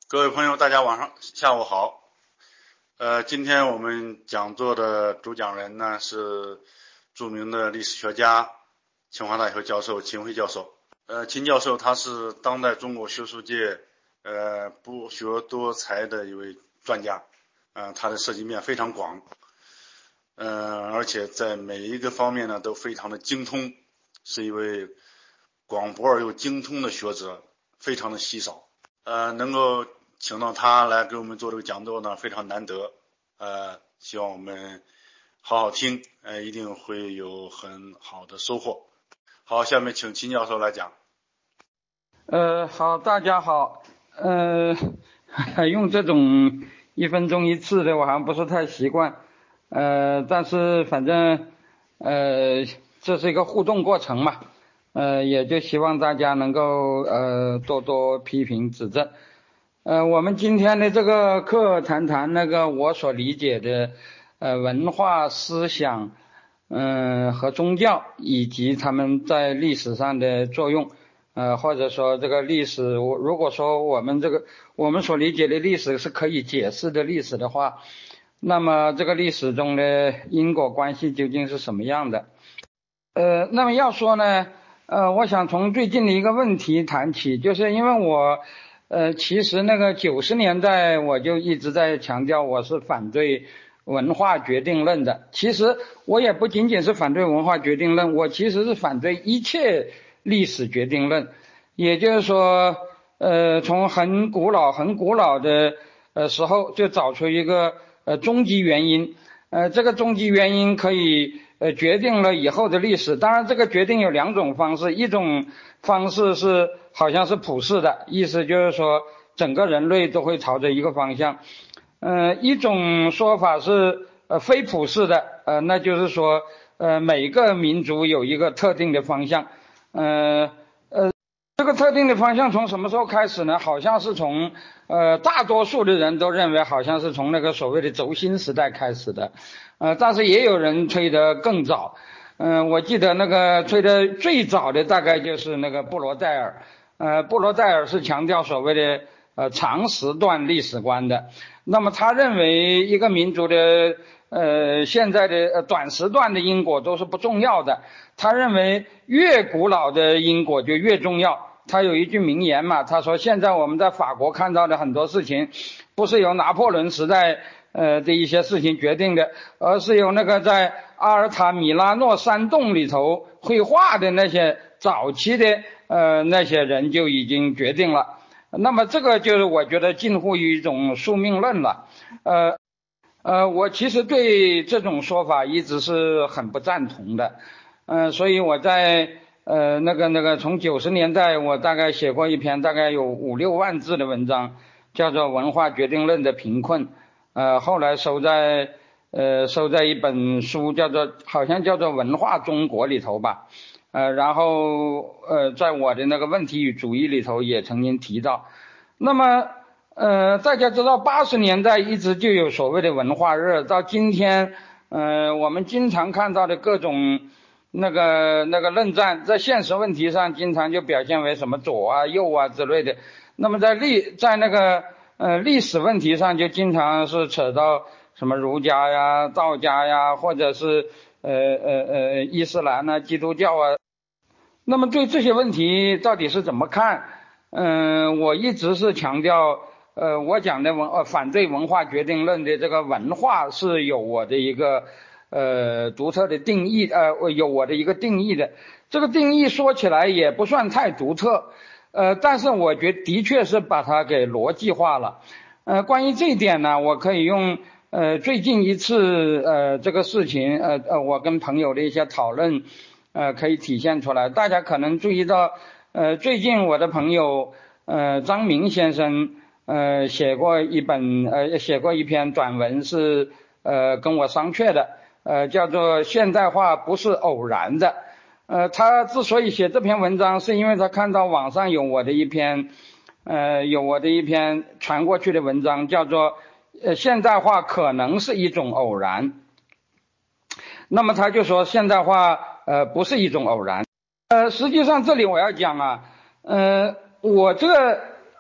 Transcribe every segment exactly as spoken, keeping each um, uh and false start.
各位朋友，大家晚上下午好。呃，今天我们讲座的主讲人呢是著名的历史学家、清华大学教授秦晖教授。呃，秦教授他是当代中国学术界呃博学多才的一位专家，呃，他的涉及面非常广，呃，而且在每一个方面呢都非常的精通，是一位广博而又精通的学者，非常的稀少。呃，能够请到他来给我们做这个讲座呢，非常难得。呃，希望我们好好听，呃，一定会有很好的收获。好，下面请秦教授来讲。 呃，好，大家好。呃，用这种一分钟一次的，我好像不是太习惯。呃，但是反正呃，这是一个互动过程嘛。呃，也就希望大家能够呃多多批评指正。呃，我们今天的这个课谈谈那个我所理解的呃文化思想，嗯、呃、和宗教以及他们在历史上的作用，呃或者说这个历史，我如果说我们这个我们所理解的历史是可以解释的历史的话，那么这个历史中的因果关系究竟是什么样的？呃，那么要说呢。呃，我想从最近的一个问题谈起，就是因为我，呃，其实那个九十年代我就一直在强调我是反对文化决定论的。其实我也不仅仅是反对文化决定论，我其实是反对一切历史决定论。也就是说，呃，从很古老、很古老的呃时候就找出一个呃终极原因，呃，这个终极原因可以。呃，决定了以后的历史。当然这个决定有两种方式，一种方式是好像是普世的，意思就是说整个人类都会朝着一个方向。呃，一种说法是呃非普世的，呃，那就是说呃每个民族有一个特定的方向。呃呃，这个特定的方向从什么时候开始呢？好像是从呃大多数的人都认为好像是从那个所谓的轴心时代开始的。呃，但是也有人吹得更早。嗯、呃，我记得那个吹得最早的大概就是那个布罗代尔。呃，布罗代尔是强调所谓的呃长时段历史观的。那么他认为一个民族的呃现在的呃短时段的因果都是不重要的。他认为越古老的因果就越重要。他有一句名言嘛，他说现在我们在法国看到的很多事情，不是由拿破仑时代呃的一些事情决定的，而是由那个在阿尔塔米拉诺山洞里头绘画的那些早期的呃那些人就已经决定了。那么这个就是我觉得近乎于一种宿命论了。呃呃，我其实对这种说法一直是很不赞同的。嗯、呃，所以我在呃那个那个从九十年代我大概写过一篇大概有五六万字的文章，叫做《文化决定论的贫困》。呃，后来收在呃收在一本书，叫做好像叫做《文化中国》里头吧。呃，然后呃在我的那个问题与主义里头也曾经提到。那么呃大家知道八十年代一直就有所谓的文化热，到今天呃我们经常看到的各种那个那个论战，在现实问题上经常就表现为什么左啊右啊之类的。那么在历在那个呃历史问题上就经常是扯到什么儒家呀、道家呀，或者是呃呃呃伊斯兰啊、基督教啊。那么对这些问题到底是怎么看？嗯、呃，我一直是强调呃我讲的文呃反对文化决定论的这个文化是有我的一个呃独特的定义，呃有我的一个定义的。这个定义说起来也不算太独特，呃但是我觉得的确是把它给逻辑化了。呃关于这一点呢，我可以用呃最近一次呃这个事情呃呃我跟朋友的一些讨论呃可以体现出来。大家可能注意到呃最近我的朋友呃张明先生呃写过一本呃写过一篇短文，是呃跟我商榷的，呃叫做现代化不是偶然的。呃他之所以写这篇文章，是因为他看到网上有我的一篇呃有我的一篇传过去的文章，叫做呃现代化可能是一种偶然。那么他就说现代化呃不是一种偶然。呃实际上这里我要讲啊，呃我这个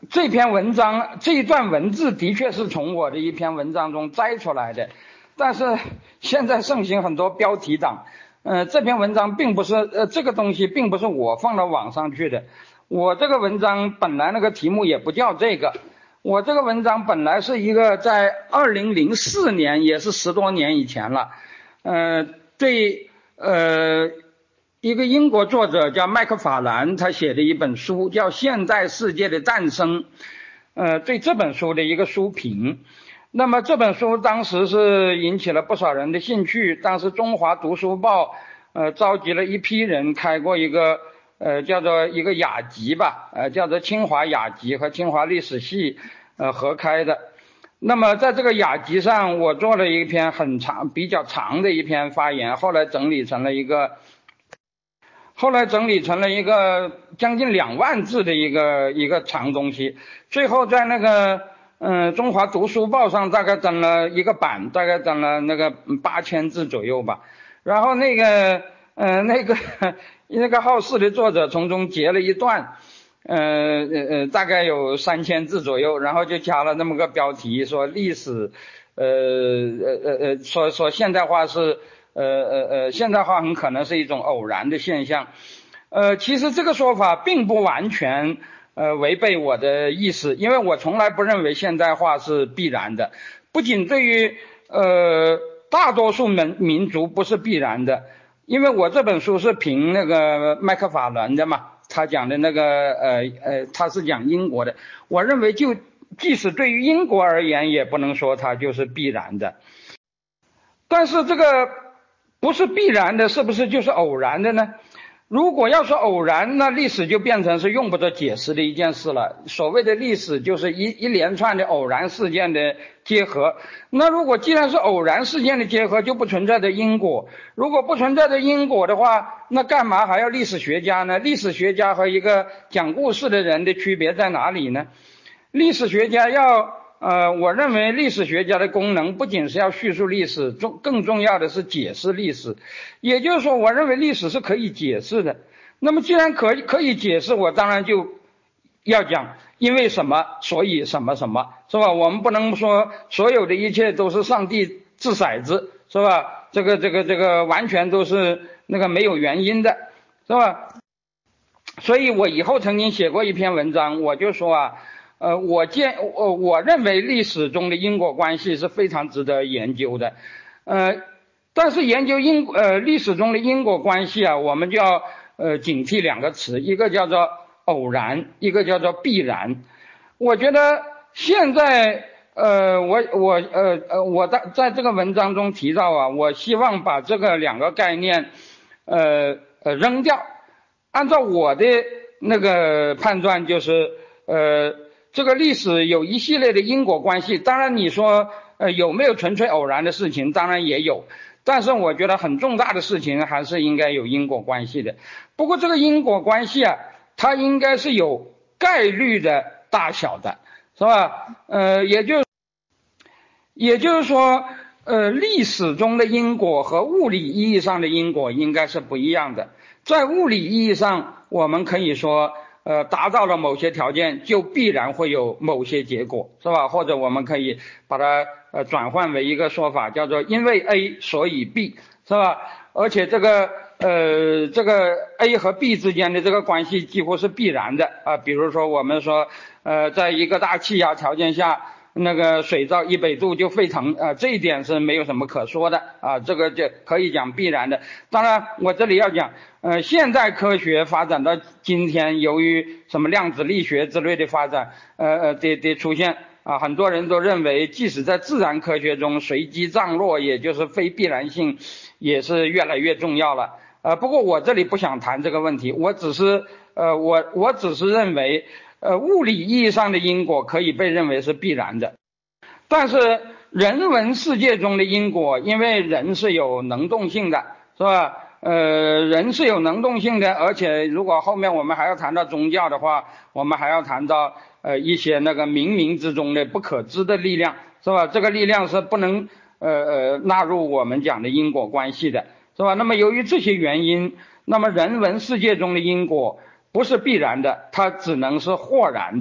这篇文章这一段文字的确是从我的一篇文章中摘出来的，但是现在盛行很多标题党，呃，这篇文章并不是呃这个东西并不是我放到网上去的，我这个文章本来那个题目也不叫这个，我这个文章本来是一个在二零零四年，也是十多年以前了，呃，对呃。一个英国作者叫麦克法兰，他写的一本书叫《现代世界的诞生》，呃，对这本书的一个书评。那么这本书当时是引起了不少人的兴趣，当时中华读书报呃召集了一批人开过一个呃叫做一个雅集吧，呃叫做清华雅集和清华历史系呃合开的。那么在这个雅集上，我做了一篇很长比较长的一篇发言，后来整理成了一个。后来整理成了一个将近两万字的一个一个长东西，最后在那个嗯、呃、中华读书报上大概整了一个版，大概整了那个八千字左右吧。然后那个呃那个那个好事的作者从中截了一段，呃呃呃大概有三千字左右，然后就加了那么个标题，说历史呃呃呃呃说说现代化是。呃呃呃，现代化很可能是一种偶然的现象，呃，其实这个说法并不完全呃违背我的意思，因为我从来不认为现代化是必然的，不仅对于呃大多数民民族不是必然的，因为我这本书是评那个麦克法兰的嘛，他讲的那个呃呃他是讲英国的，我认为就即使对于英国而言，也不能说它就是必然的，但是这个。不是必然的，是不是就是偶然的呢？如果要是偶然，那历史就变成是用不着解释的一件事了。所谓的历史就是一一连串的偶然事件的结合。那如果既然是偶然事件的结合，就不存在的因果。如果不存在的因果的话，那干嘛还要历史学家呢？历史学家和一个讲故事的人的区别在哪里呢？历史学家要呃，我认为历史学家的功能不仅是要叙述历史，重更重要的是解释历史。也就是说，我认为历史是可以解释的。那么既然可以可以解释，我当然就要讲因为什么，所以什么什么，是吧？我们不能说所有的一切都是上帝掷骰子，是吧？这个这个这个完全都是那个没有原因的，是吧？所以我以后曾经写过一篇文章，我就说啊。呃，我见我我认为历史中的因果关系是非常值得研究的，呃，但是研究因呃历史中的因果关系啊，我们就要呃警惕两个词，一个叫做偶然，一个叫做必然。我觉得现在呃我我呃呃我在在这个文章中提到啊，我希望把这个两个概念呃呃扔掉。按照我的那个判断，就是呃。这个历史有一系列的因果关系，当然你说呃有没有纯粹偶然的事情，当然也有，但是我觉得很重大的事情还是应该有因果关系的。不过这个因果关系啊，它应该是有概率的大小的，是吧？呃，也就也就是说，呃，历史中的因果和物理意义上的因果应该是不一样的。在物理意义上，我们可以说。呃，达到了某些条件，就必然会有某些结果，是吧？或者我们可以把它呃转换为一个说法，叫做因为 A 所以 B， 是吧？而且这个呃这个 A 和 B 之间的这个关系几乎是必然的啊。比如说我们说呃在一个大气压条件下，那个水到一百度就沸腾啊，这一点是没有什么可说的啊，这个就可以讲必然的。当然我这里要讲呃现代科学发展到今天，由于什么量子力学之类的发展呃呃的的出现啊，很多人都认为即使在自然科学中，随机降落也就是非必然性也是越来越重要了。呃不过我这里不想谈这个问题，我只是呃我我只是认为呃，物理意义上的因果可以被认为是必然的，但是人文世界中的因果，因为人是有能动性的，是吧？呃，人是有能动性的，而且如果后面我们还要谈到宗教的话，我们还要谈到呃一些那个冥冥之中的不可知的力量，是吧？这个力量是不能呃呃纳入我们讲的因果关系的，是吧？那么由于这些原因，那么人文世界中的因果不是必然的，它只能是或然的。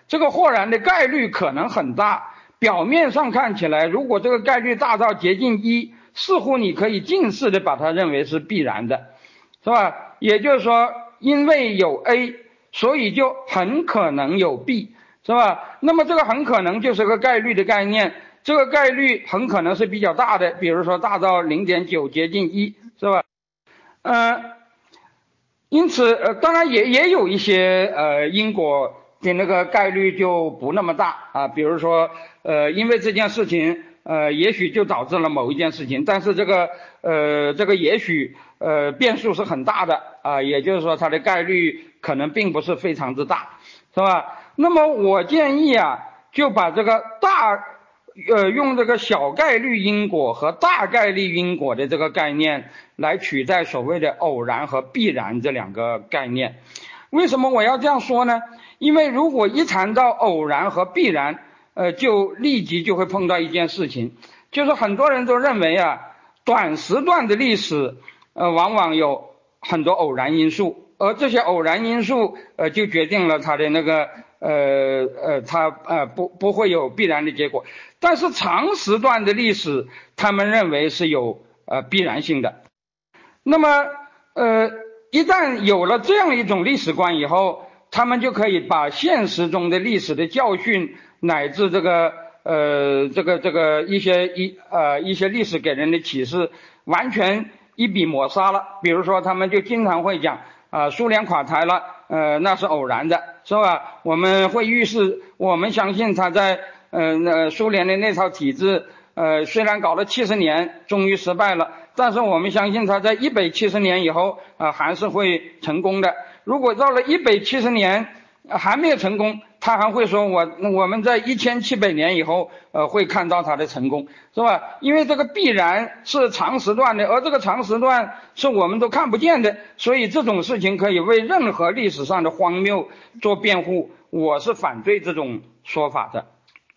这个或然的概率可能很大。表面上看起来，如果这个概率大到接近一，似乎你可以近似的把它认为是必然的，是吧？也就是说，因为有 A， 所以就很可能有 B， 是吧？那么这个很可能就是个概率的概念，这个概率很可能是比较大的，比如说大到 零点九 接近一，是吧？呃，因此呃，当然也也有一些呃因果的那个概率就不那么大啊，比如说呃，因为这件事情呃，也许就导致了某一件事情，但是这个呃这个也许呃变数是很大的啊，也就是说它的概率可能并不是非常之大，是吧？那么我建议啊，就把这个大呃用这个小概率因果和大概率因果的这个概念来取代所谓的偶然和必然这两个概念。为什么我要这样说呢？因为如果一谈到偶然和必然，呃，就立即就会碰到一件事情，就是很多人都认为啊，短时段的历史，呃，往往有很多偶然因素，而这些偶然因素，呃，就决定了它的那个，呃呃，它呃不不会有必然的结果。但是长时段的历史，他们认为是有呃必然性的。那么，呃，一旦有了这样一种历史观以后，他们就可以把现实中的历史的教训乃至这个呃这个这个一些一呃一些历史给人的启示完全一笔抹杀了。比如说他们就经常会讲啊、呃、苏联垮台了，呃那是偶然的，是吧？我们会预示，我们相信他在呃那苏联的那套体制呃虽然搞了七十年终于失败了，但是我们相信他在一百七十年以后啊、呃、还是会成功的。如果到了一百七十年还没有成功，他还会说我我们在一千七百年以后呃会看到他的成功，是吧？因为这个必然是长时段的，而这个长时段是我们都看不见的，所以这种事情可以为任何历史上的荒谬做辩护，我是反对这种说法的。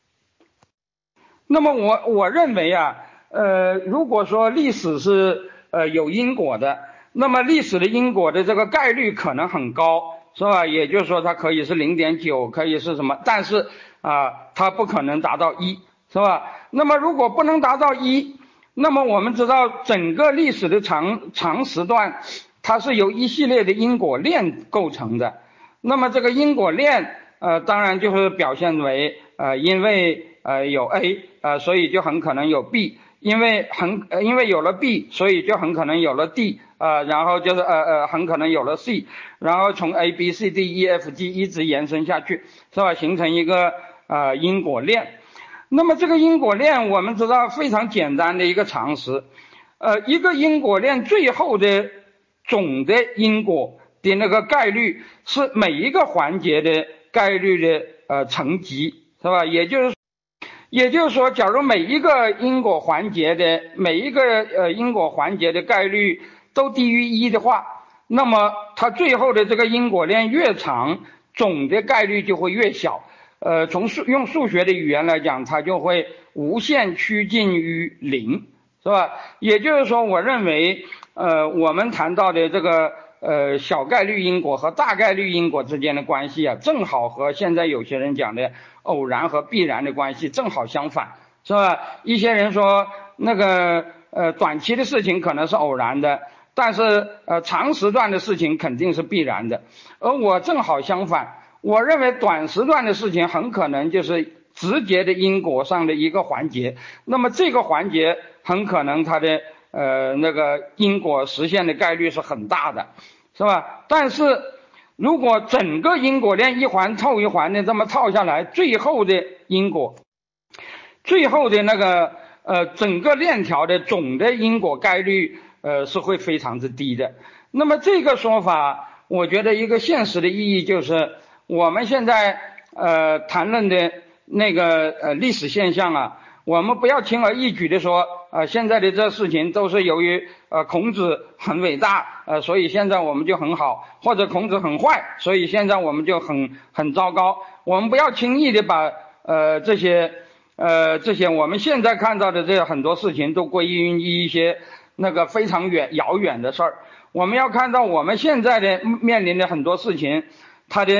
那么我我认为啊呃如果说历史是呃有因果的，那么历史的因果的这个概率可能很高，是吧？也就是说它可以是 零点九， 可以是什么，但是啊、呃、它不可能达到一，是吧？那么如果不能达到一，那么我们知道整个历史的长长时段它是由一系列的因果链构成的。那么这个因果链呃当然就是表现为呃因为呃有 A 呃所以就很可能有 B， 因为很呃因为有了 B， 所以就很可能有了 D， 呃然后就是呃呃很可能有了 C， 然后从 A B C D E F G 一直延伸下去，是吧？形成一个呃因果链。那么这个因果链我们知道非常简单的一个常识，呃一个因果链最后的总的因果的那个概率是每一个环节的概率的呃乘积，是吧？也就是也就是说，假如每一个因果环节的每一个呃因果环节的概率都低于一的话，那么它最后的这个因果链越长，总的概率就会越小。呃，从数用数学的语言来讲，它就会无限趋近于零，是吧？也就是说，我认为呃我们谈到的这个呃小概率因果和大概率因果之间的关系啊，正好和现在有些人讲的偶然和必然的关系正好相反，是吧？一些人说那个呃短期的事情可能是偶然的，但是呃长时段的事情肯定是必然的。而我正好相反，我认为短时段的事情很可能就是直接的因果上的一个环节，那么这个环节很可能它的呃那个因果实现的概率是很大的，是吧？但是如果整个因果链一环套一环的这么套下来，最后的因果最后的那个呃整个链条的总的因果概率呃是会非常之低的。那么这个说法我觉得一个现实的意义就是我们现在呃谈论的那个呃历史现象啊，我们不要轻而易举的说呃现在的这事情都是由于呃孔子很伟大呃所以现在我们就很好，或者孔子很坏所以现在我们就很很糟糕。我们不要轻易的把呃这些呃这些我们现在看到的这很多事情都归因于一些那个非常远遥远的事儿。我们要看到我们现在的面临的很多事情，它的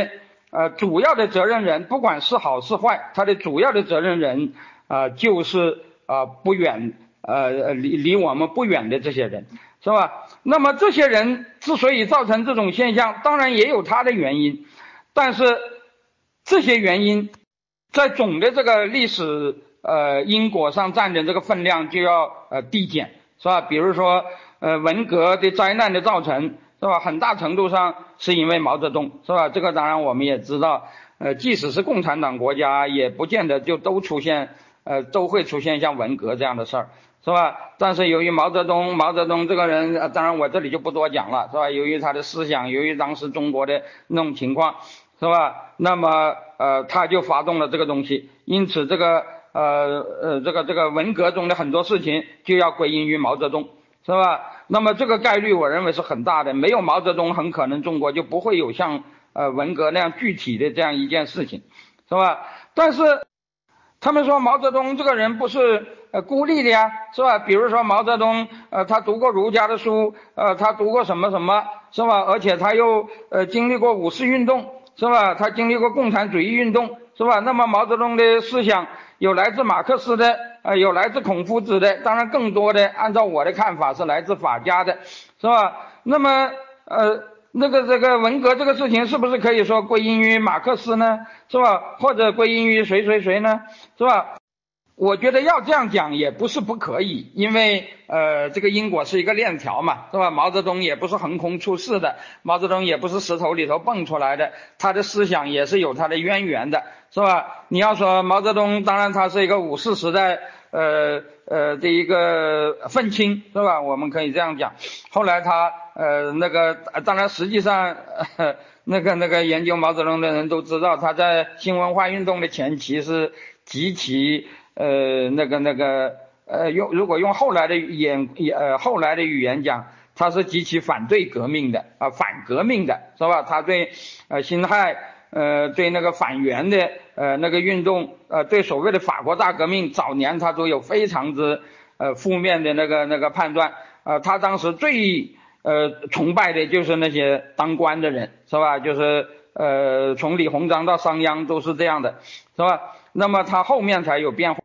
呃主要的责任人，不管是好是坏，他的主要的责任人啊、呃、就是啊、呃、不远呃离离我们不远的这些人，是吧？那么这些人之所以造成这种现象，当然也有他的原因，但是这些原因在总的这个历史呃因果上占的这个分量就要呃递减，是吧？比如说呃文革的灾难的造成，是吧？很大程度上是因为毛泽东，是吧？这个当然我们也知道，呃即使是共产党国家也不见得就都出现呃都会出现像文革这样的事儿，是吧？但是由于毛泽东毛泽东这个人、呃、当然我这里就不多讲了，是吧？由于他的思想，由于当时中国的那种情况，是吧？那么呃他就发动了这个东西，因此这个呃呃这个这个文革中的很多事情就要归因于毛泽东，是吧？那么这个概率我认为是很大的，没有毛泽东很可能中国就不会有像呃文革那样具体的这样一件事情，是吧？但是他们说毛泽东这个人不是呃孤立的呀，是吧？比如说毛泽东呃他读过儒家的书，呃他读过什么什么，是吧？而且他又呃经历过五四运动，是吧？他经历过共产主义运动，是吧？那么毛泽东的思想有来自马克思的，呃有来自孔夫子的，当然更多的按照我的看法是来自法家的，是吧？那么呃那个这个文革这个事情是不是可以说归因于马克思呢？是吧？或者归因于谁谁谁呢？是吧？我觉得要这样讲也不是不可以，因为呃这个因果是一个链条嘛，是吧？毛泽东也不是横空出世的，毛泽东也不是石头里头蹦出来的，他的思想也是有他的渊源的，是吧？你要说毛泽东，当然他是一个五四时代呃呃的一个愤青，是吧？我们可以这样讲。后来他呃那个当然实际上呃那个那个研究毛泽东的人都知道，他在新文化运动的前期是极其呃那个那个呃用如果用后来的语言呃后来的语言讲，他是极其反对革命的啊、呃、反革命的，是吧？他对呃辛亥呃对那个反袁的呃那个运动呃对所谓的法国大革命早年他都有非常之呃负面的那个那个判断，呃他当时最呃崇拜的就是那些当官的人，是吧？就是呃从李鸿章到商鞅都是这样的，是吧？那么他后面才有变化。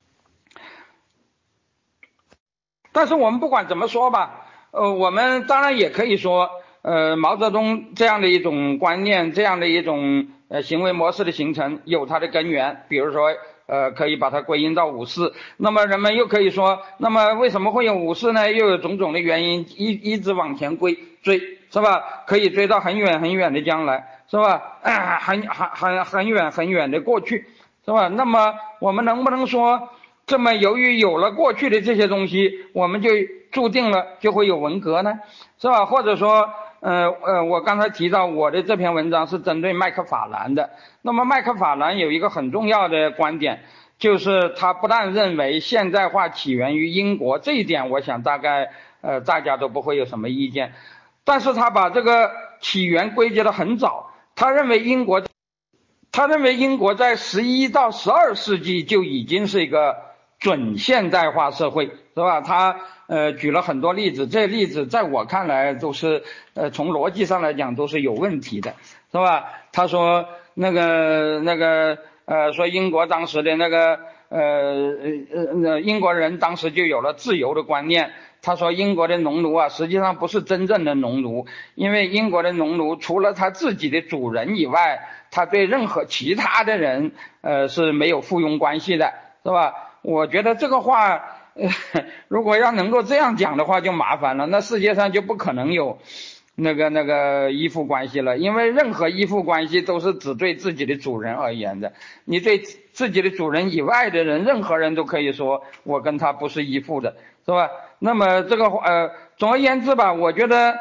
但是我们不管怎么说吧，呃我们当然也可以说呃毛泽东这样的一种观念，这样的一种呃行为模式的形成有它的根源，比如说呃可以把它归因到五四。那么人们又可以说，那么为什么会有五四呢？又有种种的原因，一一直往前追追，是吧？可以追到很远很远的将来，是吧？啊、很很很很远很远的过去，是吧？那么我们能不能说，这么由于有了过去的这些东西，我们就注定了就会有文革呢？是吧？或者说呃呃我刚才提到我的这篇文章是针对麦克法兰的，那么麦克法兰有一个很重要的观点，就是他不但认为现代化起源于英国，这一点我想大概呃大家都不会有什么意见，但是他把这个起源归结得很早，他认为英国他认为英国在十一到十二世纪就已经是一个准现代化社会，是吧？他呃举了很多例子，这例子在我看来都是呃从逻辑上来讲都是有问题的，是吧？他说那个那个呃说英国当时的那个呃呃英国人当时就有了自由的观念。他说英国的农奴啊实际上不是真正的农奴，因为英国的农奴除了他自己的主人以外，他对任何其他的人呃是没有附庸关系的，是吧？我觉得这个话呃如果要能够这样讲的话就麻烦了，那世界上就不可能有那个那个依附关系了，因为任何依附关系都是只对自己的主人而言的，你对自己的主人以外的人，任何人都可以说我跟他不是依附的，是吧？那么这个呃总而言之吧，我觉得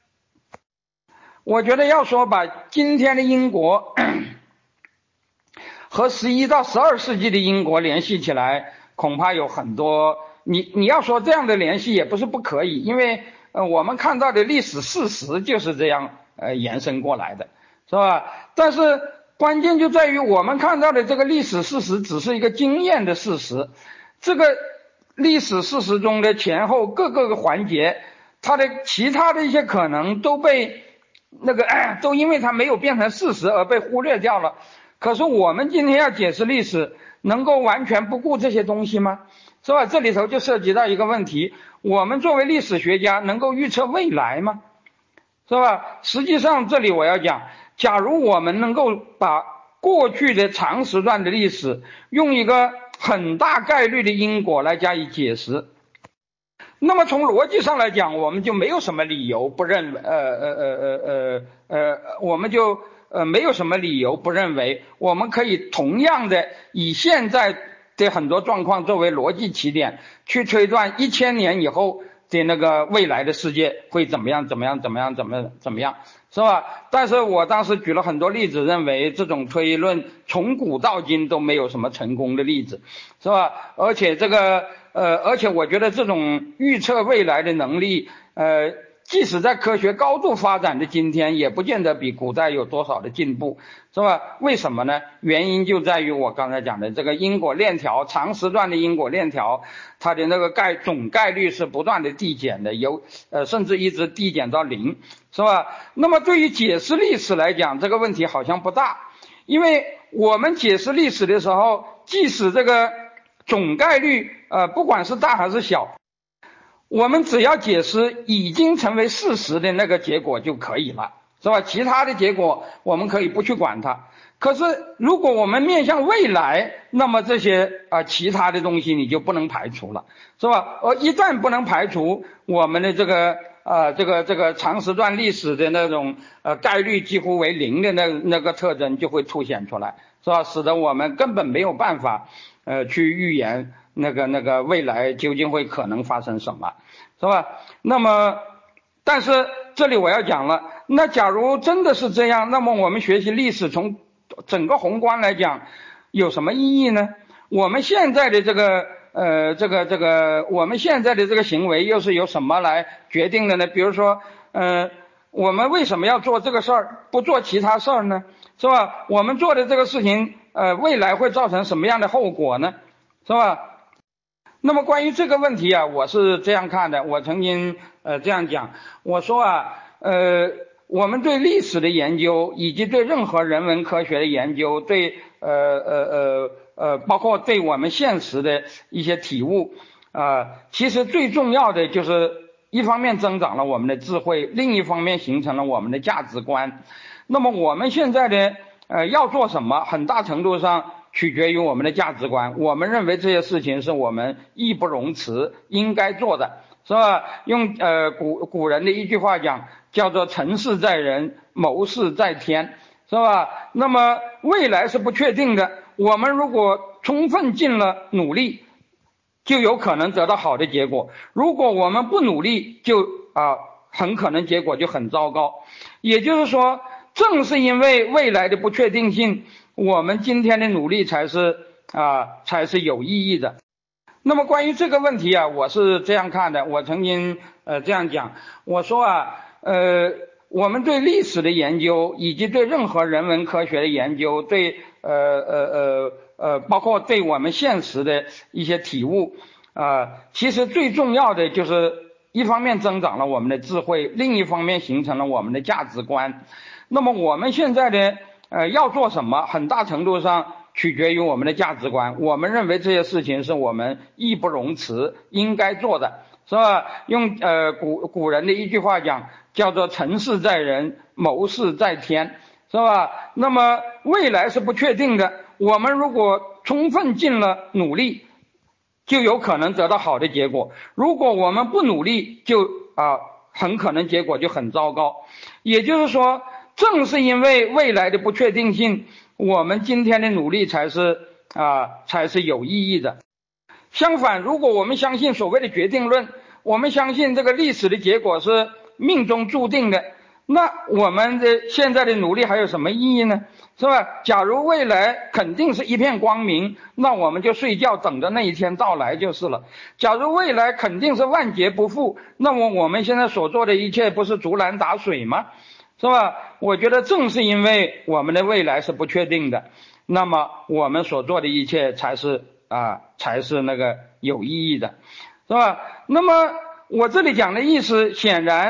我觉得要说把今天的英国和十一到十二世纪的英国联系起来，恐怕有很多你你要说这样的联系也不是不可以，因为呃我们看到的历史事实就是这样呃延伸过来的，是吧？但是关键就在于我们看到的这个历史事实只是一个经验的事实，这个历史事实中的前后各个个环节，它的其他的一些可能都被那个都因为它没有变成事实而被忽略掉了。可是我们今天要解释历史，能够完全不顾这些东西吗？是吧？这里头就涉及到一个问题，我们作为历史学家能够预测未来吗？是吧？实际上这里我要讲，假如我们能够把过去的长时段的历史用一个很大概率的因果来加以解释，那么从逻辑上来讲，我们就没有什么理由不认为呃呃呃呃呃呃我们就呃没有什么理由不认为我们可以同样的以现在的很多状况作为逻辑起点去推断一千年以后的那个未来的世界会怎么样怎么样怎么样怎么怎么样，是吧？但是我当时举了很多例子，认为这种推论从古到今都没有什么成功的例子，是吧？而且这个呃而且我觉得这种预测未来的能力呃即使在科学高度发展的今天，也不见得比古代有多少的进步，是吧？为什么呢？原因就在于我刚才讲的这个因果链条，长时段的因果链条，它的那个概总概率是不断的递减的，有呃甚至一直递减到零，是吧？那么对于解释历史来讲，这个问题好像不大，因为我们解释历史的时候，即使这个总概率呃不管是大还是小，我们只要解释已经成为事实的那个结果就可以了，是吧？其他的结果我们可以不去管它。可是如果我们面向未来，那么这些啊、呃、其他的东西你就不能排除了，是吧？而一旦不能排除，我们的这个呃这个这个长时段历史的那种呃概率几乎为零的那那个特征就会凸显出来，是吧？使得我们根本没有办法呃去预言那个那个未来究竟会可能发生什么，是吧？那么但是这里我要讲了，那假如真的是这样，那么我们学习历史从整个宏观来讲有什么意义呢？我们现在的这个呃这个这个我们现在的这个行为又是由什么来决定的呢？比如说呃我们为什么要做这个事儿，不做其他事儿呢？是吧？我们做的这个事情呃未来会造成什么样的后果呢？是吧？那么关于这个问题啊，我是这样看的，我曾经呃这样讲，我说啊呃我们对历史的研究以及对任何人文科学的研究，对呃呃呃呃包括对我们现实的一些体悟啊、呃，其实最重要的就是一方面增长了我们的智慧，另一方面形成了我们的价值观。那么我们现在的呃要做什么，很大程度上取决于我们的价值观，我们认为这些事情是我们义不容辞应该做的，是吧？用呃古古人的一句话讲，叫做成事在人，谋事在天，是吧？那么未来是不确定的，我们如果充分尽了努力，就有可能得到好的结果，如果我们不努力，就啊很可能结果就很糟糕。也就是说，正是因为未来的不确定性，我们今天的努力才是啊才是有意义的。那么关于这个问题啊，我是这样看的，我曾经呃这样讲，我说啊呃我们对历史的研究以及对任何人文科学的研究，对呃呃呃呃包括对我们现实的一些体悟啊、呃，其实最重要的就是一方面增长了我们的智慧，另一方面形成了我们的价值观。那么我们现在的呃要做什么，很大程度上取决于我们的价值观，我们认为这些事情是我们义不容辞应该做的，是吧？用呃古古人的一句话讲，叫做成事在人，谋事在天，是吧？那么未来是不确定的，我们如果充分尽了努力，就有可能得到好的结果，如果我们不努力，就啊很可能结果就很糟糕。也就是说，正是因为未来的不确定性，我们今天的努力才是啊才是有意义的。相反，如果我们相信所谓的决定论，我们相信这个历史的结果是命中注定的，那我们的现在的努力还有什么意义呢？是吧？假如未来肯定是一片光明，那我们就睡觉等着那一天到来就是了。假如未来肯定是万劫不复，那么我们现在所做的一切不是竹篮打水吗？是吧？我觉得正是因为我们的未来是不确定的，那么我们所做的一切才是啊才是那个有意义的，是吧？那么我这里讲的意思，显然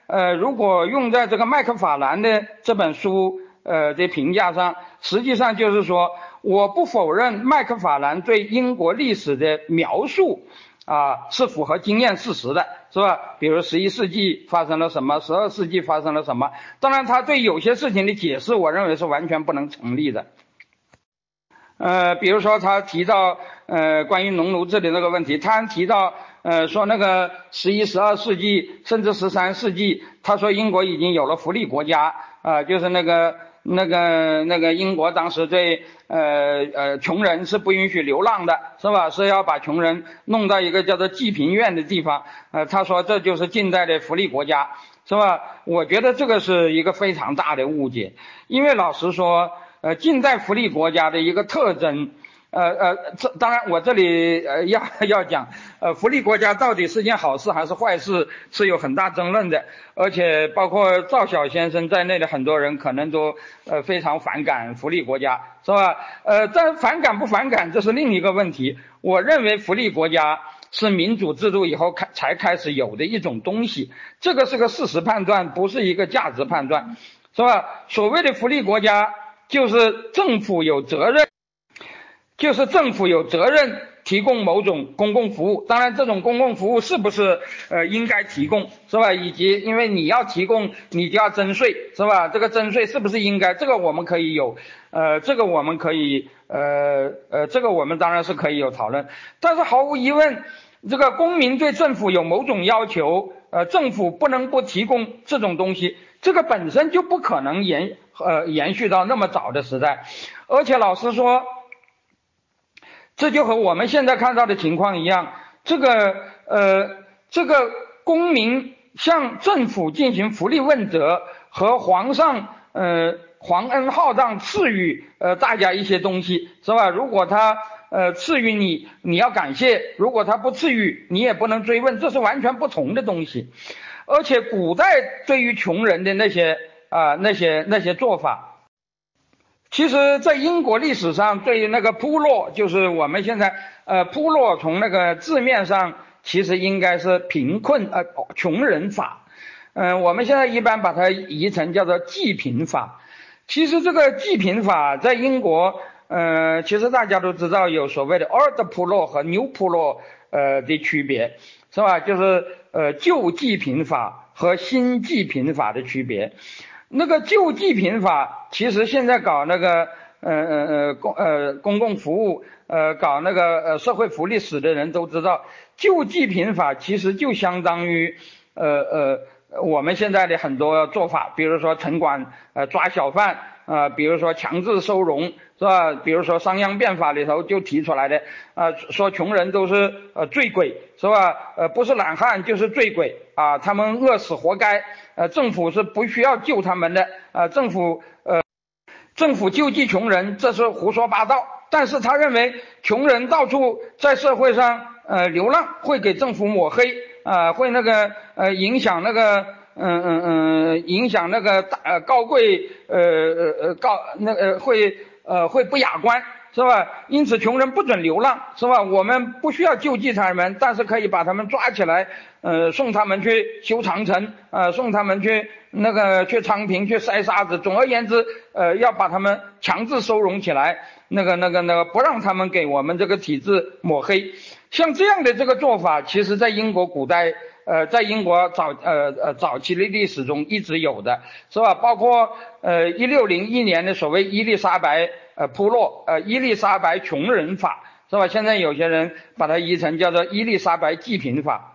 呃，如果用在这个麦克法兰的这本书呃的评价上，实际上就是说，我不否认麦克法兰对英国历史的描述啊是符合经验事实的，是吧？比如十一世纪发生了什么，十二世纪发生了什么，当然他对有些事情的解释，我认为是完全不能成立的。呃，比如说他提到呃关于农奴制的那个问题，他还提到呃说那个十一、十二世纪甚至十三世纪，他说英国已经有了福利国家啊、呃，就是那个那个那个英国当时对呃呃穷人是不允许流浪的，是吧？是要把穷人弄到一个叫做济贫院的地方，呃，他说这就是近代的福利国家，是吧？我觉得这个是一个非常大的误解，因为老实说。呃，近代福利国家的一个特征，呃呃，这当然我这里呃要要讲，呃，福利国家到底是件好事还是坏事，是有很大争论的，而且包括赵晓先生在内的很多人可能都呃非常反感福利国家，是吧？呃，但反感不反感这是另一个问题。我认为福利国家是民主制度以后开才开始有的一种东西，这个是个事实判断，不是一个价值判断，是吧？所谓的福利国家。就是政府有责任，就是政府有责任提供某种公共服务，当然这种公共服务是不是呃应该提供，是吧？以及因为你要提供，你就要征税，是吧？这个征税是不是应该？这个我们可以有，呃，这个我们可以，呃呃，这个我们当然是可以有讨论。但是毫无疑问，这个公民对政府有某种要求，呃，政府不能不提供这种东西，这个本身就不可能延。呃，延续到那么早的时代，而且老实说，这就和我们现在看到的情况一样，这个呃，这个公民向政府进行福利问责，和皇上呃皇恩浩荡赐予呃大家一些东西，是吧？如果他呃赐予你，你要感谢；如果他不赐予，你也不能追问，这是完全不同的东西。而且古代对于穷人的那些。啊、呃，那些那些做法，其实，在英国历史上，对于那个铺落，就是我们现在呃铺落，从那个字面上，其实应该是贫困呃穷人法，嗯、呃，我们现在一般把它译成叫做济贫法。其实这个济贫法在英国，呃，其实大家都知道有所谓的 old poor 和 new poor 呃的区别，是吧？就是呃旧济贫法和新济贫法的区别。那个旧济贫法，其实现在搞那个呃呃呃公呃公共服务，呃搞那个呃社会福利史的人都知道，旧济贫法其实就相当于呃呃我们现在的很多做法，比如说城管呃抓小贩啊、呃，比如说强制收容，是吧？比如说商鞅变法里头就提出来的啊、呃，说穷人都是呃醉鬼，是吧？呃不是懒汉就是醉鬼啊，他们饿死活该。呃，政府是不需要救他们的，呃，政府呃，政府救济穷人，这是胡说八道。但是他认为穷人到处在社会上呃流浪，会给政府抹黑，啊、呃，会那个呃影响那个嗯嗯嗯影响那个大呃高贵呃呃呃高那个、呃、会呃会不雅观。是吧？因此穷人不准流浪，是吧？我们不需要救济他们，但是可以把他们抓起来，呃，送他们去修长城，呃，送他们去那个去昌平去筛沙子。总而言之，呃，要把他们强制收容起来，那个那个那个不让他们给我们这个体制抹黑。像这样的这个做法，其实在英国古代，呃，在英国早呃呃早期的历史中一直有的，是吧？包括呃一六零一年的所谓伊丽莎白。呃，铺落呃伊丽莎白穷人法，是吧？现在有些人把它译成叫做伊丽莎白济贫法，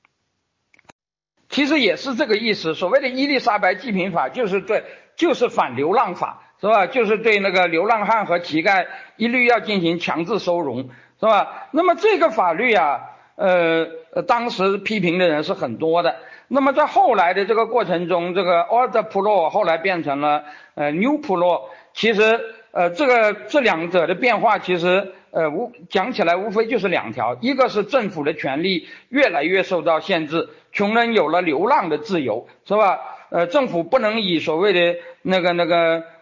其实也是这个意思。所谓的伊丽莎白济贫法，就是对，就是反流浪法，是吧？就是对那个流浪汉和乞丐一律要进行强制收容，是吧？那么这个法律啊，呃，当时批评的人是很多的。那么在后来的这个过程中，这个 old poor 后来变成了呃 new poor， 其实。呃，这个这两者的变化其实呃无讲起来无非就是两条，一个是政府的权力越来越受到限制，穷人有了流浪的自由，是吧？呃，政府不能以所谓的那个那个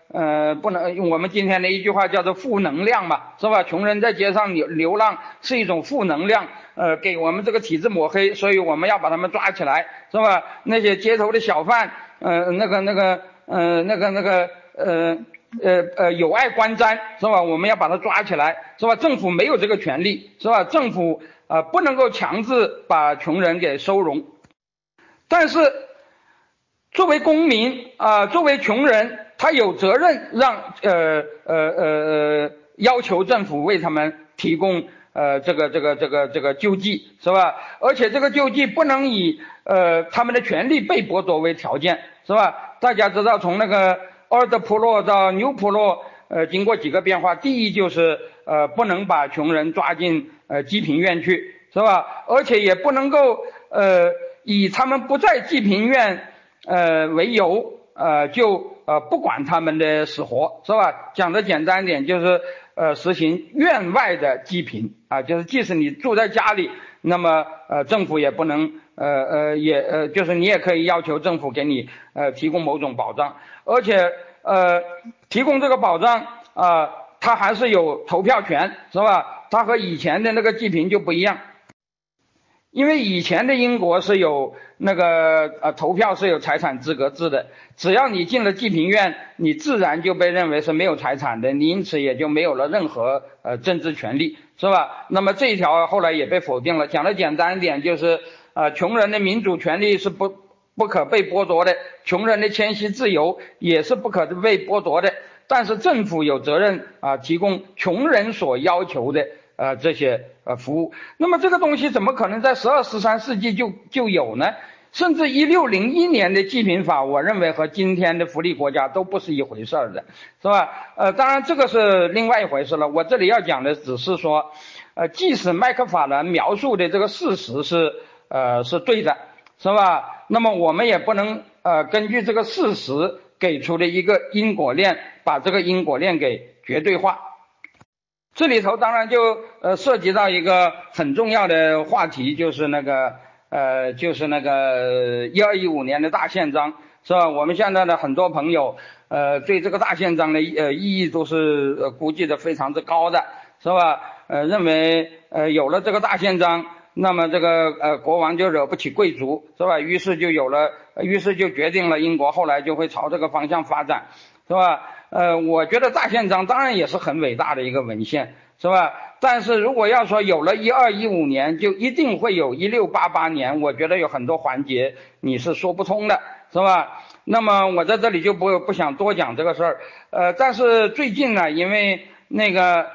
呃，不能用我们今天的一句话叫做负能量嘛，是吧？穷人在街上流流浪是一种负能量，呃，给我们这个体制抹黑，所以我们要把他们抓起来，是吧？那些街头的小贩，呃，那个那个，呃，那个那个，呃呃呃，有碍观瞻，是吧？我们要把他抓起来，是吧？政府没有这个权利，是吧？政府呃不能够强制把穷人给收容，但是作为公民啊、呃，作为穷人，他有责任让呃呃呃呃要求政府为他们提供呃这个这个这个这个救济，是吧？而且这个救济不能以呃他们的权利被剥夺为条件，是吧？大家知道从那个奥德普洛到纽普洛，呃，经过几个变化，第一就是呃不能把穷人抓进呃济贫院去，是吧？而且也不能够呃以他们不在济贫院呃为由，呃就呃不管他们的死活，是吧？讲的简单一点就是呃实行院外的济贫啊，就是即使你住在家里，那么呃政府也不能呃呃也呃就是你也可以要求政府给你呃提供某种保障，而且呃提供这个保障啊、呃，他还是有投票权，是吧？他和以前的那个济贫就不一样。因为以前的英国是有那个呃投票是有财产资格制的，只要你进了济贫院，你自然就被认为是没有财产的，你因此也就没有了任何呃政治权利，是吧？那么这一条后来也被否定了。讲的简单一点就是呃穷人的民主权利是不不可被剥夺的，穷人的迁徙自由也是不可被剥夺的，但是政府有责任啊、呃、提供穷人所要求的呃这些呃服务。那么这个东西怎么可能在十二十三世纪就就有呢？甚至一六零一年的济贫法，我认为和今天的福利国家都不是一回事儿的，是吧？呃，当然这个是另外一回事了。我这里要讲的只是说，呃，即使麦克法兰描述的这个事实是呃是对的，是吧？那么我们也不能呃根据这个事实给出的一个因果链，把这个因果链给绝对化。这里头当然就呃涉及到一个很重要的话题，就是那个呃就是那个一二一五年的大宪章，是吧？我们现在的很多朋友呃对这个大宪章的呃意义都是呃估计的非常之高的，是吧？呃认为呃有了这个大宪章，那么这个呃国王就惹不起贵族，是吧？于是就有了于是就决定了英国后来就会朝这个方向发展，是吧？呃，我觉得大宪章当然也是很伟大的一个文献，是吧？但是如果要说有了一二一五年，就一定会有一六八八年，我觉得有很多环节你是说不通的，是吧？那么我在这里就不不想多讲这个事儿，呃，但是最近呢，因为那个，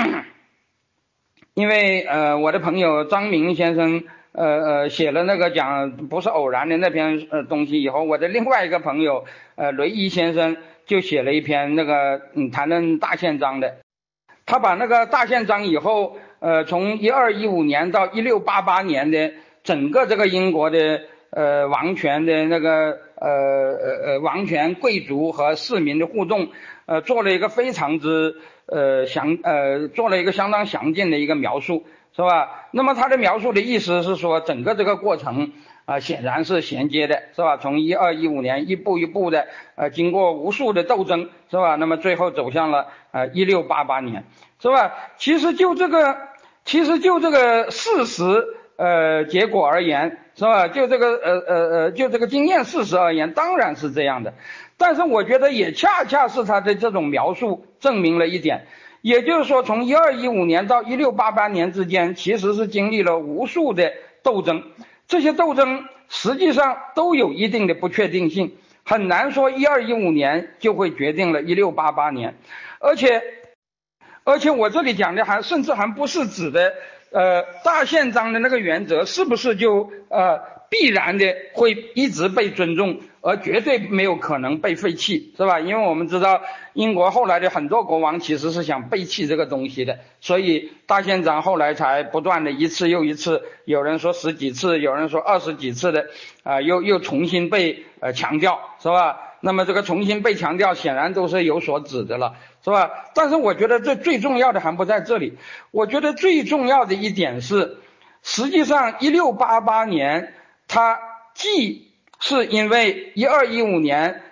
因为呃我的朋友张明先生呃呃写了那个讲不是偶然的那篇呃东西以后，我的另外一个朋友呃雷伊先生就写了一篇那个嗯谈论大宪章的，他把那个大宪章以后呃从一二一五年到一六八八年的整个这个英国的呃王权的那个呃呃呃王权贵族和市民的互动呃做了一个非常之呃详呃做了一个相当详尽的一个描述，是吧？那么他的描述的意思是说整个这个过程啊、呃，显然是衔接的，是吧？从一二一五年一步一步的，呃，经过无数的斗争，是吧？那么最后走向了呃一六八八年，是吧？其实就这个，其实就这个事实呃结果而言，是吧？就这个呃呃呃，就这个经验事实而言，当然是这样的。但是我觉得也恰恰是他的这种描述证明了一点。也就是说，从一二一五年到一六八八年之间，其实是经历了无数的斗争。这些斗争实际上都有一定的不确定性，很难说一二一五年就会决定了一六八八年。而且，而且我这里讲的还甚至还不是指的，呃，大宪章的那个原则是不是就呃必然的会一直被尊重，而绝对没有可能被废弃，是吧？因为我们知道英国后来的很多国王其实是想背弃这个东西的，所以大宪章后来才不断的一次又一次，有人说十几次，有人说二十几次的啊、呃，又又重新被呃强调，是吧？那么这个重新被强调显然都是有所指的了，是吧？但是我觉得这最重要的还不在这里，我觉得最重要的一点是，实际上一六八八年它既是因为一二一五年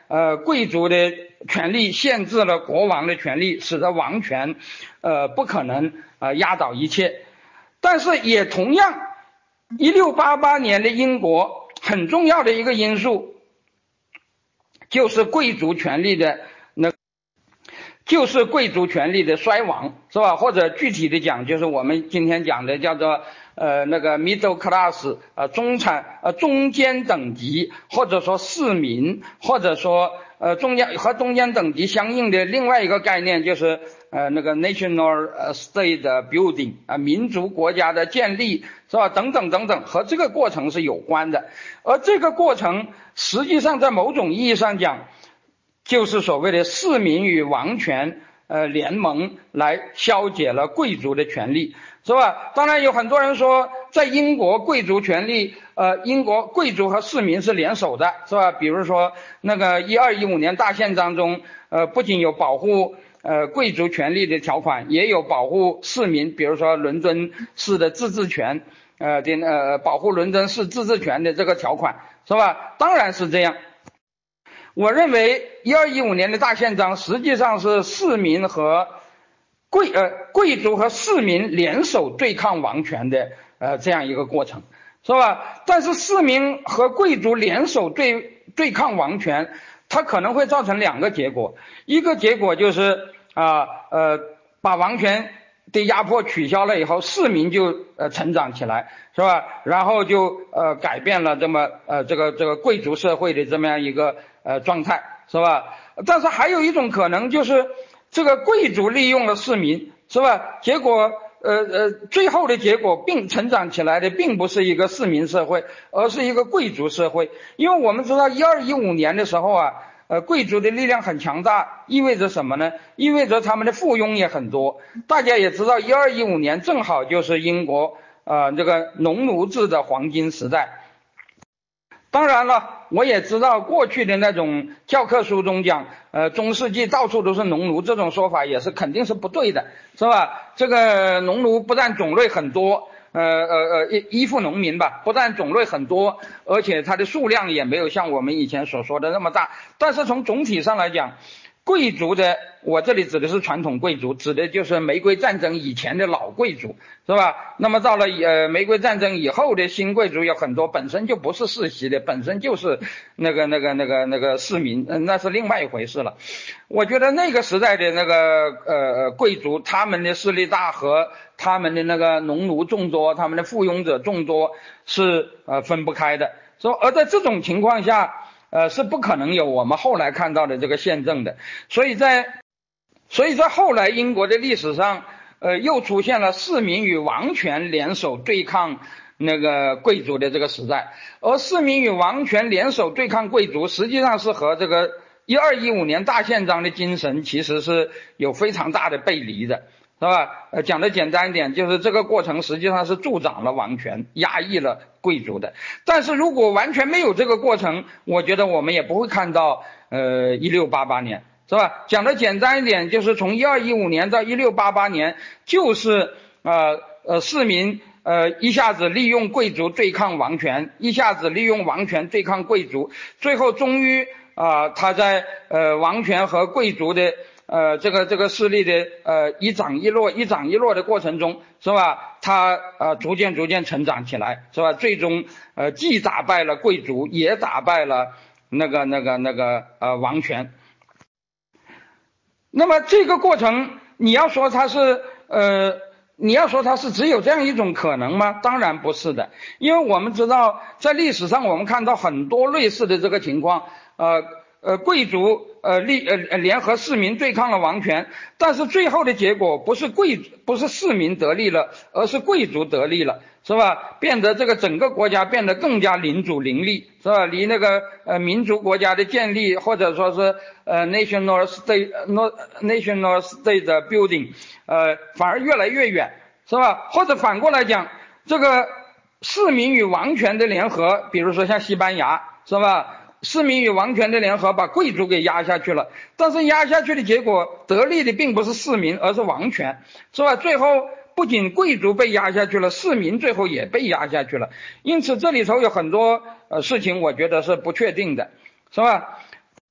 呃贵族的权力限制了国王的权力，使得王权呃不可能呃压倒一切。但是也同样，一六八八年的英国很重要的一个因素就是贵族权力的那就是贵族权力的衰亡，是吧？或者具体的讲，就是我们今天讲的叫做呃那个 middle class 呃中产呃中间等级，或者说市民，或者说呃中间和中间等级相应的另外一个概念就是呃那个 national state building 啊、呃、民族国家的建立，是吧？等等等等，和这个过程是有关的。而这个过程实际上在某种意义上讲，就是所谓的市民与王权呃联盟来消解了贵族的权利，是吧？当然有很多人说在英国贵族权利呃英国贵族和市民是联手的，是吧？比如说那个一二一五年大宪章中呃不仅有保护呃贵族权利的条款，也有保护市民，比如说伦敦市的自治权呃的呃保护伦敦市自治权的这个条款，是吧？当然是这样。我认为一二一五年的大宪章实际上是市民和贵呃贵族和市民联手对抗王权的呃这样一个过程，是吧？但是市民和贵族联手对对抗王权，它可能会造成两个结果，一个结果就是啊 呃, 呃把王权的压迫取消了以后，市民就呃成长起来，是吧？然后就呃改变了这么呃这个这个贵族社会的这么样一个呃状态，是吧？但是还有一种可能就是这个贵族利用了市民，是吧？结果呃呃最后的结果并成长起来的并不是一个市民社会，而是一个贵族社会。因为我们知道一二一五年的时候啊，呃贵族的力量很强大，意味着什么呢？意味着他们的附庸也很多。大家也知道一二一五年正好就是英国呃这个农奴制的黄金时代。当然了，我也知道过去的那种教科书中讲呃中世纪到处都是农奴，这种说法也是肯定是不对的，是吧？这个农奴不但种类很多，呃呃呃依依附农民吧，不但种类很多，而且它的数量也没有像我们以前所说的那么大。但是从总体上来讲，贵族的，我这里指的是传统贵族，指的就是玫瑰战争以前的老贵族，是吧？那么到了呃玫瑰战争以后的新贵族有很多本身就不是世袭的，本身就是那个那个那个那个市民，呃、那是另外一回事了。我觉得那个时代的那个呃贵族，他们的势力大和他们的那个农奴众多，他们的附庸者众多是呃分不开的。说而在这种情况下，呃，是不可能有我们后来看到的这个宪政的，所以在，所以在后来英国的历史上，呃，又出现了市民与王权联手对抗那个贵族的这个时代，而市民与王权联手对抗贵族，实际上是和这个一二一五年大宪章的精神其实是有非常大的背离的。是吧？呃，讲的简单一点，就是这个过程实际上是助长了王权，压抑了贵族的。但是如果完全没有这个过程，我觉得我们也不会看到呃一六八八年，是吧？讲的简单一点，就是从一二一五年到一六八八年，就是呃呃市民呃一下子利用贵族对抗王权，一下子利用王权对抗贵族，最后终于啊、呃、他在呃王权和贵族的呃，这个这个势力的呃一涨一落、一涨一落的过程中，是吧？他呃逐渐逐渐成长起来，是吧？最终呃既打败了贵族，也打败了那个那个那个呃王权。那么这个过程，你要说它是呃，你要说它是只有这样一种可能吗？当然不是的，因为我们知道在历史上我们看到很多类似的这个情况，呃。呃，贵族呃立呃联合市民对抗了王权，但是最后的结果不是贵不是市民得利了，而是贵族得利了，是吧？变得这个整个国家变得更加民主林立，是吧？离那个呃民族国家的建立，或者说是呃 national state not national state building 呃反而越来越远，是吧？或者反过来讲，这个市民与王权的联合，比如说像西班牙，是吧？市民与王权的联合把贵族给压下去了，但是压下去的结果得利的并不是市民，而是王权，是吧？最后不仅贵族被压下去了，市民最后也被压下去了。因此这里头有很多呃事情我觉得是不确定的，是吧？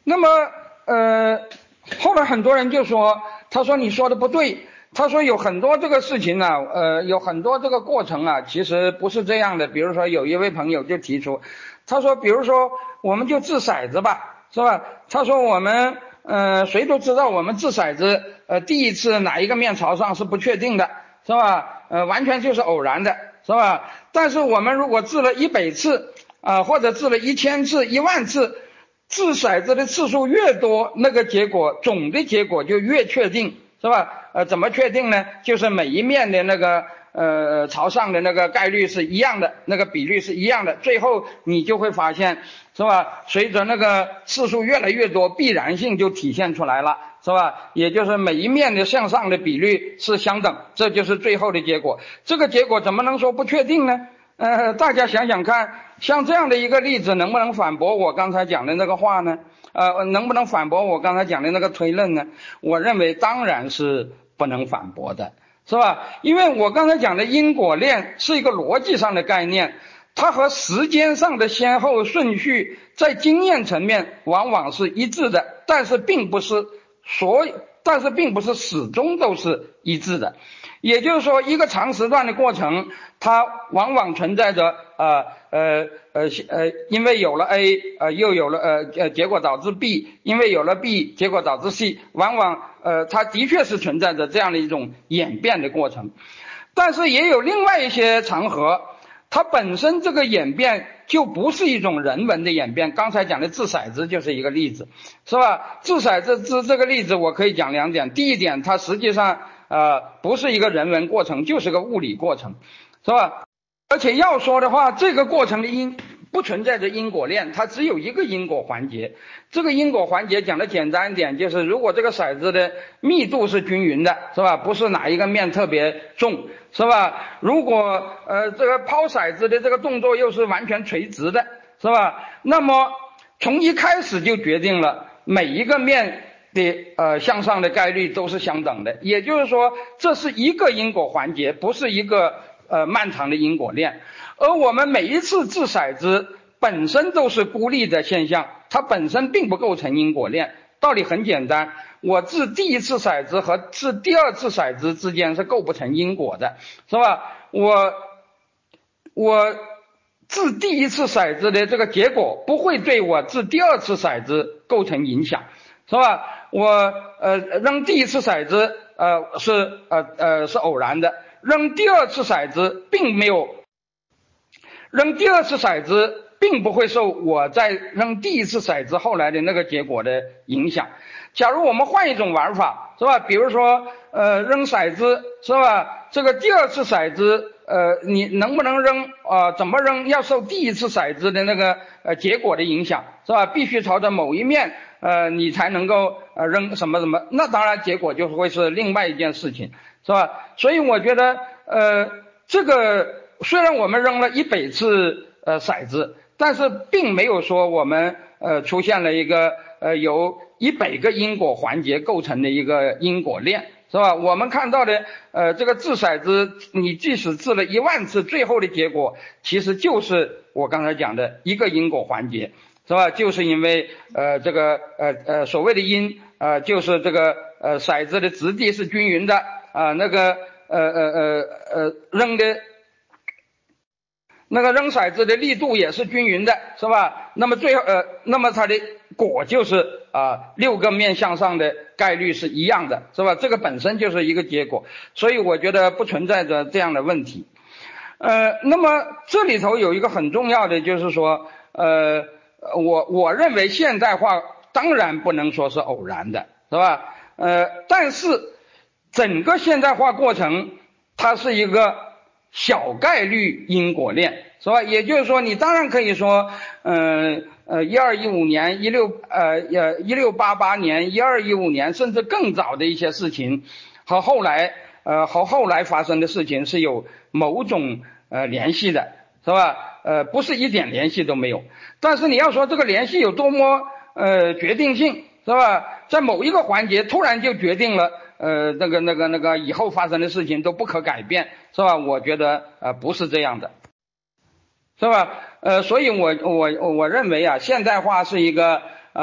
那么呃，后来很多人就说，他说你说的不对，他说有很多这个事情啊，呃，有很多这个过程啊，其实不是这样的。比如说有一位朋友就提出，他说，比如说我们就掷骰子吧，是吧？他说我们呃，谁都知道我们掷骰子，呃，第一次哪一个面朝上是不确定的，是吧？呃，完全就是偶然的，是吧？但是我们如果掷了一百次啊、呃，或者掷了一千次、一万次，掷骰子的次数越多，那个结果总的结果就越确定，是吧？呃，怎么确定呢？就是每一面的那个呃朝上的那个概率是一样的，那个比率是一样的，最后你就会发现，是吧？随着那个次数越来越多，必然性就体现出来了，是吧？也就是每一面的向上的比率是相等，这就是最后的结果。这个结果怎么能说不确定呢？呃，大家想想看，像这样的一个例子，能不能反驳我刚才讲的那个话呢？呃，能不能反驳我刚才讲的那个推论呢？我认为当然是不能反驳的，是吧？因为我刚才讲的因果链是一个逻辑上的概念，它和时间上的先后顺序在经验层面往往是一致的，但是并不是所有，但是并不是始终都是一致的。也就是说，一个长时段的过程，它往往存在着呃呃呃呃，因为有了 A， 呃又有了呃呃结果导致 B， 因为有了 B， 结果导致 C， 往往呃它的确是存在着这样的一种演变的过程。但是也有另外一些场合，它本身这个演变就不是一种人文的演变。刚才讲的掷骰子就是一个例子，是吧？掷骰子掷这个例子我可以讲两点。第一点，它实际上呃不是一个人文过程，就是个物理过程，是吧？而且要说的话，这个过程的因不存在着因果链，它只有一个因果环节。这个因果环节讲的简单一点，就是如果这个骰子的密度是均匀的，是吧？不是哪一个面特别重，是吧？如果呃这个抛骰子的这个动作又是完全垂直的，是吧？那么从一开始就决定了每一个面的呃向上的概率都是相等的，也就是说这是一个因果环节，不是一个呃漫长的因果链。而我们每一次掷骰子本身都是孤立的现象，它本身并不构成因果链。道理很简单，我掷第一次骰子和掷第二次骰子之间是构不成因果的，是吧？我我掷第一次骰子的这个结果不会对我掷第二次骰子构成影响，是吧？我呃扔第一次骰子呃是呃呃是偶然的，扔第二次骰子并没有，扔第二次骰子并不会受我在扔第一次骰子后来的那个结果的影响。假如我们换一种玩法，是吧？比如说呃扔骰子，是吧？这个第二次骰子呃你能不能扔啊、呃？怎么扔要受第一次骰子的那个呃结果的影响，是吧？必须朝着某一面呃你才能够呃扔什么什么，那当然结果就会是另外一件事情，是吧？所以我觉得呃这个虽然我们扔了一百次呃骰子，但是并没有说我们呃出现了一个呃由一百个因果环节构成的一个因果链，是吧？我们看到的呃这个掷骰子，你即使掷了一万次，最后的结果其实就是我刚才讲的一个因果环节，是吧？就是因为呃这个呃呃所谓的因呃就是这个呃骰子的质地是均匀的啊、呃、那个呃呃呃呃扔的那个扔骰子的力度也是均匀的，是吧？那么最后呃，那么它的果就是啊、呃、六个面向上的概率是一样的，是吧？这个本身就是一个结果，所以我觉得不存在着这样的问题。呃，那么这里头有一个很重要的就是说，呃，我我认为现代化当然不能说是偶然的，是吧？呃，但是整个现代化过程它是一个小概率因果链，是吧？也就是说，你当然可以说，嗯 呃, 呃，一二一五年、一六呃呃一六八八年、一二一五年，甚至更早的一些事情，和后来呃和后来发生的事情是有某种呃联系的，是吧？呃，不是一点联系都没有。但是你要说这个联系有多么呃决定性，是吧？在某一个环节突然就决定了。呃，那个、那个、那个以后发生的事情都不可改变，是吧？我觉得呃不是这样的，是吧？呃，所以我我我认为啊，现代化是一个呃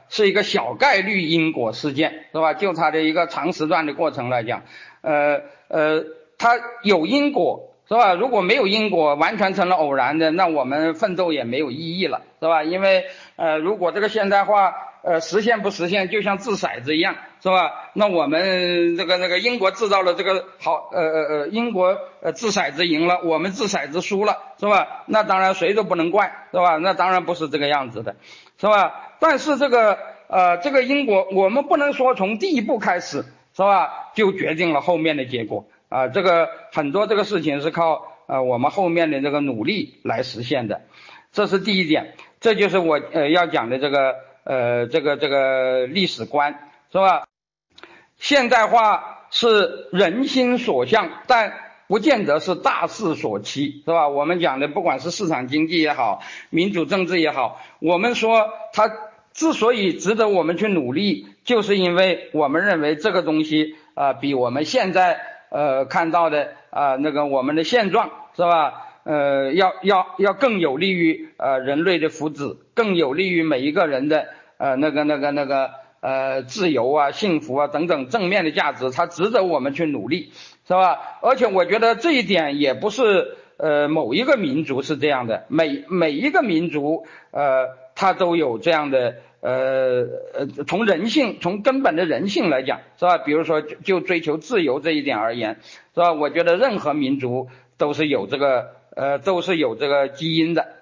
是一个小概率因果事件，是吧？就它的一个长时段的过程来讲，呃呃，它有因果，是吧？如果没有因果，完全成了偶然的，那我们奋斗也没有意义了，是吧？因为呃，如果这个现代化呃实现不实现，就像掷骰子一样，是吧？那我们这个那个英国制造了这个好呃呃呃英国呃掷骰子赢了，我们掷骰子输了，是吧？那当然谁都不能怪，是吧？那当然不是这个样子的，是吧？但是这个呃这个因果，我们不能说从第一步开始，是吧？就决定了后面的结果啊、呃，这个很多这个事情是靠呃我们后面的这个努力来实现的，这是第一点，这就是我呃要讲的这个呃这个这个历史观，是吧？现代化是人心所向，但不见得是大势所趋，是吧？我们讲的不管是市场经济也好，民主政治也好，我们说它之所以值得我们去努力，就是因为我们认为这个东西啊、呃、比我们现在呃看到的啊、呃、那个我们的现状，是吧？呃要要要更有利于呃人类的福祉，更有利于每一个人的呃那个那个那个呃自由啊、幸福啊等等正面的价值，它值得我们去努力，是吧？而且我觉得这一点也不是呃某一个民族是这样的，每每一个民族呃它都有这样的呃呃从人性从根本的人性来讲，是吧？比如说就就追求自由这一点而言，是吧？我觉得任何民族都是有这个呃都是有这个基因的。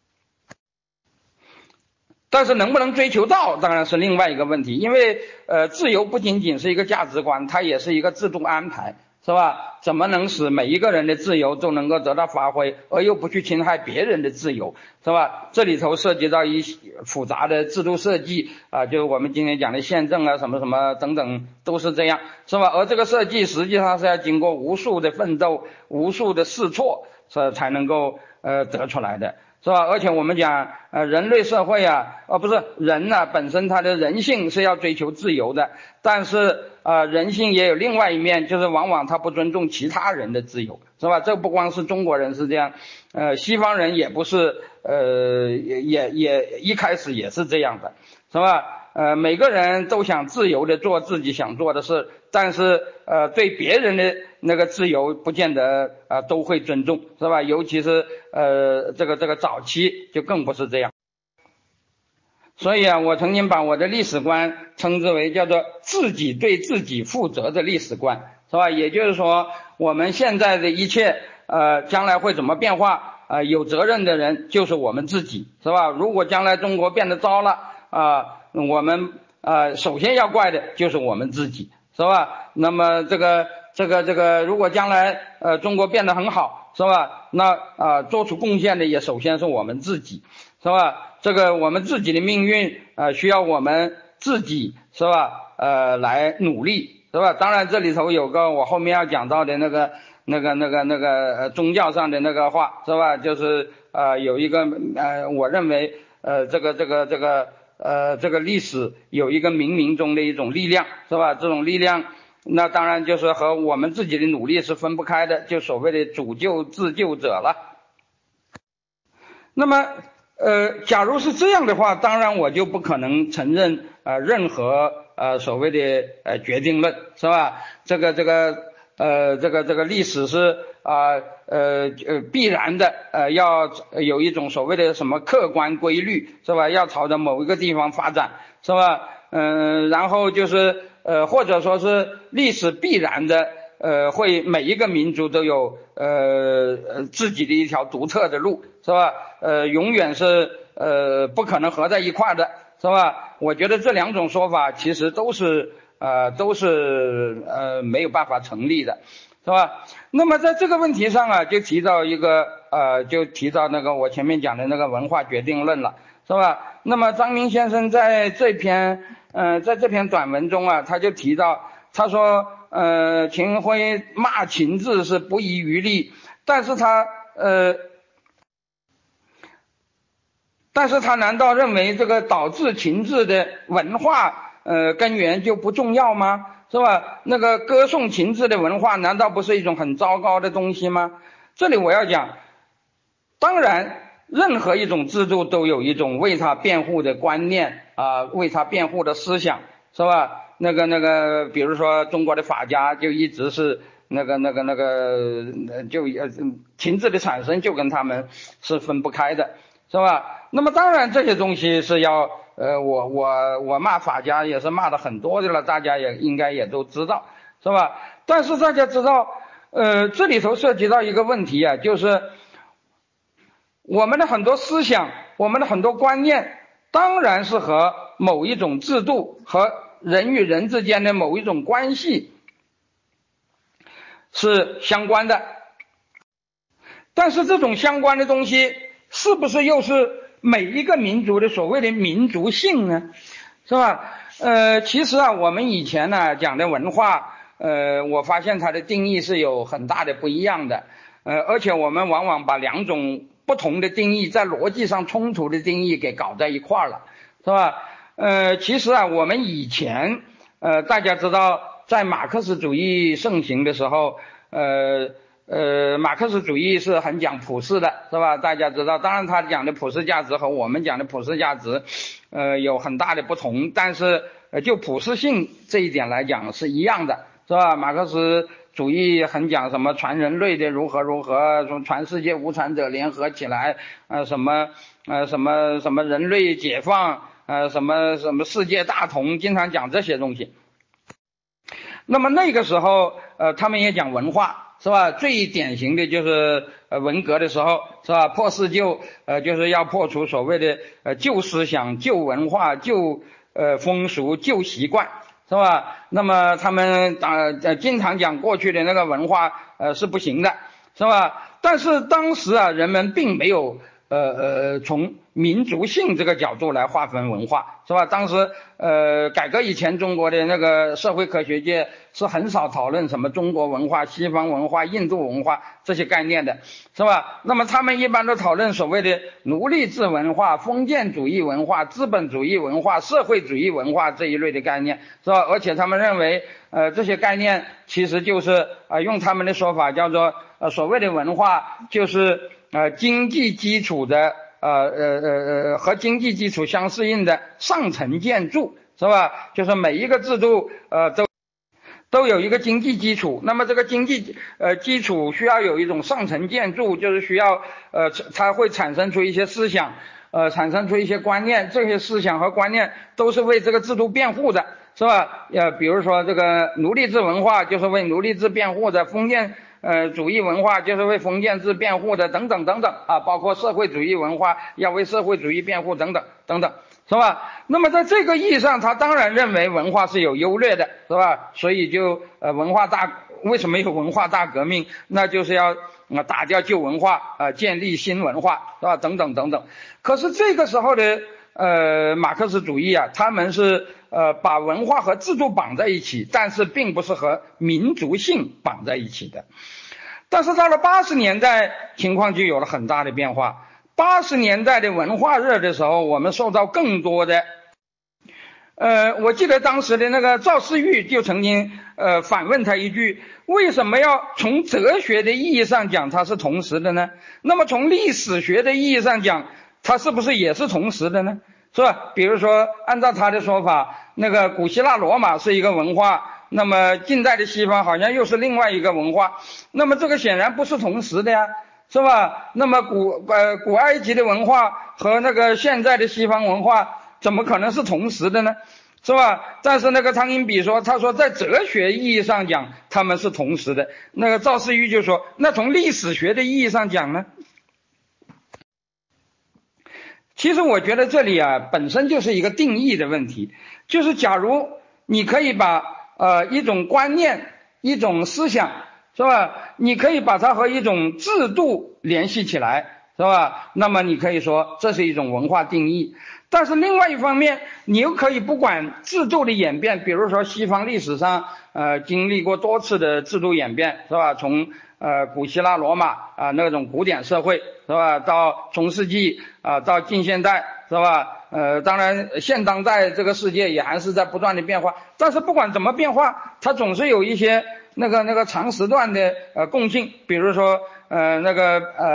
但是能不能追求到当然是另外一个问题，因为呃自由不仅仅是一个价值观，它也是一个制度安排，是吧？怎么能使每一个人的自由都能够得到发挥，而又不去侵害别人的自由，是吧？这里头涉及到一些复杂的制度设计啊，就是我们今天讲的宪政啊什么什么等等都是这样，是吧？而这个设计实际上是要经过无数的奋斗、无数的试错，是才能够呃得出来的，是吧？而且我们讲呃人类社会啊，呃不是人呢、啊、本身他的人性是要追求自由的，但是呃人性也有另外一面，就是往往他不尊重其他人的自由，是吧？这不光是中国人是这样，呃西方人也不是呃也也也一开始也是这样的，是吧？呃每个人都想自由的做自己想做的事，但是呃对别人的那个自由不见得呃都会尊重，是吧？尤其是呃这个这个早期就更不是这样。所以啊，我曾经把我的历史观称之为叫做自己对自己负责的历史观，是吧？也就是说我们现在的一切呃将来会怎么变化，呃有责任的人就是我们自己，是吧？如果将来中国变得糟了啊、呃、我们呃首先要怪的就是我们自己，是吧？那么这个这个这个如果将来呃中国变得很好，是吧？那啊、呃、做出贡献的也首先是我们自己，是吧？这个我们自己的命运呃需要我们自己，是吧？呃来努力，是吧？当然这里头有个我后面要讲到的那个那个那个那个呃宗教上的那个话，是吧？就是呃有一个呃我认为呃这个这个这个呃这个历史有一个冥冥中的一种力量，是吧？这种力量那当然就是和我们自己的努力是分不开的，就所谓的主救自救者了。那么呃假如是这样的话，当然我就不可能承认呃任何呃所谓的呃决定论，是吧？这个这个呃这个这个历史是啊 呃, 呃呃必然的呃要有一种所谓的什么客观规律，是吧？要朝着某一个地方发展，是吧？嗯、呃、然后就是呃或者说是历史必然的呃会每一个民族都有呃呃自己的一条独特的路，是吧？呃永远是呃不可能合在一块的，是吧？我觉得这两种说法其实都是呃都是呃没有办法成立的，是吧？那么在这个问题上啊，就提到一个呃就提到那个我前面讲的那个文化决定论了，是吧？那么张明先生在这篇呃在这篇短文中啊，他就提到，他说呃秦晖骂秦制是不遗余力，但是他呃但是他难道认为这个导致秦制的文化呃根源就不重要吗？是吧？那个歌颂秦制的文化难道不是一种很糟糕的东西吗？这里我要讲，当然任何一种制度都有一种为它辩护的观念啊，为它辩护的思想，是吧？那个那个，比如说中国的法家就一直是那个那个那个，就呃情志的产生就跟他们是分不开的，是吧？那么当然这些东西是要呃，我我我骂法家也是骂的很多的了，大家也应该也都知道，是吧？但是大家知道，呃，这里头涉及到一个问题啊，就是我们的很多思想，我们的很多观念，当然是和某一种制度和人与人之间的某一种关系是相关的，但是这种相关的东西是不是又是每一个民族的所谓的民族性呢？是吧？呃，其实啊，我们以前呢讲的文化，呃，我发现它的定义是有很大的不一样的，呃，而且我们往往把两种不同的定义，在逻辑上冲突的定义给搞在一块儿了，是吧？呃，其实啊，我们以前，呃，大家知道，在马克思主义盛行的时候，呃呃，马克思主义是很讲普世的，是吧？大家知道，当然他讲的普世价值和我们讲的普世价值，呃，有很大的不同，但是呃，就普世性这一点来讲是一样的，是吧？马克思主义很讲什么全人类的如何如何，什么全世界无产者联合起来，呃，什么呃什么什么人类解放。呃，什么什么世界大同，经常讲这些东西。那么那个时候，呃，他们也讲文化，是吧？最典型的就是呃文革的时候，是吧？破四旧，呃，就是要破除所谓的呃旧思想、旧文化、旧呃风俗、旧习惯，是吧？那么他们呃呃经常讲过去的那个文化呃是不行的，是吧？但是当时啊，人们并没有。呃呃，从民族性这个角度来划分文化，是吧？当时呃，改革以前，中国的那个社会科学界是很少讨论什么中国文化、西方文化、印度文化这些概念的，是吧？那么他们一般都讨论所谓的奴隶制文化、封建主义文化、资本主义文化、社会主义文化这一类的概念，是吧？而且他们认为，呃，这些概念其实就是呃，用他们的说法叫做呃，所谓的文化就是呃，经济基础的呃呃呃呃和经济基础相适应的上层建筑，是吧？就是每一个制度呃都都有一个经济基础，那么这个经济呃基础需要有一种上层建筑，就是需要呃它会产生出一些思想，呃产生出一些观念，这些思想和观念都是为这个制度辩护的，是吧？呃，比如说这个奴隶制文化就是为奴隶制辩护的，封建呃，主义文化就是为封建制辩护的，等等等等啊，包括社会主义文化要为社会主义辩护，等等等等，是吧？那么在这个意义上，他当然认为文化是有优劣的，是吧？所以就呃文化大，为什么有文化大革命？那就是要呃打掉旧文化，呃建立新文化，是吧？等等等等。可是这个时候的呃马克思主义啊，他们是呃把文化和制度绑在一起，但是并不是和民族性绑在一起的。但是到了八十年代，情况就有了很大的变化。八十年代的文化热的时候，我们受到更多的，呃，我记得当时的那个赵世玉就曾经呃反问他一句：为什么要从哲学的意义上讲它是同时的呢？那么从历史学的意义上讲，它是不是也是同时的呢？是吧？比如说，按照他的说法，那个古希腊罗马是一个文化。那么近代的西方好像又是另外一个文化，那么这个显然不是同时的呀，是吧？那么古呃古埃及的文化和那个现在的西方文化怎么可能是同时的呢？是吧？但是那个汤因比说，他说在哲学意义上讲他们是同时的。那个赵世玉就说，那从历史学的意义上讲呢？其实我觉得这里啊本身就是一个定义的问题，就是假如你可以把呃，一种观念，一种思想，是吧？你可以把它和一种制度联系起来，是吧？那么你可以说这是一种文化定义。但是另外一方面，你又可以不管制度的演变，比如说西方历史上呃经历过多次的制度演变，是吧？从呃古希腊罗马啊、呃、那种古典社会，是吧？到中世纪啊、呃、到近现代，是吧？呃，当然现当代这个世界也还是在不断的变化，但是不管怎么变化，它总是有一些那个那个长时段的呃共性，比如说呃那个呃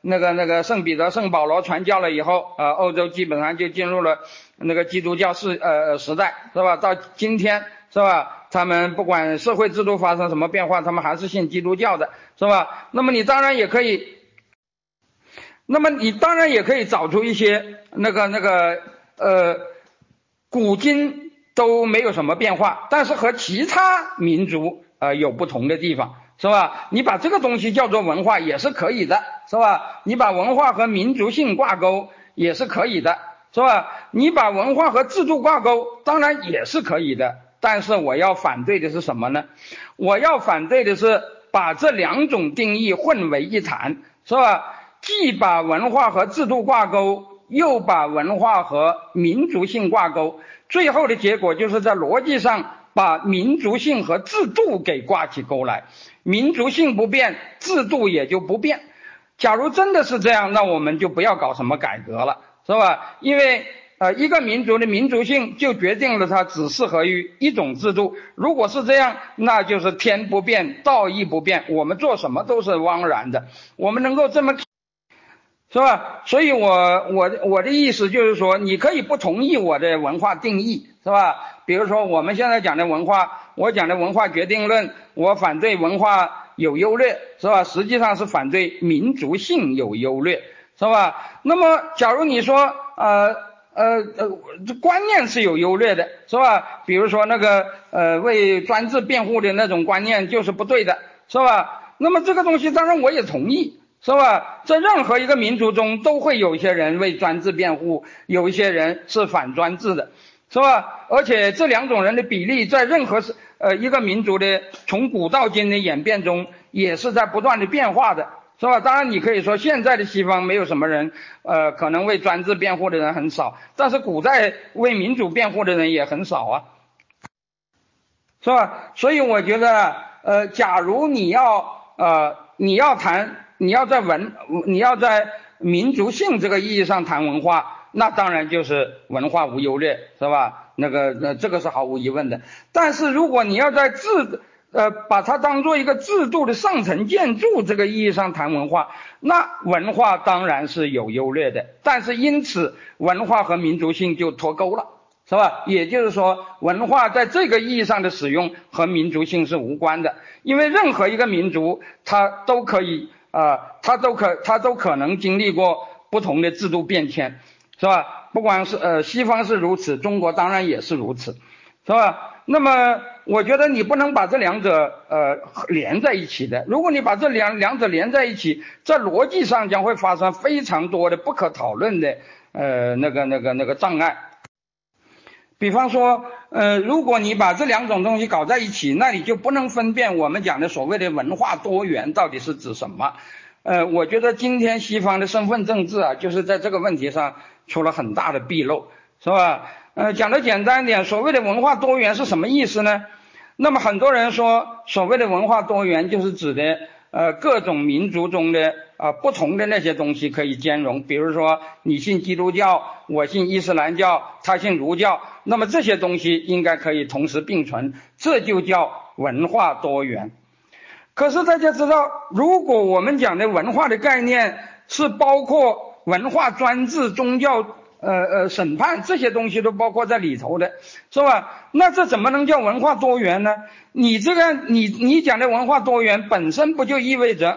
那个那个圣彼得、圣保罗传教了以后，呃，欧洲基本上就进入了那个基督教世呃时代，是吧？到今天，是吧？他们不管社会制度发生什么变化，他们还是信基督教的，是吧？那么你当然也可以，那么你当然也可以找出一些那个那个呃古今都没有什么变化，但是和其他民族呃有不同的地方，是吧？你把这个东西叫做文化也是可以的，是吧？你把文化和民族性挂钩也是可以的，是吧？你把文化和制度挂钩当然也是可以的，但是我要反对的是什么呢？我要反对的是把这两种定义混为一谈，是吧？既把文化和制度挂钩，又把文化和民族性挂钩，最后的结果就是在逻辑上把民族性和制度给挂起钩来，民族性不变，制度也就不变。假如真的是这样，那我们就不要搞什么改革了，是吧？因为呃，一个民族的民族性就决定了它只适合于一种制度。如果是这样，那就是天不变，道义不变，我们做什么都是枉然的。我们能够这么，是吧？所以我我我的意思就是说，你可以不同意我的文化定义，是吧？比如说我们现在讲的文化，我讲的文化决定论，我反对文化有优劣，是吧？实际上是反对民族性有优劣，是吧？那么假如你说呃呃呃观念是有优劣的，是吧？比如说那个呃为专制辩护的那种观念就是不对的，是吧？那么这个东西当然我也同意，是吧？在任何一个民族中都会有一些人为专制辩护，有一些人是反专制的，是吧？而且这两种人的比例在任何呃一个民族的从古到今的演变中也是在不断的变化的，是吧？当然你可以说现在的西方没有什么人呃可能为专制辩护的人很少，但是古代为民主辩护的人也很少啊，是吧？所以我觉得呃假如你要呃你要谈你要在文你要在民族性这个意义上谈文化，那当然就是文化无优劣，是吧？那个呃这个是毫无疑问的。但是如果你要在制呃把它当做一个制度的上层建筑这个意义上谈文化，那文化当然是有优劣的，但是因此文化和民族性就脱钩了，是吧？也就是说文化在这个意义上的使用和民族性是无关的，因为任何一个民族它都可以呃它都可它都可能经历过不同的制度变迁，是吧？不管是呃西方是如此，中国当然也是如此，是吧？那么我觉得你不能把这两者呃连在一起的，如果你把这两两者连在一起，在逻辑上将会发生非常多的不可讨论的呃那个那个那个障碍。比方说呃如果你把这两种东西搞在一起，那你就不能分辨我们讲的所谓的文化多元到底是指什么。呃我觉得今天西方的身份政治啊，就是在这个问题上出了很大的纰漏，是吧？呃讲的简单一点，所谓的文化多元是什么意思呢？那么很多人说所谓的文化多元就是指的呃各种民族中的呃不同的那些东西可以兼容，比如说你信基督教，我信伊斯兰教，他信儒教，那么这些东西应该可以同时并存，这就叫文化多元。可是大家知道，如果我们讲的文化的概念是包括文化专制、宗教呃呃审判这些东西都包括在里头的，是吧？那这怎么能叫文化多元呢？你这个你你讲的文化多元本身不就意味着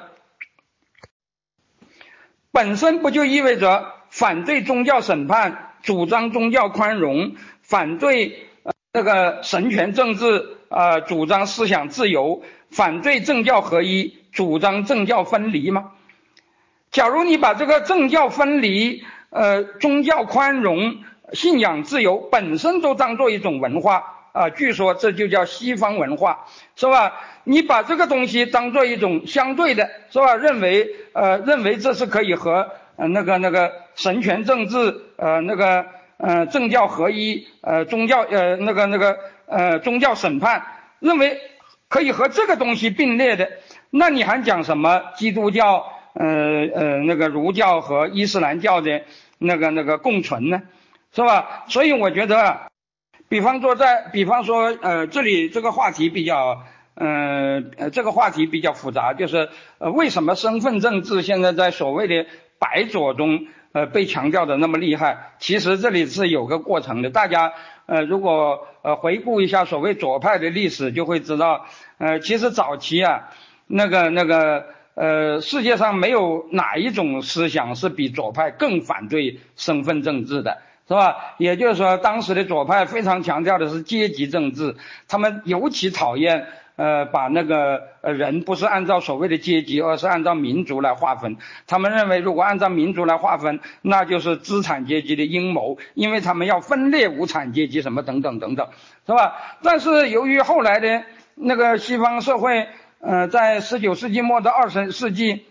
本身不就意味着反对宗教审判，主张宗教宽容，反对呃这个神权政治，呃主张思想自由，反对政教合一，主张政教分离吗？假如你把这个政教分离呃宗教宽容、信仰自由本身都当做一种文化啊、呃，据说这就叫西方文化，是吧？你把这个东西当做一种相对的，是吧？认为呃认为这是可以和呃那个那个神权政治呃那个呃政教合一呃宗教呃那个那个呃宗教审判，认为可以和这个东西并列的，那你还讲什么基督教呃呃那个儒教和伊斯兰教的那个那个共存呢？是吧？所以我觉得比方说在比方说呃这里这个话题比较呃，这个话题比较复杂，就是呃，为什么身份政治现在在所谓的白左中呃被强调的那么厉害？其实这里是有个过程的，大家呃如果呃回顾一下所谓左派的历史，就会知道，呃，其实早期啊，那个那个呃，世界上没有哪一种思想是比左派更反对身份政治的。是吧？也就是说，当时的左派非常强调的是阶级政治，他们尤其讨厌呃把那个呃人不是按照所谓的阶级，而是按照民族来划分。他们认为，如果按照民族来划分，那就是资产阶级的阴谋，因为他们要分裂无产阶级什么等等等等，是吧？但是由于后来的那个西方社会，呃，在十九世纪末到二十世纪，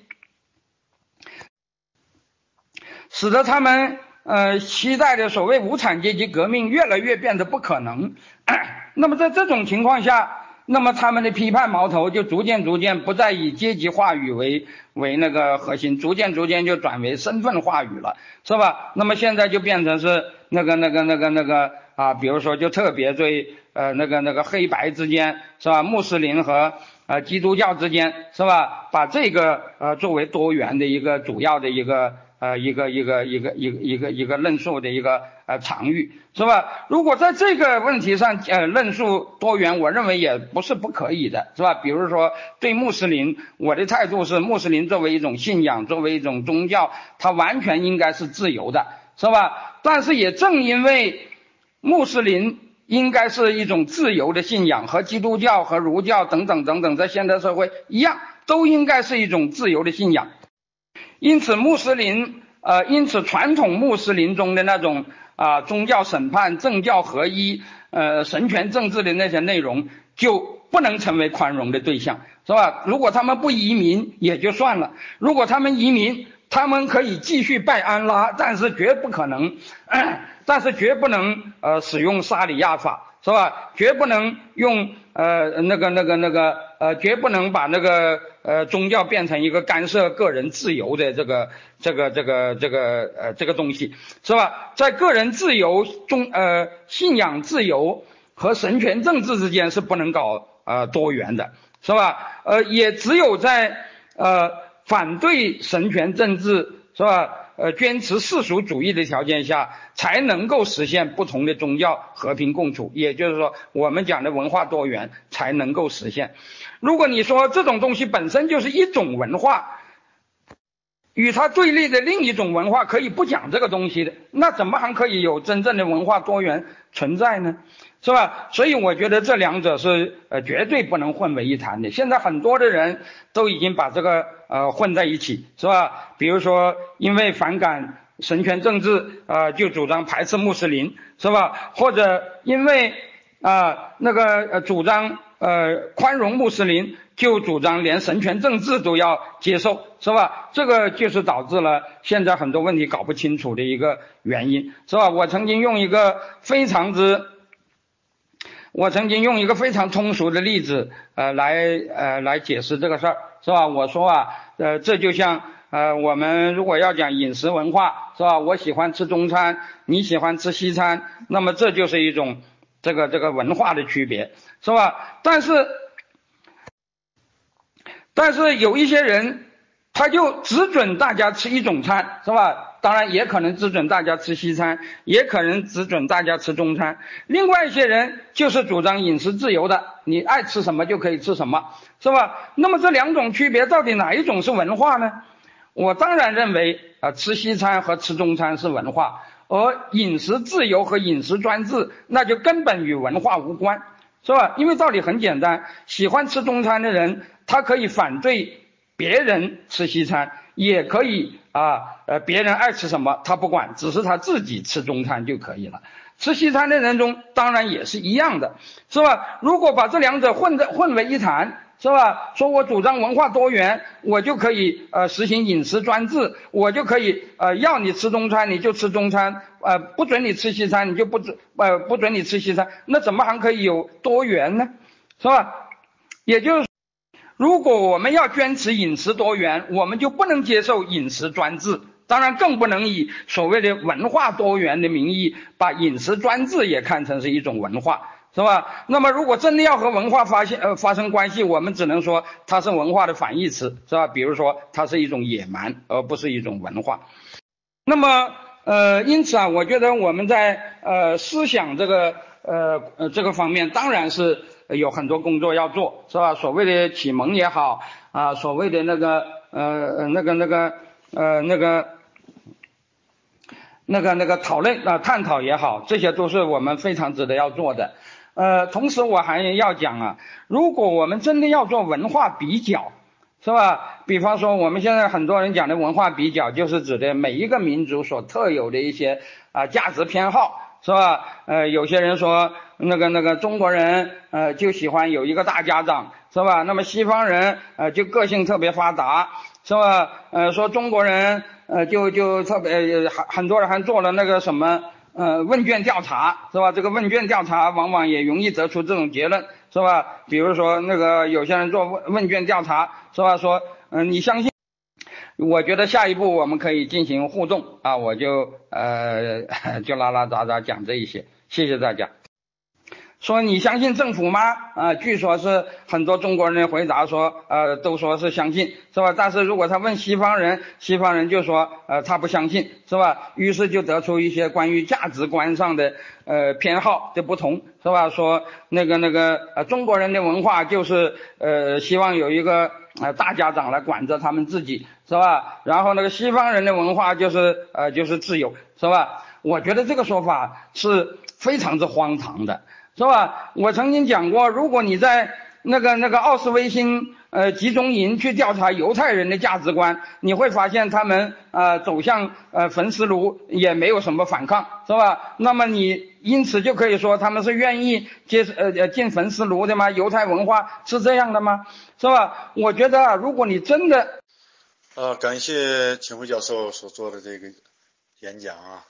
使得他们呃，期待的所谓无产阶级革命越来越变得不可能。那么在这种情况下，那么他们的批判矛头就逐渐逐渐不再以阶级话语为为那个核心，逐渐逐渐就转为身份话语了，是吧？那么现在就变成是那个那个那个那个啊，比如说就特别对呃那个那个黑白之间，是吧？穆斯林和呃基督教之间，是吧？把这个呃作为多元的一个主要的一个呃，一个一个一个一个一个一个论述的一个呃场域，是吧？如果在这个问题上呃论述多元，我认为也不是不可以的，是吧？比如说对穆斯林，我的态度是穆斯林作为一种信仰，作为一种宗教，它完全应该是自由的，是吧？但是也正因为穆斯林应该是一种自由的信仰，和基督教和儒教等等等等在现代社会一样，都应该是一种自由的信仰。因此穆斯林呃因此传统穆斯林中的那种啊、呃、宗教审判、政教合一、呃神权政治的那些内容就不能成为宽容的对象，是吧？如果他们不移民也就算了，如果他们移民，他们可以继续拜安拉，但是绝不可能呃但是绝不能呃使用沙里亚法，是吧？绝不能用呃那个那个那个呃绝不能把那个呃宗教变成一个干涉个人自由的这个这个这个这个呃这个东西，是吧？在个人自由中呃信仰自由和神权政治之间是不能搞呃多元的，是吧？呃也只有在呃反对神权政治，是吧？呃，坚持世俗主义的条件下，才能够实现不同的宗教和平共处。也就是说，我们讲的文化多元才能够实现。如果你说这种东西本身就是一种文化，与它对立的另一种文化可以不讲这个东西的，那怎么还可以有真正的文化多元存在呢？是吧？所以我觉得这两者是呃绝对不能混为一谈的。现在很多的人都已经把这个呃混在一起，是吧？比如说因为反感神权政治呃就主张排斥穆斯林，是吧？或者因为啊、呃、那个呃主张呃宽容穆斯林，就主张连神权政治都要接受，是吧？这个就是导致了现在很多问题搞不清楚的一个原因，是吧？我曾经用一个非常之我曾经用一个非常通俗的例子呃来呃来解释这个事儿，是吧？我说啊呃这就像呃我们如果要讲饮食文化，是吧？我喜欢吃中餐，你喜欢吃西餐，那么这就是一种这个这个文化的区别，是吧？但是但是有一些人他就只准大家吃一种餐，是吧？当然也可能只准大家吃西餐，也可能只准大家吃中餐。另外一些人就是主张饮食自由的，你爱吃什么就可以吃什么，是吧？那么这两种区别到底哪一种是文化呢？我当然认为啊、呃，吃西餐和吃中餐是文化，而饮食自由和饮食专制那就根本与文化无关，是吧？因为道理很简单，喜欢吃中餐的人他可以反对别人吃西餐，也可以啊呃别人爱吃什么他不管，只是他自己吃中餐就可以了。吃西餐的人中当然也是一样的，是吧？如果把这两者混在混为一谈，是吧？说我主张文化多元，我就可以呃实行饮食专制，我就可以呃要你吃中餐你就吃中餐，呃不准你吃西餐你就不准呃不准你吃西餐，那怎么还可以有多元呢？是吧？也就是如果我们要坚持饮食多元，我们就不能接受饮食专制，当然更不能以所谓的文化多元的名义把饮食专制也看成是一种文化， 是吧？那么如果真的要和文化发现呃发生关系，我们只能说它是文化的反义词，是吧？比如说它是一种野蛮，而不是一种文化。那么呃，因此啊，我觉得我们在呃思想这个呃呃这个方面，当然是有很多工作要做，是吧？所谓的启蒙也好啊，所谓的那个呃那个那个呃那个。那个那个讨论啊、呃、探讨也好，这些都是我们非常值得要做的。呃，同时我还要讲啊，如果我们真的要做文化比较，是吧？比方说我们现在很多人讲的文化比较，就是指的每一个民族所特有的一些啊、呃、价值偏好，是吧？呃，有些人说那个那个中国人呃就喜欢有一个大家长，是吧？那么西方人呃就个性特别发达，是吧？呃，说中国人。呃，就就特别很很多人还做了那个什么呃问卷调查，是吧？这个问卷调查往往也容易得出这种结论，是吧？比如说那个有些人做问问卷调查，是吧？说嗯、呃，你相信？我觉得下一步我们可以进行互动啊，我就呃就拉拉杂杂讲这一些，谢谢大家。说你相信政府吗？啊，据说是很多中国人回答说，呃，都说是相信，是吧？但是如果他问西方人，西方人就说，呃，他不相信，是吧？于是就得出一些关于价值观上的呃偏好的不同，是吧？说那个那个呃中国人的文化就是呃希望有一个呃大家长来管着他们自己，是吧？然后那个西方人的文化就是呃就是自由，是吧？我觉得这个说法是非常之荒唐的。是吧？我曾经讲过，如果你在那个那个奥斯维辛呃集中营去调查犹太人的价值观，你会发现他们呃走向呃焚尸炉也没有什么反抗，是吧？那么你因此就可以说他们是愿意接呃呃进焚尸炉的吗？犹太文化是这样的吗？是吧？我觉得啊，如果你真的呃，感谢秦晖教授所做的这个演讲啊，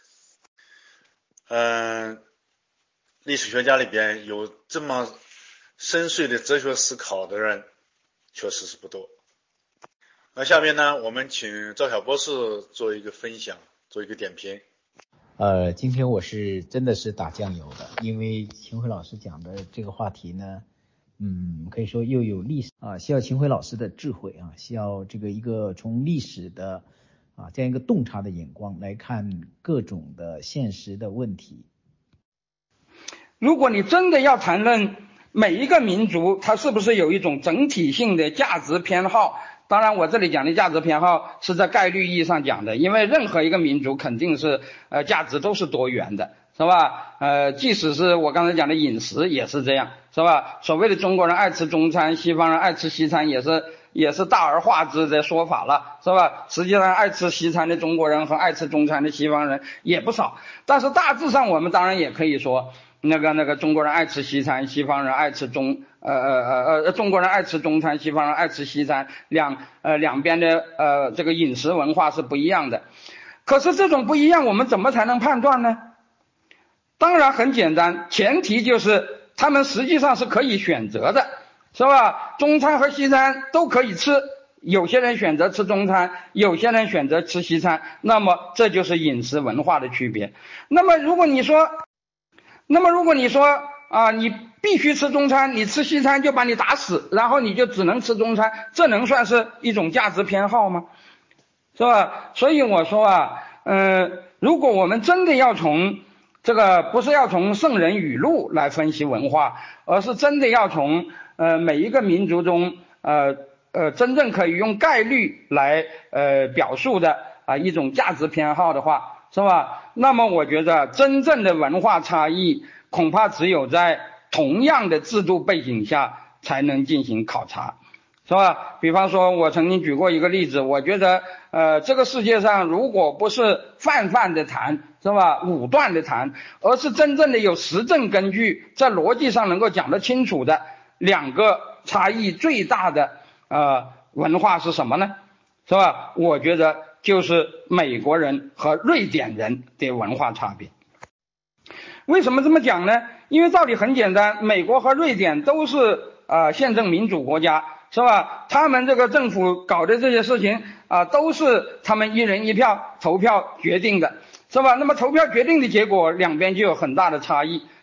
嗯、呃。历史学家里边有这么深邃的哲学思考的人确实是不多。那下面呢，我们请赵晓博士做一个分享，做一个点评。 呃，今天我是真的是打酱油的，因为秦晖老师讲的这个话题呢，嗯，可以说又有历史啊，需要秦晖老师的智慧啊，需要这个一个从历史的啊这样一个洞察的眼光来看各种的现实的问题。 如果你真的要谈论每一个民族它是不是有一种整体性的价值偏好，当然我这里讲的价值偏好是在概率意义上讲的，因为任何一个民族肯定是呃价值都是多元的，是吧？呃即使是我刚才讲的饮食也是这样，是吧？所谓的中国人爱吃中餐，西方人爱吃西餐，也是也是大而化之的说法了，是吧？实际上爱吃西餐的中国人和爱吃中餐的西方人也不少，但是大致上我们当然也可以说那个那个中国人爱吃西餐，西方人爱吃中呃呃呃呃中国人爱吃中餐，西方人爱吃西餐，两呃两边的呃这个饮食文化是不一样的。可是这种不一样我们怎么才能判断呢？当然很简单，前提就是他们实际上是可以选择的，是吧？中餐和西餐都可以吃，有些人选择吃中餐，有些人选择吃西餐，那么这就是饮食文化的区别。那么如果你说那么如果你说啊，你必须吃中餐，你吃西餐就把你打死，然后你就只能吃中餐，这能算是一种价值偏好吗？是吧？所以我说啊，呃，如果我们真的要从这个不是要从圣人语录来分析文化，而是真的要从呃每一个民族中呃呃真正可以用概率来呃表述的啊一种价值偏好的话，是吧？那么我觉得真正的文化差异恐怕只有在同样的制度背景下才能进行考察，是吧？比方说我曾经举过一个例子，我觉得呃这个世界上如果不是泛泛的谈，是吧，武断的谈，而是真正的有实证根据，在逻辑上能够讲得清楚的两个差异最大的呃文化是什么呢？是吧？我觉得就是美国人和瑞典人的文化差别。为什么这么讲呢？因为道理很简单，美国和瑞典都是呃宪政民主国家，是吧？他们这个政府搞的这些事情啊、呃，都是他们一人一票投票决定的，是吧？那么投票决定的结果，两边就有很大的差异，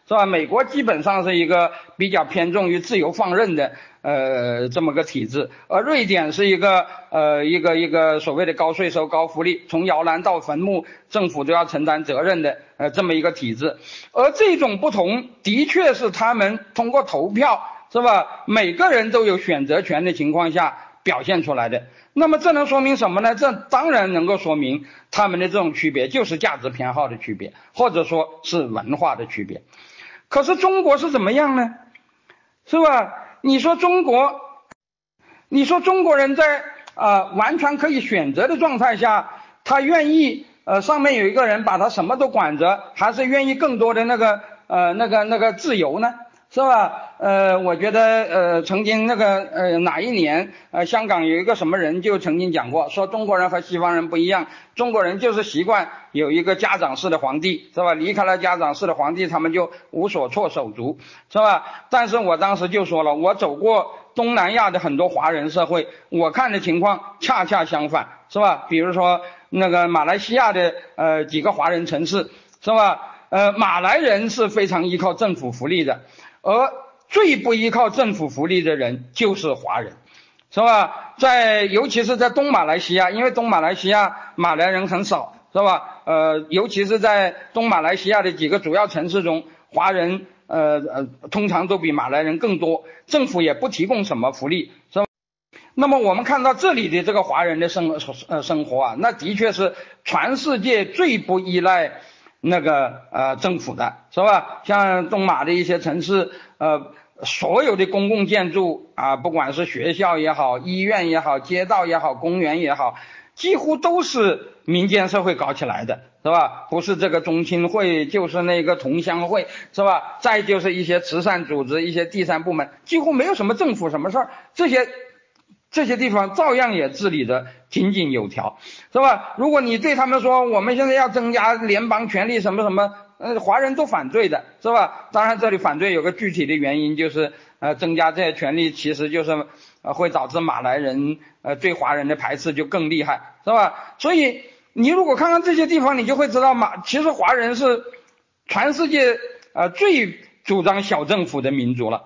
是吧？美国基本上是一个比较偏重于自由放任的呃这么个体制，而瑞典是一个呃一个一个所谓的高税收高福利，从摇篮到坟墓政府都要承担责任的呃这么一个体制。而这种不同的确是他们通过投票，是吧，每个人都有选择权的情况下表现出来的。那么这能说明什么呢？这当然能够说明他们的这种区别就是价值偏好的区别，或者说是文化的区别。可是中国是怎么样呢？是吧？你说中国，你说中国人在啊、呃、完全可以选择的状态下，他愿意呃上面有一个人把他什么都管着，还是愿意更多的那个呃那个那个自由呢？是吧？呃，我觉得呃，曾经那个呃哪一年呃，香港有一个什么人就曾经讲过，说中国人和西方人不一样，中国人就是习惯有一个家长式的皇帝，是吧？离开了家长式的皇帝，他们就无所措手足，是吧？但是我当时就说了，我走过东南亚的很多华人社会，我看的情况恰恰相反，是吧？比如说那个马来西亚的呃几个华人城市，是吧？呃，马来人是非常依靠政府福利的。而最不依靠政府福利的人就是华人，是吧？在尤其是在东马来西亚，因为东马来西亚马来人很少，是吧？呃，尤其是在东马来西亚的几个主要城市中，华人呃呃通常都比马来人更多，政府也不提供什么福利，是吧？那么我们看到这里的这个华人的生呃生活啊，那的确是全世界最不依赖那个呃政府的，是吧？像东马的一些城市，呃所有的公共建筑啊，不管是学校也好，医院也好，街道也好，公园也好，几乎都是民间社会搞起来的，是吧？不是这个中青会，就是那个同乡会，是吧？再就是一些慈善组织，一些第三部门，几乎没有什么政府什么事儿，这些这些地方照样也治理的井井有条，是吧？如果你对他们说我们现在要增加联邦权力什么什么，呃，华人都反对的，是吧？当然这里反对有个具体的原因，就是呃增加这些权力其实就是呃会导致马来人呃对华人的排斥就更厉害，是吧？所以你如果看看这些地方，你就会知道马其实华人是全世界呃最主张小政府的民族了。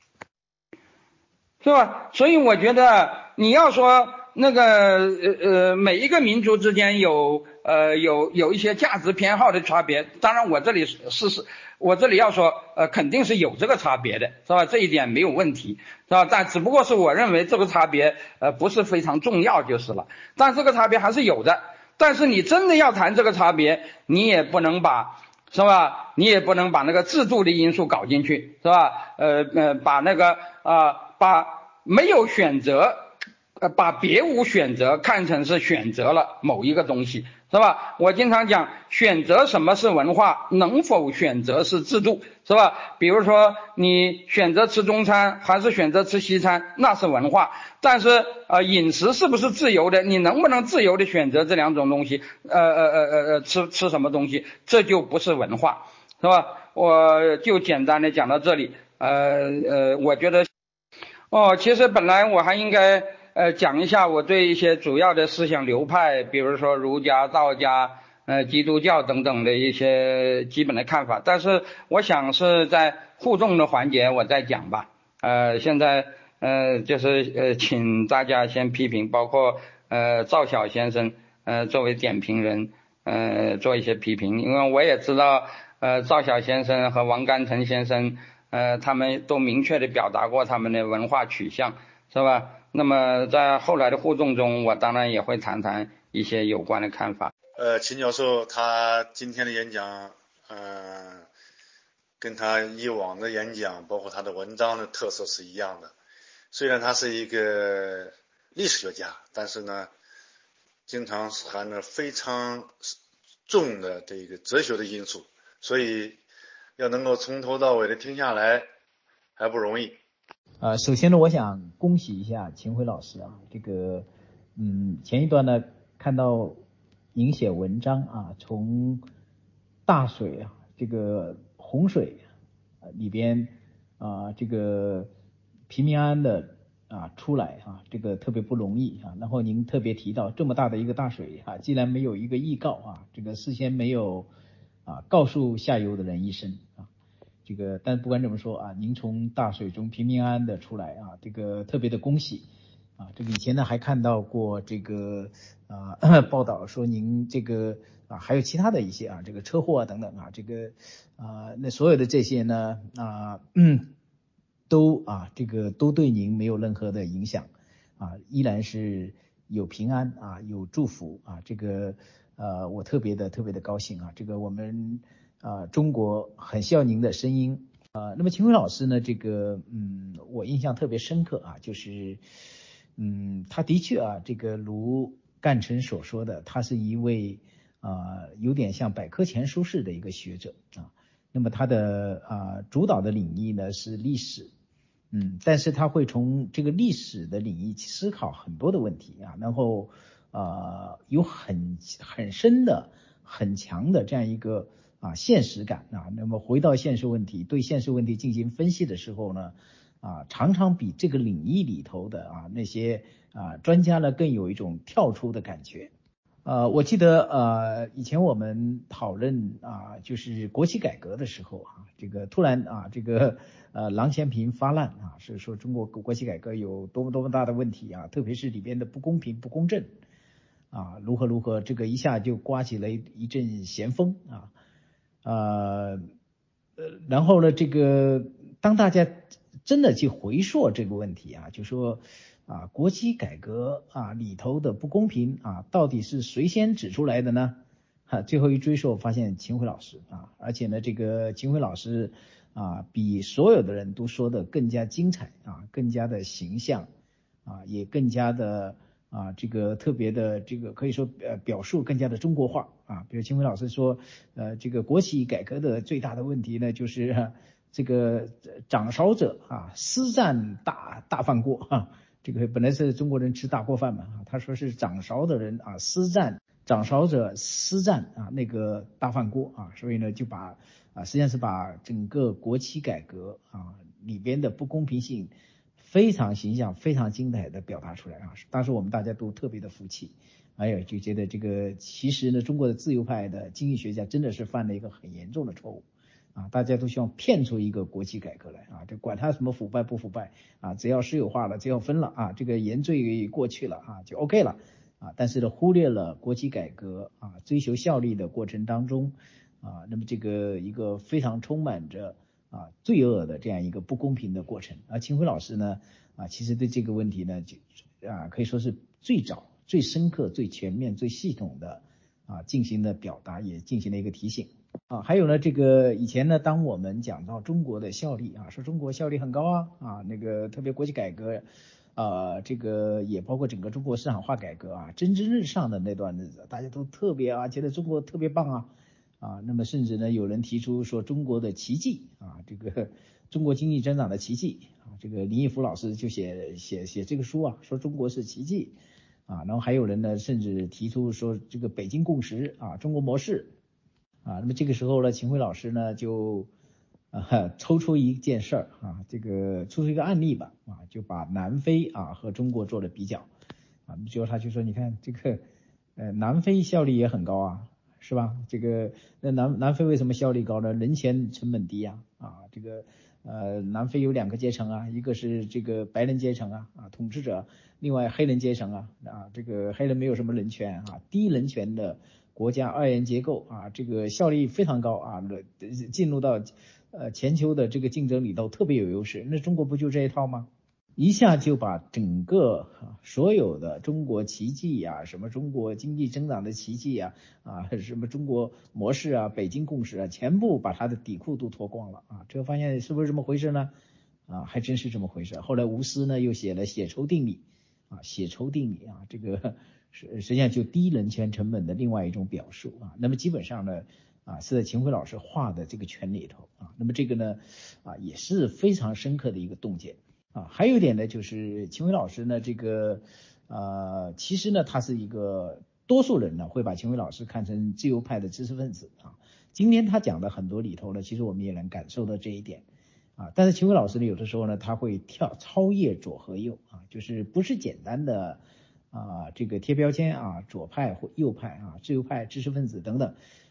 是吧？所以我觉得你要说那个呃呃每一个民族之间有呃有有一些价值偏好的差别，当然我这里是是我这里要说呃肯定是有这个差别的，是吧？这一点没有问题，是吧？但只不过是我认为这个差别呃不是非常重要就是了，但这个差别还是有的。但是你真的要谈这个差别，你也不能把是吧？你也不能把那个制度的因素搞进去，是吧？呃呃把那个啊。呃把没有选择，呃，把别无选择看成是选择了某一个东西，是吧？我经常讲，选择什么是文化，能否选择是制度，是吧？比如说你选择吃中餐还是选择吃西餐，那是文化。但是呃，饮食是不是自由的？你能不能自由的选择这两种东西？呃呃呃呃呃，吃吃什么东西，这就不是文化，是吧？我就简单的讲到这里。呃呃，我觉得。哦，其实本来我还应该呃讲一下我对一些主要的思想流派，比如说儒家、道家、呃基督教等等的一些基本的看法，但是我想是在互动的环节我再讲吧。呃，现在呃就是呃请大家先批评，包括呃赵晓先生呃作为点评人呃做一些批评，因为我也知道呃赵晓先生和王甘成先生。呃，他们都明确的表达过他们的文化取向，是吧？那么在后来的互动中，我当然也会谈谈一些有关的看法。 呃，秦教授他今天的演讲，呃，跟他以往的演讲，包括他的文章的特色是一样的。虽然他是一个历史学家，但是呢，经常含着非常重的这个哲学的因素，所以。要能够从头到尾的听下来还不容易。 呃，首先呢，我想恭喜一下秦晖老师啊，这个嗯，前一段呢看到您写文章啊，从大水啊，这个洪水啊里边啊，这个平平安安的啊出来啊，这个特别不容易啊。然后您特别提到这么大的一个大水啊，既然没有一个预告啊，这个事先没有。啊，告诉下游的人一声啊， 这个但不管怎么说啊，您从大水中平平安安的出来啊，这个特别的恭喜啊。这个以前呢还看到过这个啊报道说您这个啊还有其他的一些啊这个车祸啊等等啊，这个啊那所有的这些呢啊嗯都啊这个都对您没有任何的影响啊，依然是有平安啊有祝福啊，这个呃我特别的特别的高兴啊，这个我们啊中国很需要您的声音啊。那么秦晖老师呢，这个嗯我印象特别深刻啊，就是嗯他的确啊这个如干成所说的，他是一位啊有点像百科全书式的一个学者啊。那么他的啊主导的领域呢是历史。嗯，但是他会从这个历史的领域思考很多的问题啊，然后呃有很很深的、很强的这样一个啊现实感啊。那么回到现实问题，对现实问题进行分析的时候呢，啊常常比这个领域里头的啊那些啊专家呢更有一种跳出的感觉。呃，我记得呃以前我们讨论啊，就是国企改革的时候啊，这个突然啊这个呃郎咸平发难啊，是说中国国企改革有多么多么大的问题啊，特别是里边的不公平不公正啊，如何如何，这个一下就刮起了一一阵咸风啊，呃呃，然后呢，这个当大家真的去回溯这个问题啊，就说。啊，国企改革啊里头的不公平啊，到底是谁先指出来的呢？哈，最后一追溯发现秦晖老师啊，而且呢，这个秦晖老师啊，比所有的人都说的更加精彩啊，更加的形象啊，也更加的啊，这个特别的这个可以说呃表述更加的中国化啊。比如秦晖老师说，呃，这个国企改革的最大的问题呢，就是、啊、这个掌勺者啊，私占大大饭锅啊。这个本来是中国人吃大锅饭嘛，他说是掌勺的人啊私占，掌勺者私占啊那个大饭锅啊，所以呢就把啊实际上是把整个国企改革啊里边的不公平性非常形象、非常精彩的表达出来啊。当时我们大家都特别的服气，哎呀就觉得这个其实呢中国的自由派的经济学家真的是犯了一个很严重的错误。啊，大家都希望骗出一个国企改革来啊，这管他什么腐败不腐败啊，只要私有化了，只要分了啊，这个原罪过去了啊，就 OK 了啊。但是呢，忽略了国企改革啊，追求效率的过程当中啊，那么这个一个非常充满着啊罪恶的这样一个不公平的过程。而秦晖老师呢啊，其实对这个问题呢，就啊可以说是最早、最深刻、最全面、最系统的啊进行了表达，也进行了一个提醒。啊，还有呢，这个以前呢，当我们讲到中国的效率啊，说中国效率很高啊，啊，那个特别国企改革，呃，这个也包括整个中国市场化改革啊，蒸蒸日上的那段日子，大家都特别啊，觉得中国特别棒啊，啊，那么甚至呢，有人提出说中国的奇迹啊，这个中国经济增长的奇迹啊，这个林毅夫老师就写写写这个书啊，说中国是奇迹啊，然后还有人呢，甚至提出说这个北京共识啊，中国模式。啊，那么这个时候呢，秦晖老师呢就啊抽出一件事儿啊，这个抽出一个案例吧啊，就把南非啊和中国做了比较啊，最后他就说，你看这个呃南非效率也很高啊，是吧？这个那南南非为什么效率高呢？人权成本低啊啊，这个呃南非有两个阶层啊，一个是这个白人阶层啊啊统治者，另外黑人阶层啊啊这个黑人没有什么人权啊，低人权的。国家二元结构啊，这个效率非常高啊，进入到呃全球的这个竞争里头特别有优势。那中国不就这一套吗？一下就把整个啊所有的中国奇迹呀、啊，什么中国经济增长的奇迹呀、啊，啊什么中国模式啊、北京共识啊，全部把它的底裤都脱光了啊！这个发现是不是这么回事呢？啊，还真是这么回事。后来吴思呢又写了血酬定理啊，血酬定理啊，这个。实实际上就低人权成本的另外一种表述啊，那么基本上呢啊是在秦晖老师画的这个圈里头啊，那么这个呢啊也是非常深刻的一个洞见啊。还有一点呢就是秦晖老师呢这个呃其实呢他是一个多数人呢会把秦晖老师看成自由派的知识分子啊，今天他讲的很多里头呢其实我们也能感受到这一点啊，但是秦晖老师呢有的时候呢他会跳超越左和右啊，就是不是简单的啊，这个贴标签啊，左派或右派啊，自由派、知识分子等等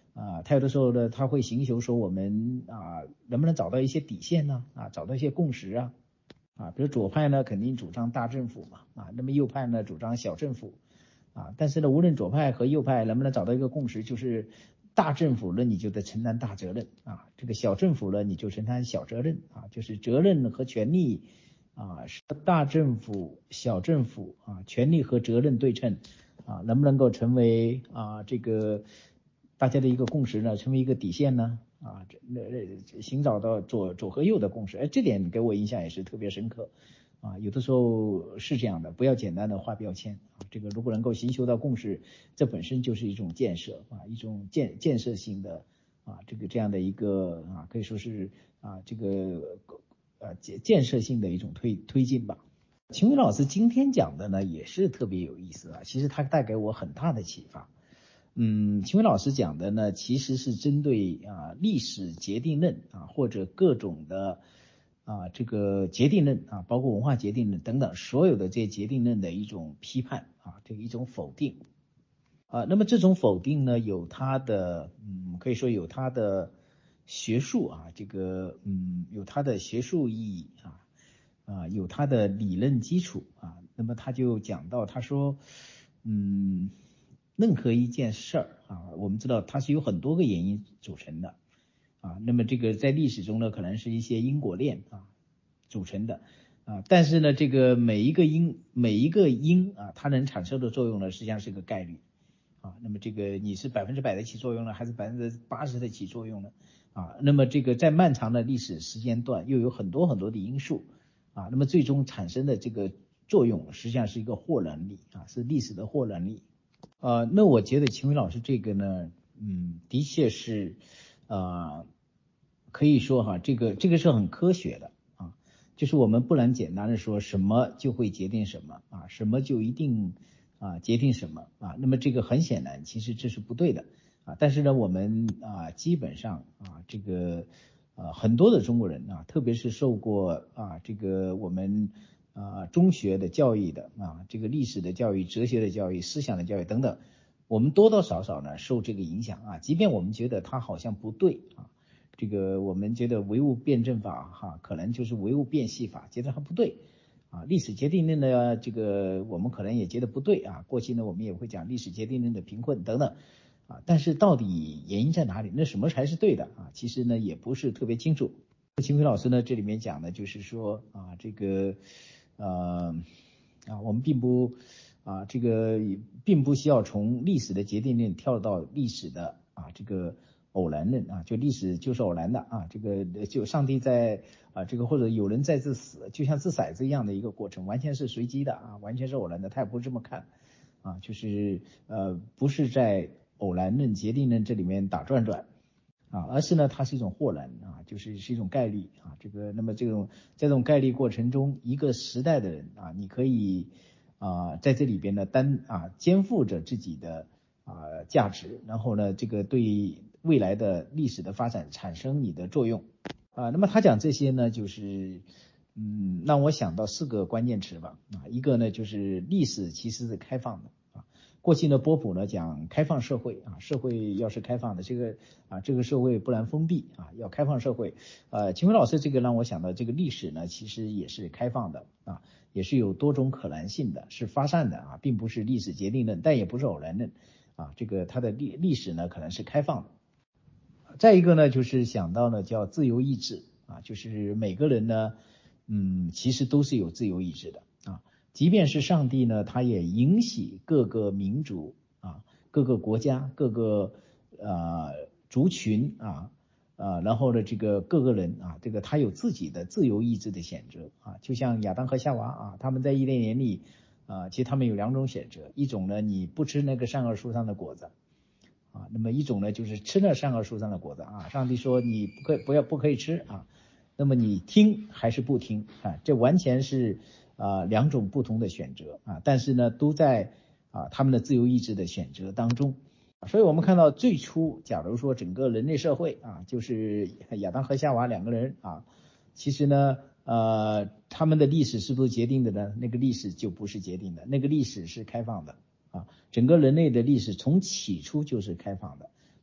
啊，他有的时候呢，他会行求说我们啊，能不能找到一些底线呢？啊，找到一些共识啊，啊，比如左派呢肯定主张大政府嘛，啊，那么右派呢主张小政府，啊，但是呢，无论左派和右派能不能找到一个共识，就是大政府呢你就得承担大责任啊，这个小政府呢你就承担小责任啊，就是责任和权利啊是大政府、小政府啊，权利和责任对称啊，能不能够成为啊这个大家的一个共识呢？成为一个底线呢？啊，这那寻找到左左和右的共识，哎，这点给我印象也是特别深刻。啊，有的时候是这样的，不要简单的画标签啊。这个如果能够寻求到共识，这本身就是一种建设啊，一种建建设性的啊，这个这样的一个啊，可以说是啊，这个呃建建设性的一种推推进吧。秦伟老师今天讲的呢，也是特别有意思啊，其实他带给我很大的启发。嗯，秦伟老师讲的呢，其实是针对啊历史决定论啊，或者各种的啊这个决定论啊，包括文化决定论等等，所有的这些决定论的一种批判啊，这个一种否定啊。那么这种否定呢，有它的嗯，可以说有它的学术啊，这个嗯有它的学术意义啊啊，有它的理论基础啊。那么他就讲到，他说嗯。任何一件事儿啊，我们知道它是有很多个原因组成的啊。那么这个在历史中呢，可能是一些因果链啊组成的啊。但是呢，这个每一个因每一个因啊，它能产生的作用呢，实际上是个概率啊。那么这个你是百分之百的起作用呢，还是百分之八十的起作用呢？啊，那么这个在漫长的历史时间段，又有很多很多的因素啊。那么最终产生的这个作用，实际上是一个或然力啊，是历史的或然力。呃，那我觉得秦伟老师这个呢，嗯，的确是，呃，可以说哈，这个这个是很科学的啊，就是我们不能简单的说什么就会决定什么啊，什么就一定啊决定什么啊，那么这个很显然，其实这是不对的啊。但是呢，我们啊基本上啊这个呃很多的中国人啊，特别是受过啊这个我们。啊，中学的教育的啊，这个历史的教育、哲学的教育、思想的教育等等，我们多多少少呢受这个影响啊。即便我们觉得它好像不对啊，这个我们觉得唯物辩证法哈、啊，可能就是唯物辨析法，觉得它不对啊。历史决定论呢，这个我们可能也觉得不对啊。过去呢，我们也会讲历史决定论的贫困等等啊。但是到底原因在哪里？那什么才是对的啊？其实呢，也不是特别清楚。秦晖老师呢，这里面讲的就是说啊，这个。呃啊，我们并不啊，这个并不需要从历史的决定论跳到历史的啊这个偶然论啊，就历史就是偶然的啊，这个就上帝在啊这个或者有人在这死，就像掷骰子一样的一个过程，完全是随机的啊，完全是偶然的，他也不是这么看啊，就是呃不是在偶然论、决定论这里面打转转。啊，而是呢，它是一种或然啊，就是是一种概率啊。这个，那么这种在这种概率过程中，一个时代的人啊，你可以啊在这里边呢担啊肩负着自己的啊价值，然后呢，这个对未来的历史的发展产生你的作用啊。那么他讲这些呢，就是嗯让我想到四个关键词吧啊，一个呢就是历史其实是开放的。过去呢，波普呢讲开放社会啊，社会要是开放的，这个啊这个社会不然封闭啊，要开放社会。呃，秦晖老师这个让我想到，这个历史呢其实也是开放的啊，也是有多种可能性的，是发散的啊，并不是历史决定论，但也不是偶然论啊，这个它的历历史呢可能是开放的。再一个呢，就是想到呢叫自由意志啊，就是每个人呢，嗯，其实都是有自由意志的啊。即便是上帝呢，他也允许各个民族啊、各个国家、各个呃族群啊、呃，然后呢，这个各个人啊，这个他有自己的自由意志的选择啊，就像亚当和夏娃啊，他们在伊甸园里啊，其实他们有两种选择，一种呢，你不吃那个善恶树上的果子啊，那么一种呢，就是吃了善恶树上的果子啊，上帝说你不可不要不可以吃啊，那么你听还是不听啊，这完全是。啊、呃，两种不同的选择啊，但是呢，都在啊他们的自由意志的选择当中。所以我们看到最初，假如说整个人类社会啊，就是亚当和夏娃两个人啊，其实呢，呃，他们的历史是不是决定的呢？那个历史就不是决定的，那个历史是开放的啊，整个人类的历史从起初就是开放的。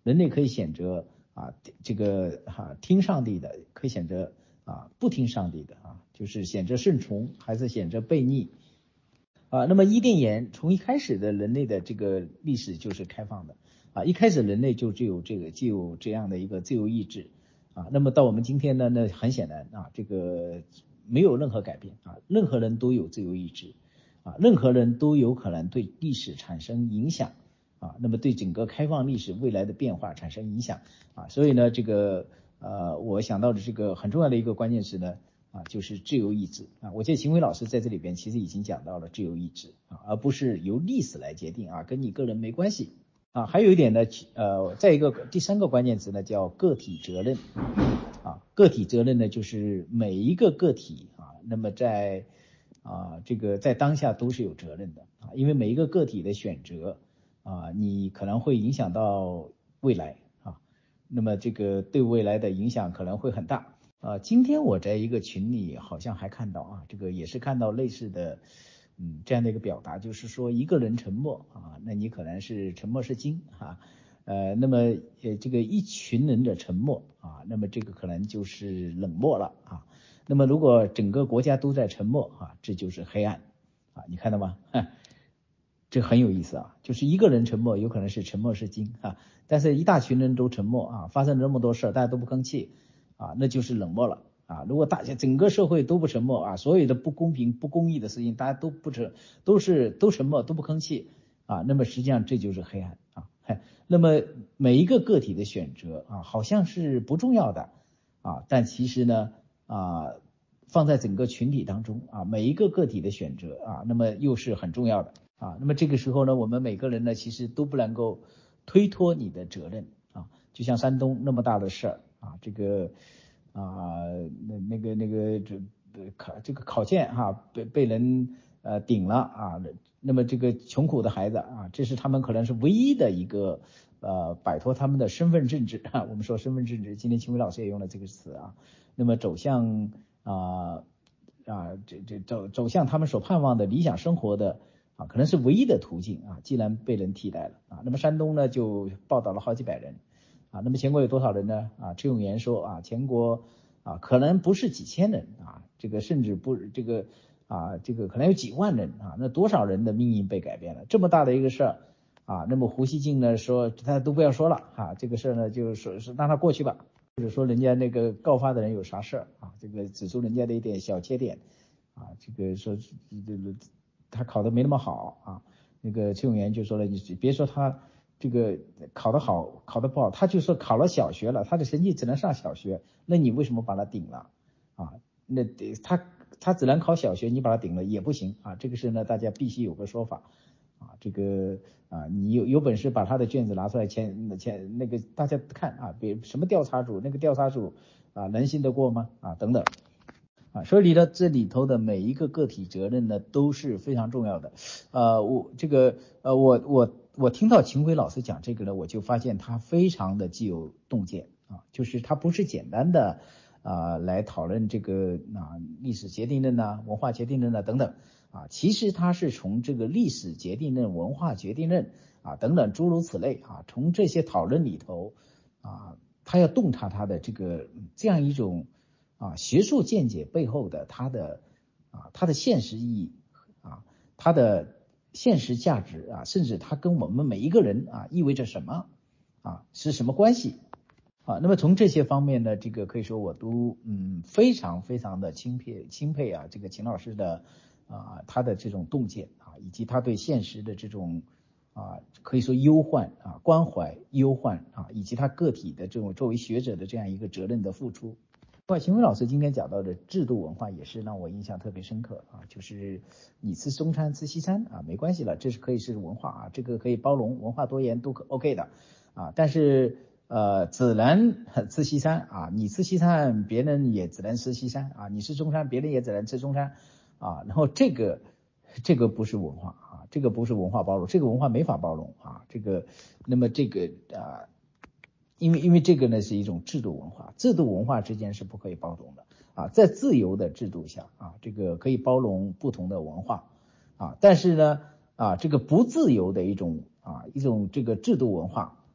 人类可以选择啊这个哈、啊、听上帝的，可以选择啊不听上帝的啊，就是选择顺从还是选择悖逆啊。那么伊甸园从一开始的人类的这个历史就是开放的啊，一开始人类就具有这个具有这样的一个自由意志啊。那么到我们今天呢，那很显然啊，这个没有任何改变啊，任何人都有自由意志啊，任何人都有可能对历史产生影响啊，那么对整个开放历史未来的变化产生影响啊。所以呢，这个呃，我想到的这个很重要的一个关键词呢啊，就是自由意志啊。我觉得秦晖老师在这里边其实已经讲到了自由意志啊，而不是由历史来决定啊，跟你个人没关系啊。还有一点呢，呃，再一个第三个关键词呢叫个体责任啊，个体责任呢就是每一个个体啊，那么在啊这个在当下都是有责任的啊，因为每一个个体的选择啊，你可能会影响到未来啊，那么这个对未来的影响可能会很大啊。今天我在一个群里好像还看到啊，这个也是看到类似的嗯这样的一个表达，就是说一个人沉默啊，那你可能是沉默是金啊，呃，那么呃这个一群人的沉默啊，那么这个可能就是冷漠了啊。那么如果整个国家都在沉默啊，这就是黑暗啊，你看到吗？这很有意思啊，就是一个人沉默有可能是沉默是金啊，但是一大群人都沉默啊，发生了那么多事大家都不吭气啊，那就是冷漠了啊。如果大家整个社会都不沉默啊，所有的不公平不公义的事情大家都不沉都是都沉默都不吭气啊，那么实际上这就是黑暗啊。那么每一个个体的选择啊，好像是不重要的啊，但其实呢啊，放在整个群体当中啊，每一个个体的选择啊，那么又是很重要的啊。那么这个时候呢，我们每个人呢，其实都不能够推脱你的责任啊。就像山东那么大的事儿啊，这个啊，那那个那个这考这个考卷哈、啊，被被人呃顶了啊。那么这个穷苦的孩子啊，这是他们可能是唯一的一个呃摆脱他们的身份政治啊。我们说身份政治，今天秦晖老师也用了这个词啊。那么走向啊啊这这走走向他们所盼望的理想生活的啊，可能是唯一的途径啊，既然被人替代了啊。那么山东呢就报道了好几百人啊。那么全国有多少人呢？啊，崔永元说啊，全国啊可能不是几千人啊，这个甚至不这个。啊，这个可能有几万人啊，那多少人的命运被改变了？这么大的一个事儿啊，那么胡锡进呢说他都不要说了啊，这个事儿呢就说是让他过去吧，或者说人家那个告发的人有啥事儿啊，这个指出人家的一点小缺点啊，这个说这个他考得没那么好啊，那个崔永元就说了，你别说他这个考得好考得不好，他就说考了小学了，他的成绩只能上小学，那你为什么把他顶了啊？那他。他只能考小学，你把他顶了也不行啊！这个是呢，大家必须有个说法啊。这个啊，你有有本事把他的卷子拿出来，前前那个大家看啊，比什么调查组，那个调查组啊，能信得过吗？啊，等等啊。所以里头这里头的每一个个体责任呢，都是非常重要的。呃，我这个呃，我我我听到秦晖老师讲这个呢，我就发现他非常的具有洞见啊，就是他不是简单的。啊，来讨论这个啊历史决定论呐、文化决定论呐等等啊，其实它是从这个历史决定论、文化决定论啊等等诸如此类啊，从这些讨论里头啊，他要洞察他的这个这样一种啊学术见解背后的他的啊他的现实意义啊，他的现实价值啊，甚至他跟我们每一个人啊意味着什么啊，是什么关系？啊，那么从这些方面呢，这个可以说我都嗯非常非常的钦佩钦佩啊，这个秦老师的啊他的这种洞见啊，以及他对现实的这种啊可以说忧患啊关怀忧患啊，以及他个体的这种作为学者的这样一个责任的付出。另外，秦晖老师今天讲到的制度文化也是让我印象特别深刻啊，就是你吃中餐吃西餐啊没关系了，这是可以是文化啊，这个可以包容文化多元都可 OK 的啊，但是。呃，只能吃西餐啊，你吃西餐，别人也只能吃西餐啊，你吃中餐，别人也只能吃中餐啊，然后这个这个不是文化啊，这个不是文化包容，这个文化没法包容啊，这个那么这个啊，因为因为这个呢是一种制度文化，制度文化之间是不可以包容的啊，在自由的制度下啊，这个可以包容不同的文化啊，但是呢啊，这个不自由的一种啊一种这个制度文化。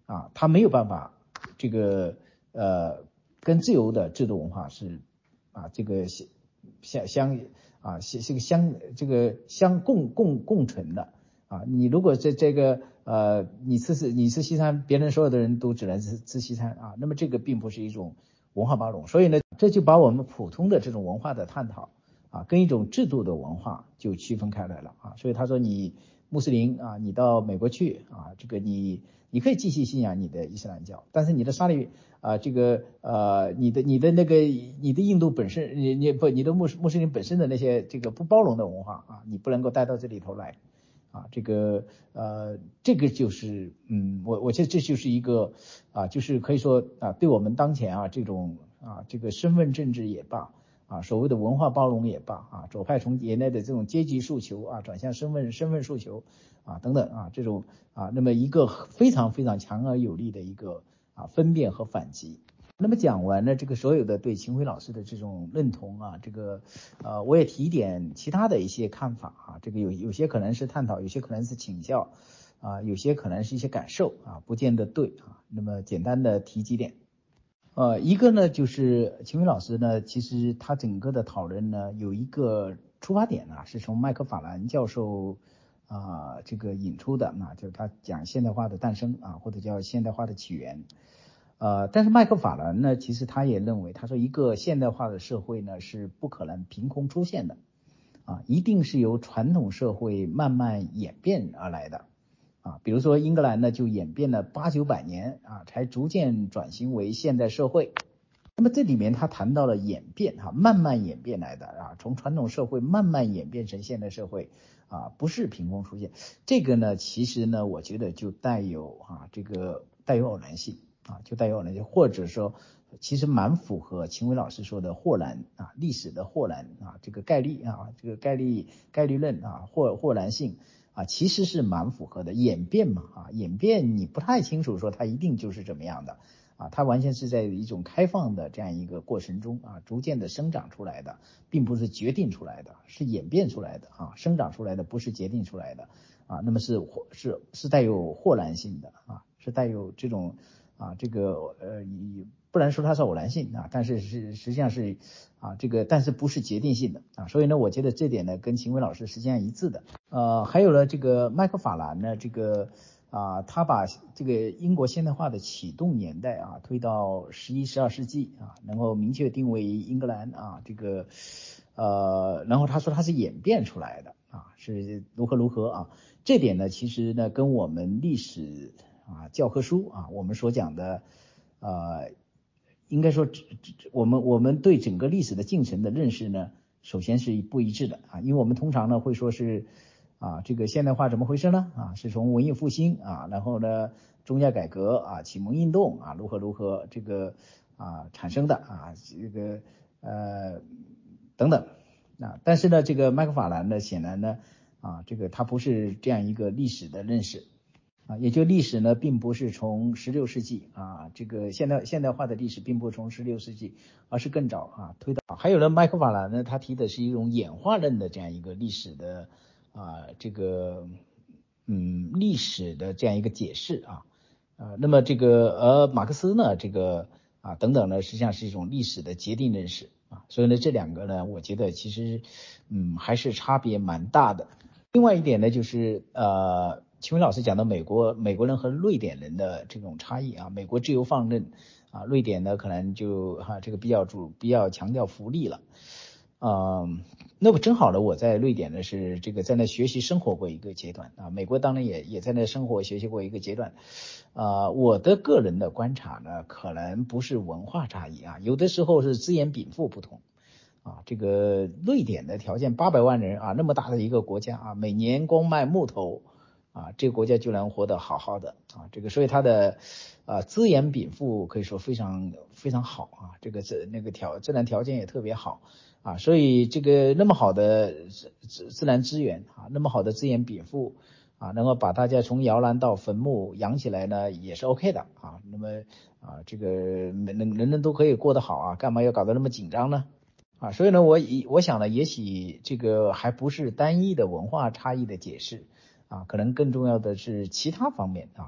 啊，它没有办法这个呃跟自由的制度文化是啊这个相相啊这个相这个相共共共存的啊。你如果这这个呃你吃是你吃西餐，别人所有的人都只能吃吃西餐啊，那么这个并不是一种文化包容。所以呢，这就把我们普通的这种文化的探讨啊，跟一种制度的文化就区分开来了啊。所以他说你穆斯林啊，你到美国去啊，这个你你可以继续信仰你的伊斯兰教，但是你的沙利啊，这个呃你的你的那个你的印度本身你你不你的穆穆斯林本身的那些这个不包容的文化啊，你不能够带到这里头来啊。这个呃这个就是嗯我我觉得这就是一个啊就是可以说啊对我们当前啊这种啊这个身份政治也罢啊，所谓的文化包容也罢啊，左派从原来的这种阶级诉求啊，转向身份身份诉求啊等等啊，这种啊，那么一个非常非常强而有力的一个啊分辨和反击。那么讲完了这个所有的对秦晖老师的这种认同啊，这个呃我也提一点其他的一些看法啊，这个有有些可能是探讨，有些可能是请教啊，有些可能是一些感受啊，不见得对啊。那么简单的提几点。呃，一个呢就是秦晖老师呢，其实他整个的讨论呢有一个出发点呢，是从麦克法兰教授啊、呃、这个引出的，那就是他讲现代化的诞生啊，或者叫现代化的起源。呃，但是麦克法兰呢，其实他也认为，他说一个现代化的社会呢是不可能凭空出现的啊，一定是由传统社会慢慢演变而来的。啊，比如说英格兰呢，就演变了八九百年啊，才逐渐转型为现代社会。那么这里面他谈到了演变哈、啊，慢慢演变来的啊，从传统社会慢慢演变成现代社会啊，不是凭空出现。这个呢，其实呢，我觉得就带有啊，这个带有偶然性啊，就带有偶然性，或者说其实蛮符合秦晖老师说的霍然啊，历史的霍然啊，这个概率啊，这个概率概率论啊，霍霍然性。啊，其实是蛮符合的，演变嘛，啊，演变你不太清楚说它一定就是怎么样的，啊，它完全是在一种开放的这样一个过程中啊，逐渐的生长出来的，并不是决定出来的，是演变出来的啊，生长出来的不是决定出来的啊，那么是是是带有豁然性的啊，是带有这种啊这个呃以。不然说它是偶然性啊，但是是实际上是啊这个，但是不是决定性的啊，所以呢，我觉得这点呢跟秦晖老师实际上一致的。呃，还有呢，这个麦克法兰呢，这个啊，他把这个英国现代化的启动年代啊推到十一、十二世纪啊，能够明确定为英格兰啊这个呃，然后他说它是演变出来的啊，是如何如何啊，这点呢其实呢跟我们历史啊教科书啊我们所讲的呃。应该说，我们我们对整个历史的进程的认识呢，首先是不一致的啊，因为我们通常呢会说是啊，这个现代化怎么回事呢？啊，是从文艺复兴啊，然后呢宗教改革啊，启蒙运动啊，如何如何这个啊产生的啊，这个呃等等啊，但是呢，这个麦克法兰呢，显然呢啊，这个他不是这样一个历史的认识。啊，也就历史呢，并不是从十六世纪啊，这个现代现代化的历史并不是从十六世纪，而是更早啊推到。还有呢，麦克法兰呢，他提的是一种演化论的这样一个历史的啊，这个嗯历史的这样一个解释啊，呃，那么这个而马克思呢，这个啊等等呢，实际上是一种历史的决定认识啊，所以呢，这两个呢，我觉得其实嗯还是差别蛮大的。另外一点呢，就是呃。秦晖老师讲的美国美国人和瑞典人的这种差异啊，美国自由放任啊，瑞典呢可能就哈、啊、这个比较主比较强调福利了，嗯，那么正好呢，我在瑞典呢是这个在那学习生活过一个阶段啊，美国当然也也在那生活学习过一个阶段，啊，我的个人的观察呢，可能不是文化差异啊，有的时候是资源禀赋不同。啊，这个瑞典的条件八百万人啊，那么大的一个国家啊，每年光卖木头啊，这个国家就能活得好好的啊，这个所以它的啊资源禀赋可以说非常非常好啊，这个自那个条自然条件也特别好啊，所以这个那么好的自自然资源啊，那么好的资源禀赋啊，能够把大家从摇篮到坟墓养起来呢，也是 OK 的啊，那么啊这个人人人都可以过得好啊，干嘛要搞得那么紧张呢？啊，所以呢，我以我想呢，也许这个还不是单一的文化差异的解释啊，可能更重要的是其他方面啊，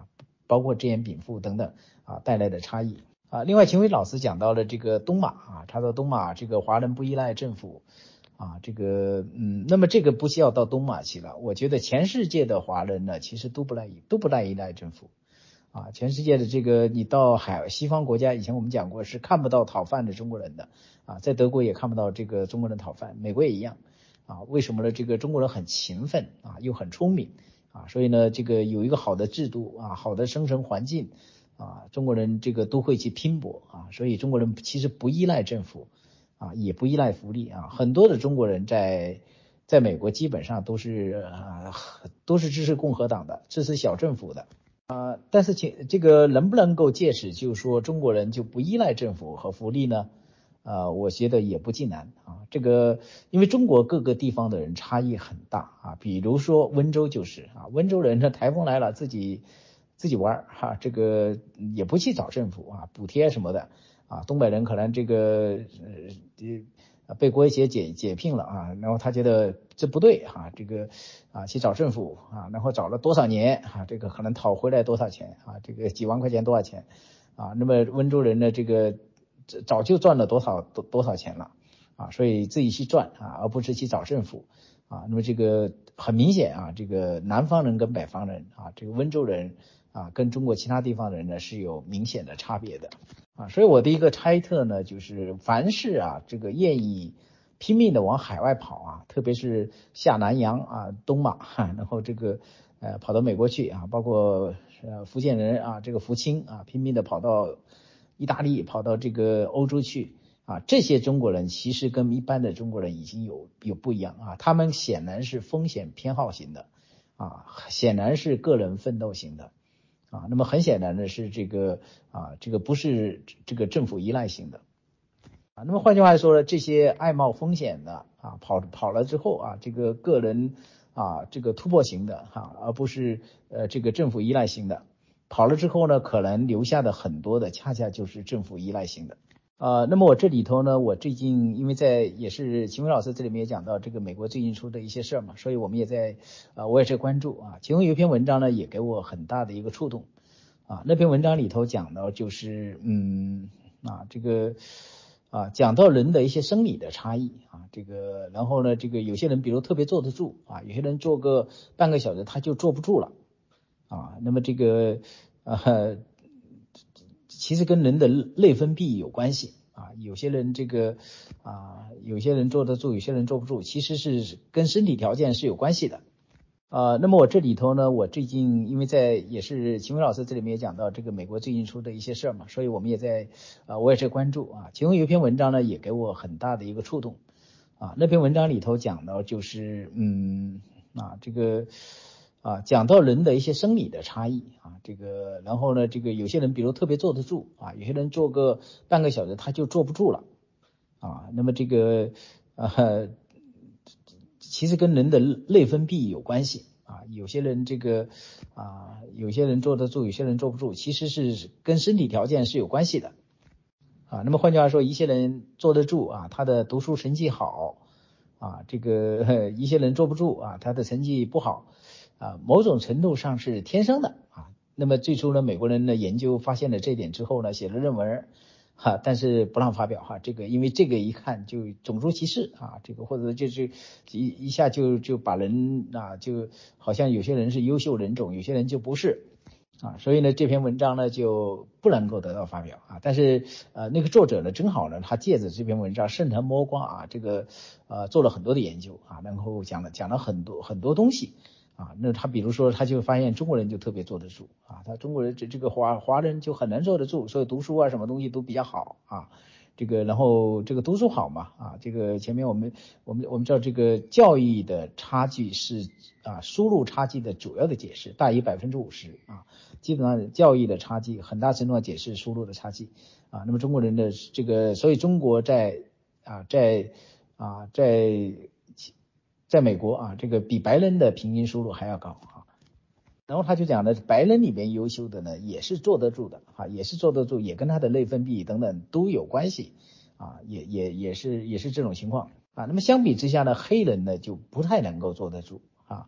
包括只言禀赋等等啊带来的差异啊。另外秦晖老师讲到了这个东马啊，他说东马这个华人不依赖政府啊，这个嗯，那么这个不需要到东马去了，我觉得全世界的华人呢其实都不赖都不赖依赖政府啊，全世界的这个你到海西方国家，以前我们讲过是看不到讨饭的中国人的啊，在德国也看不到这个中国人讨饭，美国也一样啊。为什么呢？这个中国人很勤奋啊，又很聪明啊，所以呢，这个有一个好的制度啊，好的生存环境啊，中国人这个都会去拼搏啊，所以中国人其实不依赖政府啊，也不依赖福利啊，很多的中国人在在美国基本上都是啊都是支持共和党的，支持小政府的。啊、呃，但是请这个能不能够届时就是说中国人就不依赖政府和福利呢？呃，我觉得也不尽然啊。这个因为中国各个地方的人差异很大啊，比如说温州就是啊，温州人呢台风来了自己自己玩哈、啊，这个也不去找政府啊补贴什么的啊。东北人可能这个呃被国协解解聘了啊，然后他觉得这不对哈、啊，这个啊去找政府啊，然后找了多少年啊，这个可能讨回来多少钱啊，这个几万块钱多少钱啊，那么温州人呢这个早就赚了多少多多少钱了啊，所以自己去赚啊，而不是去找政府啊。那么这个很明显啊，这个南方人跟北方人啊，这个温州人啊跟中国其他地方的人呢是有明显的差别的啊。所以我的一个猜测呢，就是凡是啊这个愿意拼命的往海外跑啊，特别是下南洋啊东马哈，然后这个呃跑到美国去啊，包括呃福建人啊这个福清啊拼命的跑到意大利跑到这个欧洲去啊，这些中国人其实跟一般的中国人已经有有不一样啊，他们显然是风险偏好型的啊，显然是个人奋斗型的啊，那么很显然的是这个啊这个不是这个政府依赖型的啊，那么换句话说呢，这些爱冒风险的啊跑跑了之后啊，这个个人啊这个突破型的哈、啊，而不是呃这个政府依赖型的。跑了之后呢，可能留下的很多的恰恰就是政府依赖型的。呃，那么我这里头呢，我最近因为在也是秦晖老师这里面也讲到这个美国最近出的一些事儿嘛，所以我们也在呃我也在关注啊。其中有一篇文章呢，也给我很大的一个触动啊。那篇文章里头讲到就是嗯啊这个啊讲到人的一些生理的差异啊，这个然后呢这个有些人比如特别坐得住啊，有些人坐个半个小时他就坐不住了。啊，那么这个呃，其实跟人的内分泌有关系啊。有些人这个啊，有些人坐得住，有些人坐不住，其实是跟身体条件是有关系的。呃，那么我这里头呢，我最近因为在也是秦晖老师这里面也讲到这个美国最近出的一些事儿嘛，所以我们也在啊、呃，我也在关注啊。其中有一篇文章呢，也给我很大的一个触动啊。那篇文章里头讲到就是嗯啊这个。啊，讲到人的一些生理的差异啊，这个然后呢，这个有些人比如特别坐得住啊，有些人坐个半个小时他就坐不住了啊。那么这个呃，其实跟人的内分泌有关系啊。有些人这个啊，有些人坐得住，有些人坐不住，其实是跟身体条件是有关系的啊。那么换句话说，一些人坐得住啊，他的读书成绩好啊，这个一些人坐不住啊，他的成绩不好。啊，某种程度上是天生的啊。那么最初呢，美国人的研究发现了这一点之后呢，写了论文哈、啊，但是不让发表哈。这个因为这个一看就种族歧视啊，这个或者就是一一下就就把人啊，就好像有些人是优秀人种，有些人就不是啊。所以呢，这篇文章呢就不能够得到发表啊。但是呃，那个作者呢，正好呢，他借着这篇文章顺藤摸瓜啊，这个呃做了很多的研究啊，然后讲了讲了很多很多东西。啊，那他比如说，他就发现中国人就特别坐得住啊，他中国人这这个华华人就很难坐得住，所以读书啊什么东西都比较好啊，这个然后这个读书好嘛啊，这个前面我们我们我们知道这个教育的差距是啊输入差距的主要的解释，大于百分之五十啊，基本上教育的差距很大程度上解释输入的差距啊，那么中国人的这个，所以中国在啊在啊在。在美国啊，这个比白人的平均收入还要高啊。然后他就讲了，白人里边优秀的呢，也是坐得住的啊，也是坐得住，也跟他的内分泌等等都有关系啊，也也也是也是这种情况啊。那么相比之下呢，黑人呢就不太能够坐得住啊。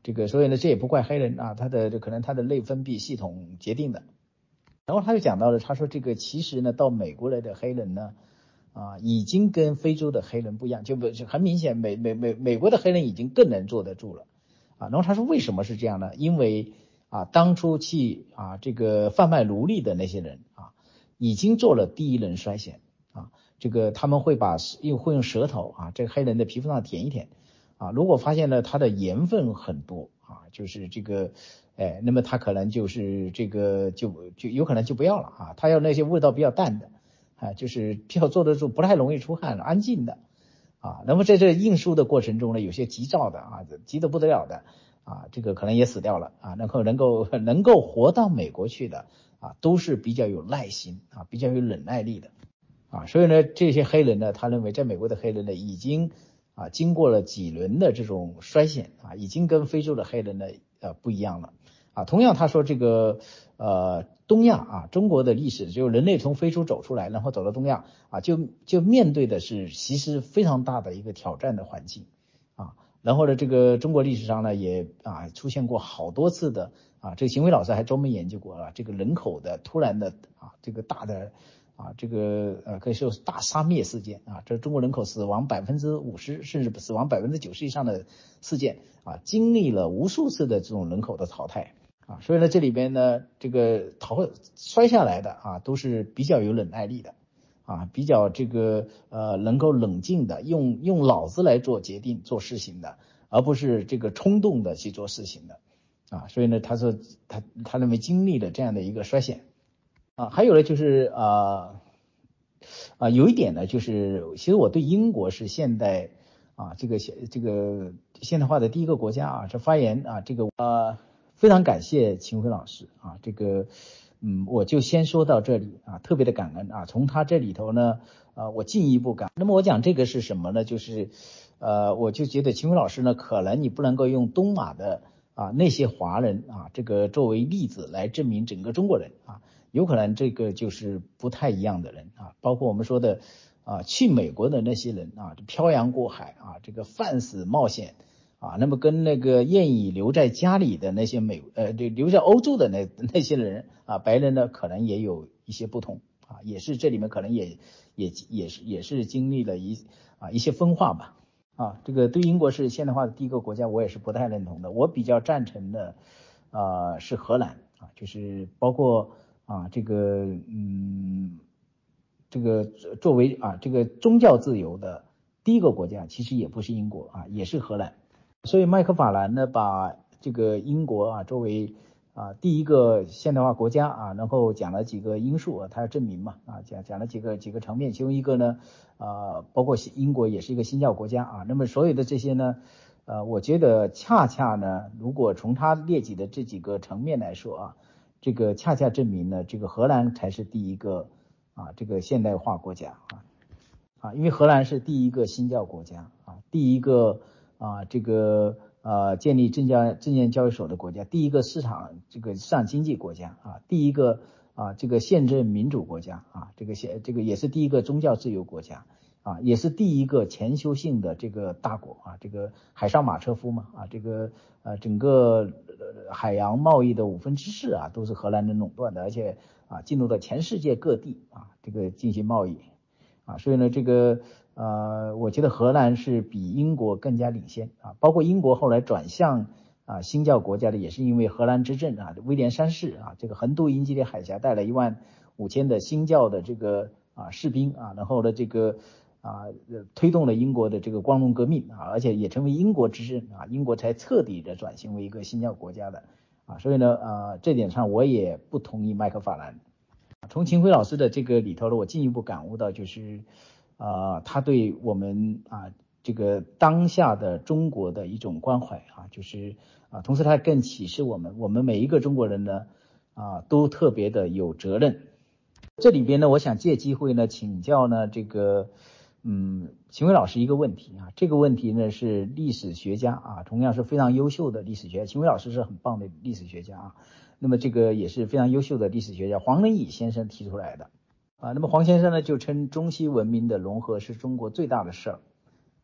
这个所以呢这也不怪黑人啊，他的这可能他的内分泌系统决定的。然后他就讲到了，他说这个其实呢到美国来的黑人呢啊已经跟非洲的黑人不一样，就不很明显美美美美国的黑人已经更能坐得住了啊。然后他说为什么是这样呢？因为啊当初去啊这个贩卖奴隶的那些人啊已经做了第一轮筛选啊，这个他们会把又会用舌头啊这个黑人的皮肤上舔一舔啊，如果发现了它的盐分很多啊，就是这个哎，那么他可能就是这个就就有可能就不要了啊，他要那些味道比较淡的啊，就是比较坐得住，不太容易出汗，安静的啊。那么在这运输的过程中呢，有些急躁的啊，急得不得了的啊，这个可能也死掉了啊，然后能够能够活到美国去的啊，都是比较有耐心啊，比较有忍耐力的啊。所以呢，这些黑人呢，他认为在美国的黑人呢，已经啊经过了几轮的这种筛选啊，已经跟非洲的黑人呢呃不一样了。啊，同样他说这个呃东亚啊，中国的历史就人类从非洲走出来，然后走到东亚啊，就就面对的是其实非常大的一个挑战的环境啊。然后呢，这个中国历史上呢也啊出现过好多次的啊，这个邢辉老师还专门研究过啊，这个人口的突然的啊这个大的啊这个呃可以说是大杀灭事件啊，这中国人口死亡百分之五十甚至死亡百分之九十以上的事件啊，经历了无数次的这种人口的淘汰。啊，所以呢，这里边呢，这个淘摔下来的啊，都是比较有忍耐力的，啊，比较这个呃能够冷静的，用用脑子来做决定、做事情的，而不是这个冲动的去做事情的，啊，所以呢，他说他他认为经历了这样的一个衰减，啊，还有呢就是啊啊有一点呢，就是其实我对英国是现代啊这个这个现代化的第一个国家啊，这发言啊这个呃。非常感谢秦晖老师啊，这个嗯，我就先说到这里啊，特别的感恩啊。从他这里头呢，呃，我进一步感。那么我讲这个是什么呢？就是呃，我就觉得秦晖老师呢，可能你不能够用东马的啊那些华人啊这个作为例子来证明整个中国人啊，有可能这个就是不太一样的人啊，包括我们说的啊去美国的那些人啊，漂洋过海啊，这个犯死冒险。啊，那么跟那个愿意留在家里的那些美呃，这留在欧洲的那那些人啊，白人呢可能也有一些不同啊，也是这里面可能也也也是也是经历了一啊一些分化吧啊，这个对英国是现代化的第一个国家，我也是不太认同的，我比较赞成的啊是荷兰啊，就是包括啊这个嗯这个作为啊这个宗教自由的第一个国家，其实也不是英国啊，也是荷兰。所以麦克法兰呢，把这个英国啊作为啊第一个现代化国家啊，然后讲了几个因素啊，他要证明嘛啊，讲讲了几个几个层面，其中一个呢啊，包括英国也是一个新教国家啊，那么所有的这些呢，呃，我觉得恰恰呢，如果从他列举的这几个层面来说啊，这个恰恰证明呢，这个荷兰才是第一个啊这个现代化国家啊啊，因为荷兰是第一个新教国家啊，第一个。啊，这个呃，建立证交证券交易所的国家，第一个市场这个市场经济国家啊，第一个啊这个宪政民主国家啊，这个宪这个也是第一个宗教自由国家啊，也是第一个全球性的这个大国啊，这个海上马车夫嘛啊，这个呃整个海洋贸易的五分之四啊都是荷兰人垄断的，而且啊进入到全世界各地啊这个进行贸易啊，所以呢这个。呃，我觉得荷兰是比英国更加领先啊，包括英国后来转向啊新教国家的，也是因为荷兰执政啊，威廉三世啊，这个横渡英吉利海峡，带了一万五千的新教的这个啊士兵啊，然后呢这个啊推动了英国的这个光荣革命啊，而且也成为英国执政啊，英国才彻底的转型为一个新教国家的啊，所以呢啊这点上我也不同意麦克法兰。从秦晖老师的这个里头呢，我进一步感悟到就是。呃，他对我们啊这个当下的中国的一种关怀啊，就是啊，同时他更启示我们，我们每一个中国人呢啊都特别的有责任。这里边呢，我想借机会呢请教呢这个嗯秦晖老师一个问题啊，这个问题呢是历史学家啊，同样是非常优秀的历史学家，秦晖老师是很棒的历史学家啊，那么这个也是非常优秀的历史学家黄仁义先生提出来的。啊，那么黄先生呢就称中西文明的融合是中国最大的事儿。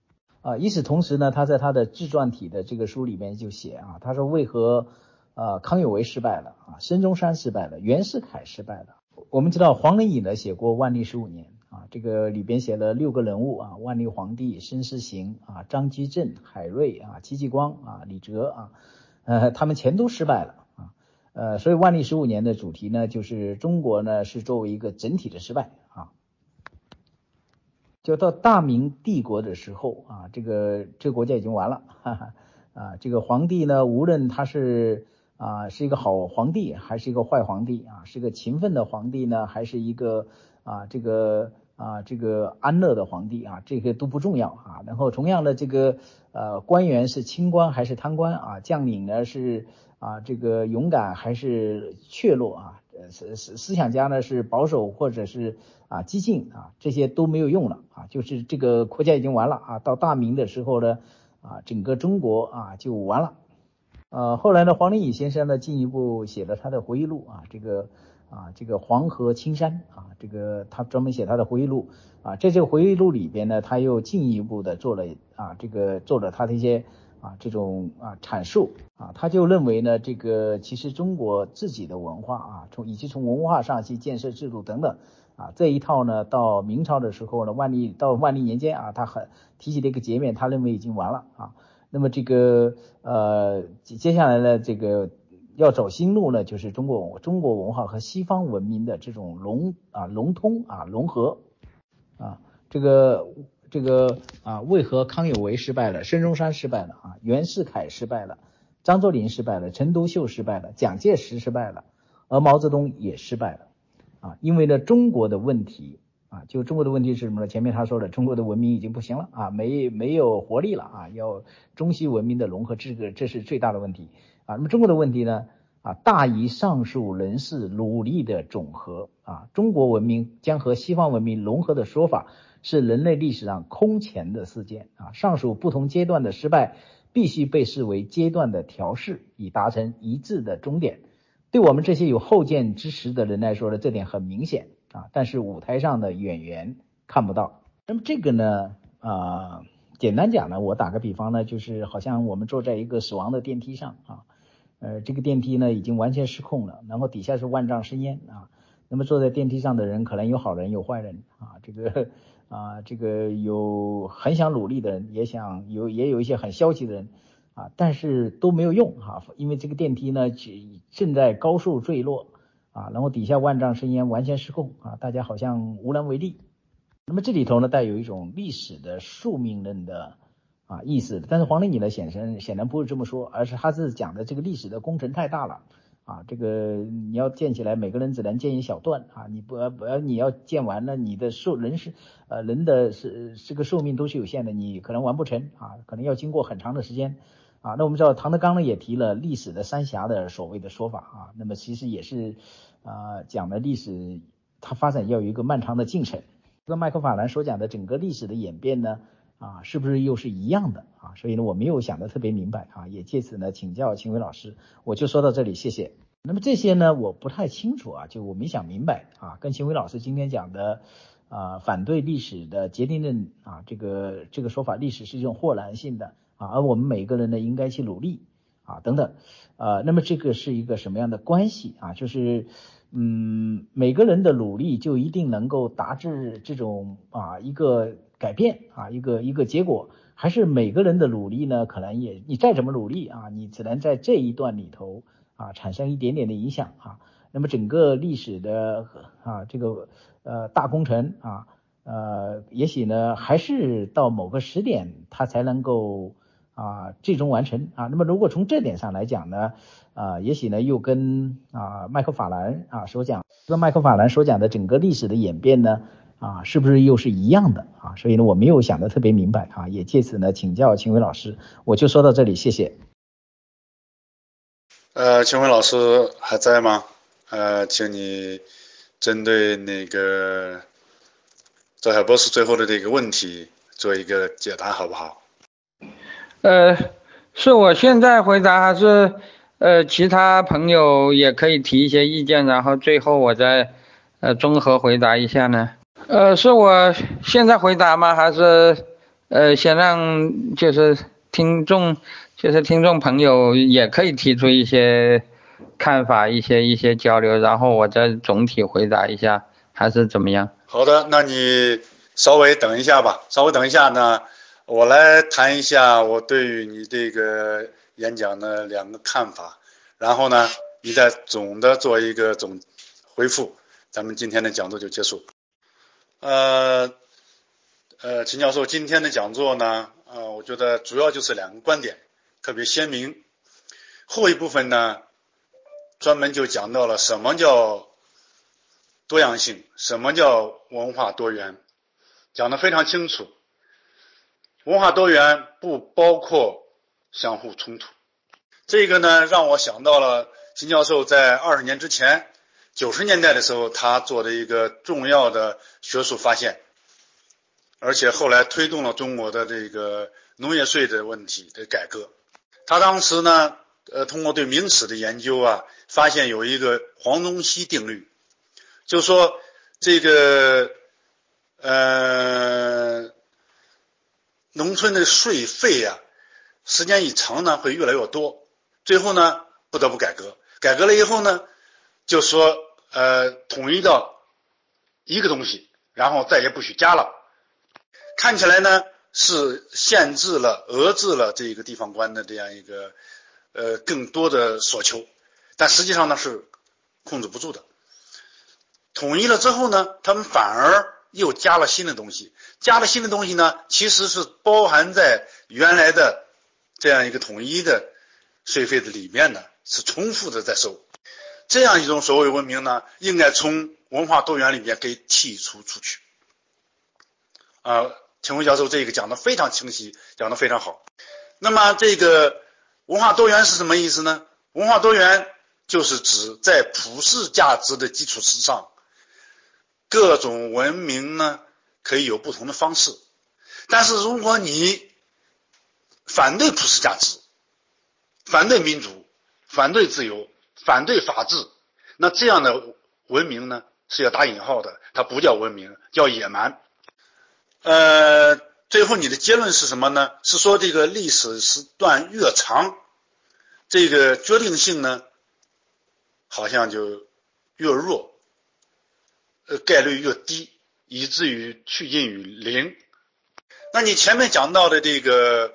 啊，与此同时呢，他在他的自传体的这个书里面就写啊，他说为何呃康有为失败了啊，孙中山失败了，袁世凯失败了。我们知道黄仁宇呢写过《万历十五年》啊，这个里边写了六个人物啊，万历皇帝、申思行啊、张居正、海瑞啊、戚继光啊、李哲啊，呃，他们全都失败了啊。呃，所以万历十五年的主题呢，就是中国呢是作为一个整体的失败啊。就到大明帝国的时候啊，这个这个国家已经完了，哈哈啊，这个皇帝呢，无论他是啊是一个好皇帝还是一个坏皇帝啊，是个勤奋的皇帝呢，还是一个啊这个啊这个安乐的皇帝啊，这个都不重要啊。然后同样的这个呃官员是清官还是贪官啊，将领呢是啊这个勇敢还是怯懦啊，思思思想家呢是保守或者是啊激进啊，这些都没有用了啊，就是这个国家已经完了啊。到大明的时候呢啊，整个中国啊就完了。呃，后来呢，黄仁宇先生呢进一步写了他的回忆录啊，这个啊这个黄河青山啊，这个他专门写他的回忆录啊，在这个回忆录里边呢，他又进一步的做了啊这个做了他的一些啊这种啊阐述啊，他就认为呢，这个其实中国自己的文化啊，从以及从文化上去建设制度等等啊，这一套呢，到明朝的时候呢，万历到万历年间啊，他很提起了一个节面，他认为已经完了啊。那么这个呃接下来呢，这个要走新路呢，就是中国中国文化和西方文明的这种融啊融通啊融合啊，这个这个啊为何康有为失败了，孙中山失败了啊，袁世凯失败了，张作霖失败了，陈独秀失败了，蒋介石失败了，而毛泽东也失败了啊，因为呢中国的问题啊，就中国的问题是什么呢？前面他说了，中国的文明已经不行了啊，没没有活力了啊，要中西文明的融合，这个这是最大的问题啊。那么中国的问题呢啊，大于上述人士努力的总和啊。中国文明将和西方文明融合的说法是人类历史上空前的事件啊。上述不同阶段的失败必须被视为阶段的调试，以达成一致的终点。对我们这些有后见之识的人来说呢，这点很明显啊，但是舞台上的演员看不到。那么这个呢啊，简单讲呢，我打个比方呢，就是好像我们坐在一个死亡的电梯上啊，呃，这个电梯呢已经完全失控了，然后底下是万丈深渊啊。那么坐在电梯上的人可能有好人有坏人啊，这个啊这个有很想努力的人，也想有也有一些很消极的人啊，但是都没有用哈、啊，因为这个电梯呢正在高速坠落啊，然后底下万丈深渊完全失控啊，大家好像无能为力。那么这里头呢带有一种历史的宿命论的啊意思，但是黄仁宇呢显然显然不是这么说，而是他是讲的这个历史的工程太大了啊，这个你要建起来，每个人只能建一小段啊，你不不要你要建完了，你的寿人是呃人的是这个寿命都是有限的，你可能完不成啊，可能要经过很长的时间啊。那我们知道唐德刚呢也提了历史的三峡的所谓的说法啊，那么其实也是啊讲了历史它发展要有一个漫长的进程。跟麦克法兰所讲的整个历史的演变呢啊是不是又是一样的啊？所以呢我没有想得特别明白啊，也借此呢请教秦晖老师，我就说到这里，谢谢。那么这些呢我不太清楚啊，就我没想明白啊，跟秦晖老师今天讲的啊反对历史的决定论啊这个这个说法，历史是一种豁然性的啊，而我们每个人呢应该去努力啊等等呃那么这个是一个什么样的关系啊？就是嗯每个人的努力就一定能够达至这种啊一个改变啊一个一个结果，还是每个人的努力呢可能也你再怎么努力啊，你只能在这一段里头啊产生一点点的影响啊，那么整个历史的啊这个呃大工程啊呃也许呢还是到某个时点它才能够啊最终完成啊。那么如果从这点上来讲呢啊也许呢又跟啊麦克法兰啊所讲跟麦克法兰所讲的整个历史的演变呢啊是不是又是一样的啊？所以呢我没有想得特别明白啊，也借此呢请教秦晖老师，我就说到这里，谢谢。 呃，秦晖老师还在吗？呃，请你针对那个赵海博士最后的这个问题做一个解答，好不好？ 呃，是我现在回答，还是呃其他朋友也可以提一些意见，然后最后我再呃综合回答一下呢？呃，是我现在回答吗？还是呃，先让就是听众，就是听众朋友也可以提出一些看法，一些一些交流，然后我再总体回答一下，还是怎么样？ 好的，那你稍微等一下吧，稍微等一下呢，我来谈一下我对于你这个演讲的两个看法，然后呢，你再总的做一个总回复，咱们今天的讲座就结束。呃呃，秦教授今天的讲座呢，呃，我觉得主要就是两个观点特别鲜明。后一部分呢，专门就讲到了什么叫多样性，什么叫文化多元，讲得非常清楚。文化多元不包括相互冲突。这个呢，让我想到了秦教授在二十年之前，九十年代的时候，他做的一个重要的学术发现，而且后来推动了中国的这个农业税的问题的改革。他当时呢，呃，通过对明史的研究啊，发现有一个黄宗羲定律，就说这个呃农村的税费啊，时间一长呢会越来越多，最后呢不得不改革。改革了以后呢，就说呃统一到一个东西，然后再也不许加了。看起来呢是限制了、遏制了这个地方官的这样一个呃更多的所求，但实际上呢是控制不住的。统一了之后呢，他们反而又加了新的东西，加了新的东西呢，其实是包含在原来的这样一个统一的税费的里面呢，是重复的在收。这样一种所谓文明呢，应该从文化多元里面给剔除出去。啊、呃，秦晖教授这个讲得非常清晰，讲得非常好。那么这个文化多元是什么意思呢？文化多元就是指在普世价值的基础之上，各种文明呢可以有不同的方式，但是如果你反对普世价值，反对民主，反对自由，反对法治，那这样的文明呢是要打引号的，它不叫文明，叫野蛮。呃，最后你的结论是什么呢？是说这个历史时段越长，这个决定性呢好像就越弱，呃，概率越低，以至于趋近于零。那你前面讲到的这个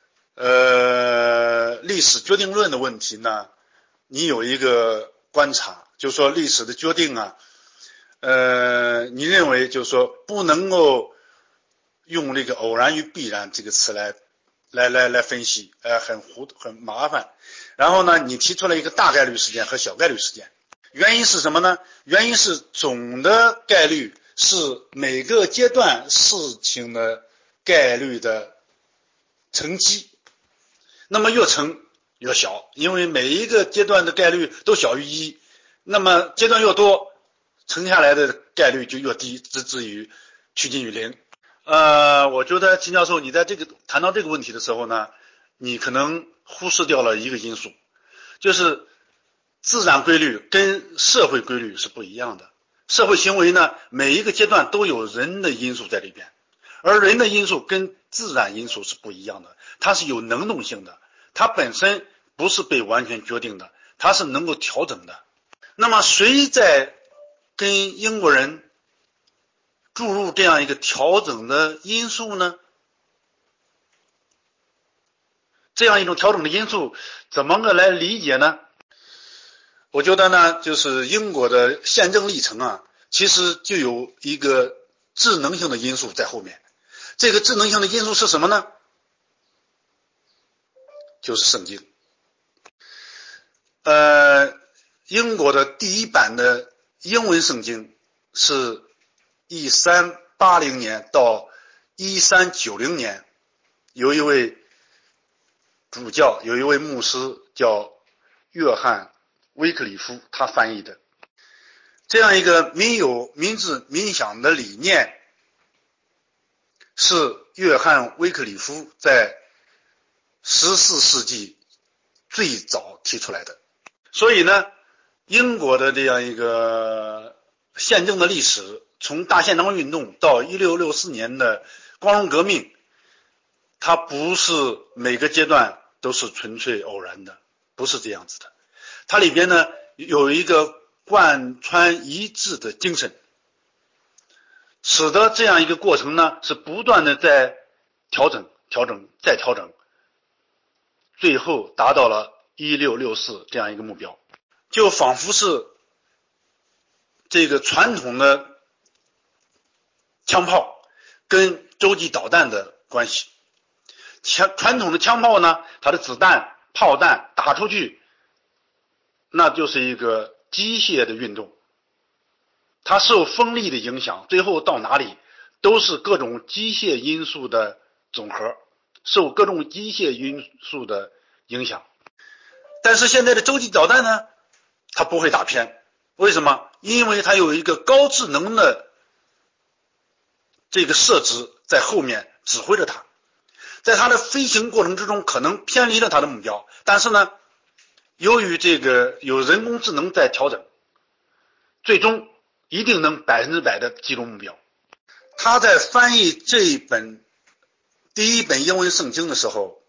呃历史决定论的问题呢，你有一个观察，就是说历史的决定啊，呃，你认为就是说不能够用这个偶然与必然这个词来来来来分析，呃，很糊很麻烦。然后呢，你提出了一个大概率事件和小概率事件，原因是什么呢？原因是总的概率是每个阶段事情的概率的乘积，那么越乘越小，因为每一个阶段的概率都小于一，那么阶段越多，乘下来的概率就越低，直至于趋近于零。呃，我觉得秦教授你在这个谈到这个问题的时候呢，你可能忽视掉了一个因素，就是自然规律跟社会规律是不一样的。社会行为呢，每一个阶段都有人的因素在里边，而人的因素跟自然因素是不一样的，它是有能动性的，它本身不是被完全决定的，它是能够调整的。那么谁在跟英国人注入这样一个调整的因素呢？这样一种调整的因素怎么个来理解呢？我觉得呢，就是英国的宪政历程啊，其实就有一个智能性的因素在后面。这个智能性的因素是什么呢？就是圣经。呃，英国的第一版的英文圣经是一三八零年到一三九零年，有一位主教，有一位牧师叫约翰威克里夫，他翻译的这样一个民有民治民享的理念，是约翰威克里夫在十四世纪最早提出来的。所以呢，英国的这样一个宪政的历史，从大宪章运动到一六六四年的光荣革命， 它不是每个阶段都是纯粹偶然的，不是这样子的。它里边呢有一个贯穿一致的精神，使得这样一个过程呢是不断的在调整、调整、再调整，最后达到了一六六四这样一个目标，就仿佛是这个传统的枪炮跟洲际导弹的关系。枪传统的枪炮呢，它的子弹、炮弹打出去，那就是一个机械的运动，它受风力的影响，最后到哪里都是各种机械因素的总和，受各种机械因素的影响。但是现在的洲际导弹呢，它不会打偏，为什么？因为它有一个高智能的这个设置在后面指挥着它，在它的飞行过程之中可能偏离了它的目标，但是呢，由于这个有人工智能在调整，最终一定能百分之百的击中目标。他在翻译这一本第一本英文圣经的时候，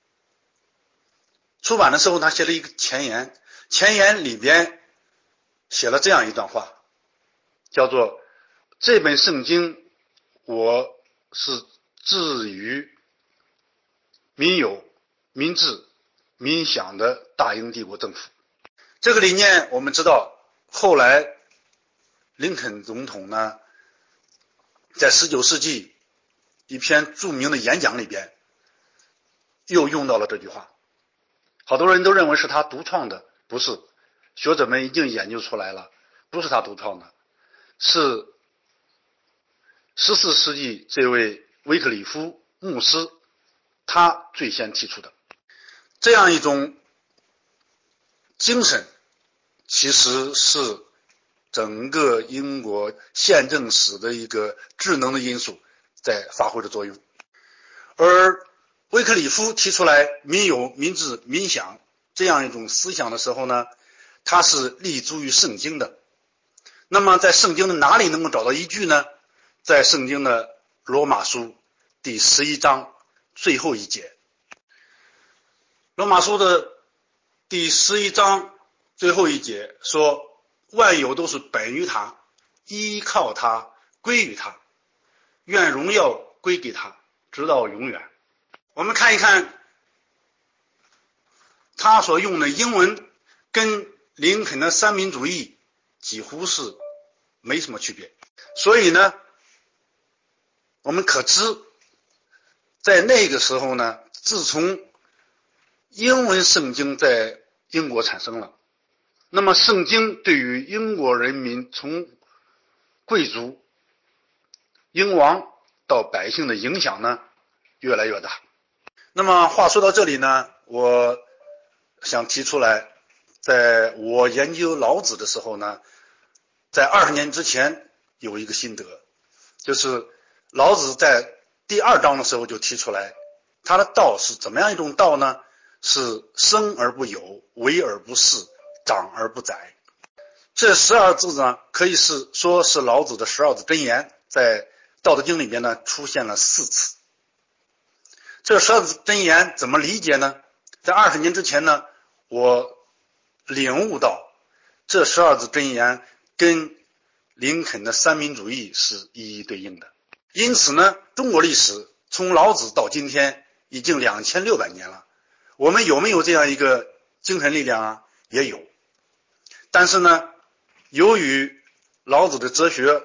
出版的时候他写了一个前言，前言里边写了这样一段话，叫做这本圣经我是至于民有、民治、民享的大英帝国政府。这个理念我们知道，后来林肯总统呢在十九世纪一篇著名的演讲里边又用到了这句话，好多人都认为是他独创的，不是，学者们已经研究出来了，不是他独创的，是十四世纪这位威克里夫牧师他最先提出的。这样一种精神其实是整个英国宪政史的一个智能的因素在发挥着作用。而威克里夫提出来民有、民治、民享这样一种思想的时候呢，他是立足于圣经的。那么在圣经的哪里能够找到依据呢？在圣经的罗马书第十一章最后一节。罗马书的第十一章最后一节说，万有都是本于他，依靠他，归于他，愿荣耀归给他，直到永远。我们看一看他所用的英文跟林肯的三民主义几乎是没什么区别，所以呢我们可知在那个时候呢，自从英文圣经在英国产生了，那么圣经对于英国人民从贵族、英王到百姓的影响呢越来越大。那么话说到这里呢，我想提出来，在我研究老子的时候呢，在二十年之前有一个心得，就是老子在第二章的时候就提出来，他的道是怎么样一种道呢？是生而不有，为而不恃，长而不宰。这十二字呢，可以是说是老子的十二字真言，在道德经里面呢出现了四次。这十二字真言怎么理解呢？在二十年之前呢，我领悟到这十二字真言跟林肯的三民主义是一一对应的。因此呢，中国历史从老子到今天已经两千六百年了，我们有没有这样一个精神力量啊？也有。但是呢，由于老子的哲学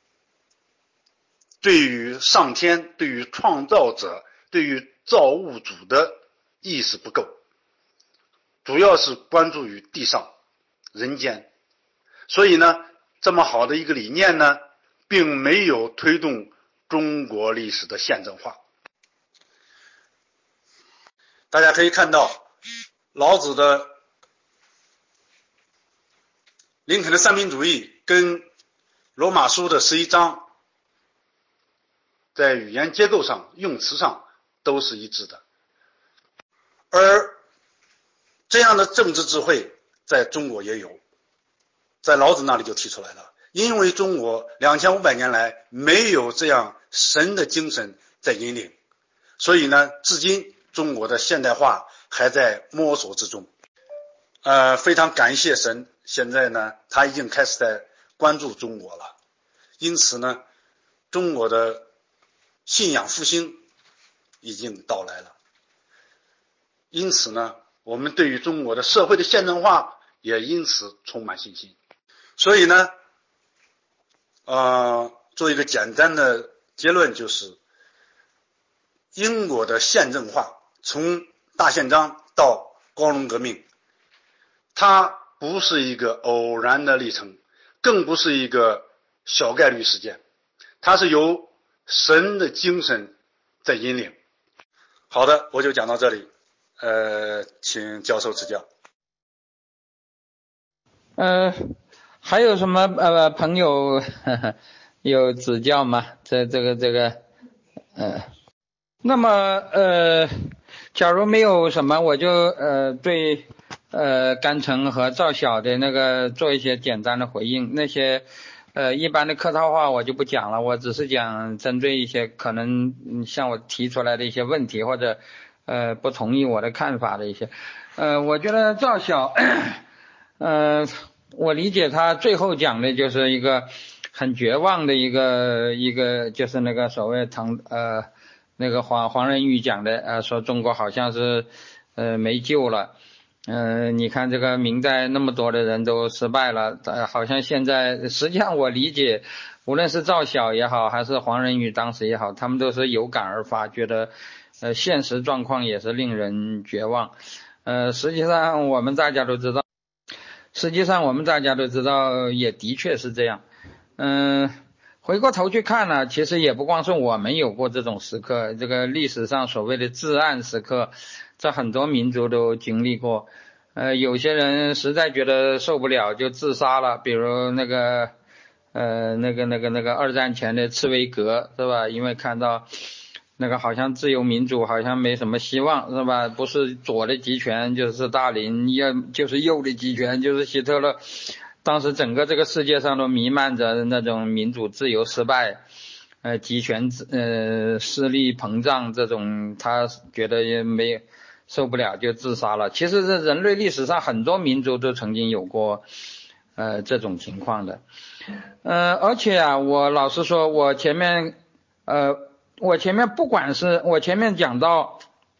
对于上天、对于创造者、对于造物主的意识不够，主要是关注于地上人间，所以呢，这么好的一个理念呢，并没有推动中国历史的宪政化。大家可以看到，老子的林肯的三民主义跟罗马书的十一章在语言结构上、用词上都是一致的。而这样的政治智慧在中国也有，在老子那里就提出来了。因为中国两千五百年来没有这样神的精神在引领， 所以呢，至今中国的现代化还在摸索之中。呃，非常感谢神，现在呢，他已经开始在关注中国了。因此呢，中国的信仰复兴已经到来了。因此呢，我们对于中国的社会的现代化也因此充满信心。所以呢，呃，做一个简单的结论，就是英国的宪政化从大宪章到光荣革命，它不是一个偶然的历程，更不是一个小概率事件，它是由神的精神在引领。好的，我就讲到这里，呃，请教授指教。 呃，还有什么呃朋友呵呵有指教吗？这这个这个呃，那么呃，假如没有什么，我就呃对呃甘城和赵晓的那个做一些简单的回应。那些呃一般的客套话我就不讲了，我只是讲针对一些可能向我提出来的一些问题，或者呃不同意我的看法的一些。呃，我觉得赵晓。呃，我理解他最后讲的就是一个很绝望的一个一个，就是那个所谓唐呃那个黄黄仁宇讲的，呃说中国好像是呃没救了，呃你看这个明代那么多的人都失败了，呃好像现在实际上我理解，无论是赵晓也好，还是黄仁宇当时也好，他们都是有感而发，觉得呃现实状况也是令人绝望。呃实际上我们大家都知道。实际上我们大家都知道，也的确是这样。嗯，回过头去看呢，其实也不光是我们有过这种时刻，这个历史上所谓的至暗时刻，这很多民族都经历过。呃，有些人实在觉得受不了就自杀了，比如那个呃那个那个那个二战前的茨威格，是吧？因为看到那个好像自由民主好像没什么希望，是吧？不是左的集权就是斯大林，要就是右的集权就是希特勒。当时整个这个世界上都弥漫着那种民主自由失败，呃，集权呃势力膨胀这种，他觉得也没受不了就自杀了。其实这人类历史上很多民族都曾经有过呃这种情况的。呃，而且啊，我老实说，我前面呃。我前面不管是我前面讲到，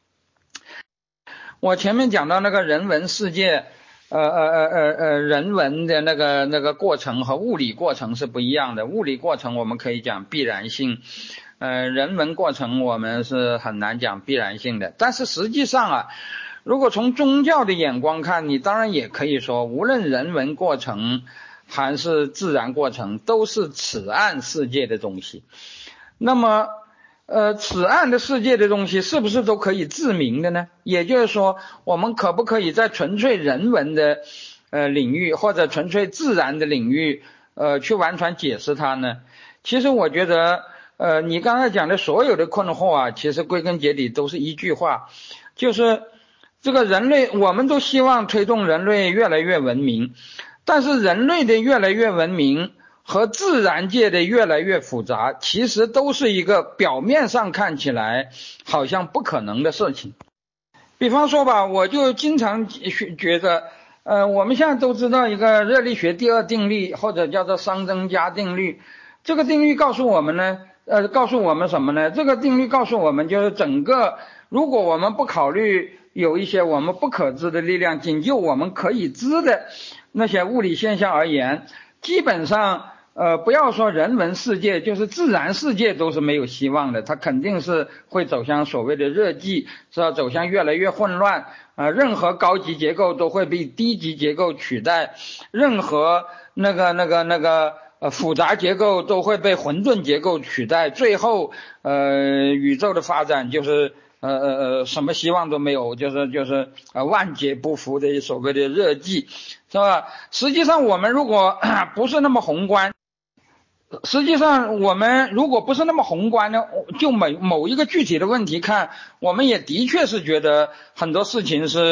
我前面讲到那个人文世界，呃呃呃呃呃人文的那个那个过程和物理过程是不一样的。物理过程我们可以讲必然性，呃人文过程我们是很难讲必然性的。但是实际上啊，如果从宗教的眼光看，你当然也可以说，无论人文过程还是自然过程，都是此岸世界的东西。那么呃，此岸的世界的东西是不是都可以自明的呢？也就是说，我们可不可以在纯粹人文的呃领域或者纯粹自然的领域呃去完全解释它呢？其实我觉得呃你刚才讲的所有的困惑啊，其实归根结底都是一句话，就是这个人类，我们都希望推动人类越来越文明，但是人类的越来越文明和自然界的越来越复杂，其实都是一个表面上看起来好像不可能的事情。比方说吧，我就经常觉得，呃，我们现在都知道一个热力学第二定律，或者叫做熵增加定律。这个定律告诉我们呢，呃，告诉我们什么呢？这个定律告诉我们，就是整个，如果我们不考虑有一些我们不可知的力量，仅就我们可以知的那些物理现象而言，基本上呃，不要说人文世界，就是自然世界都是没有希望的，它肯定是会走向所谓的热寂，是要走向越来越混乱啊、呃！任何高级结构都会被低级结构取代，任何那个那个那个呃复杂结构都会被混沌结构取代，最后呃宇宙的发展就是呃呃呃什么希望都没有，就是就是呃万劫不复的所谓的热寂，是吧？实际上我们如果不是那么宏观。实际上我们如果不是那么宏观呢，就某某一个具体的问题看，我们也的确是觉得很多事情是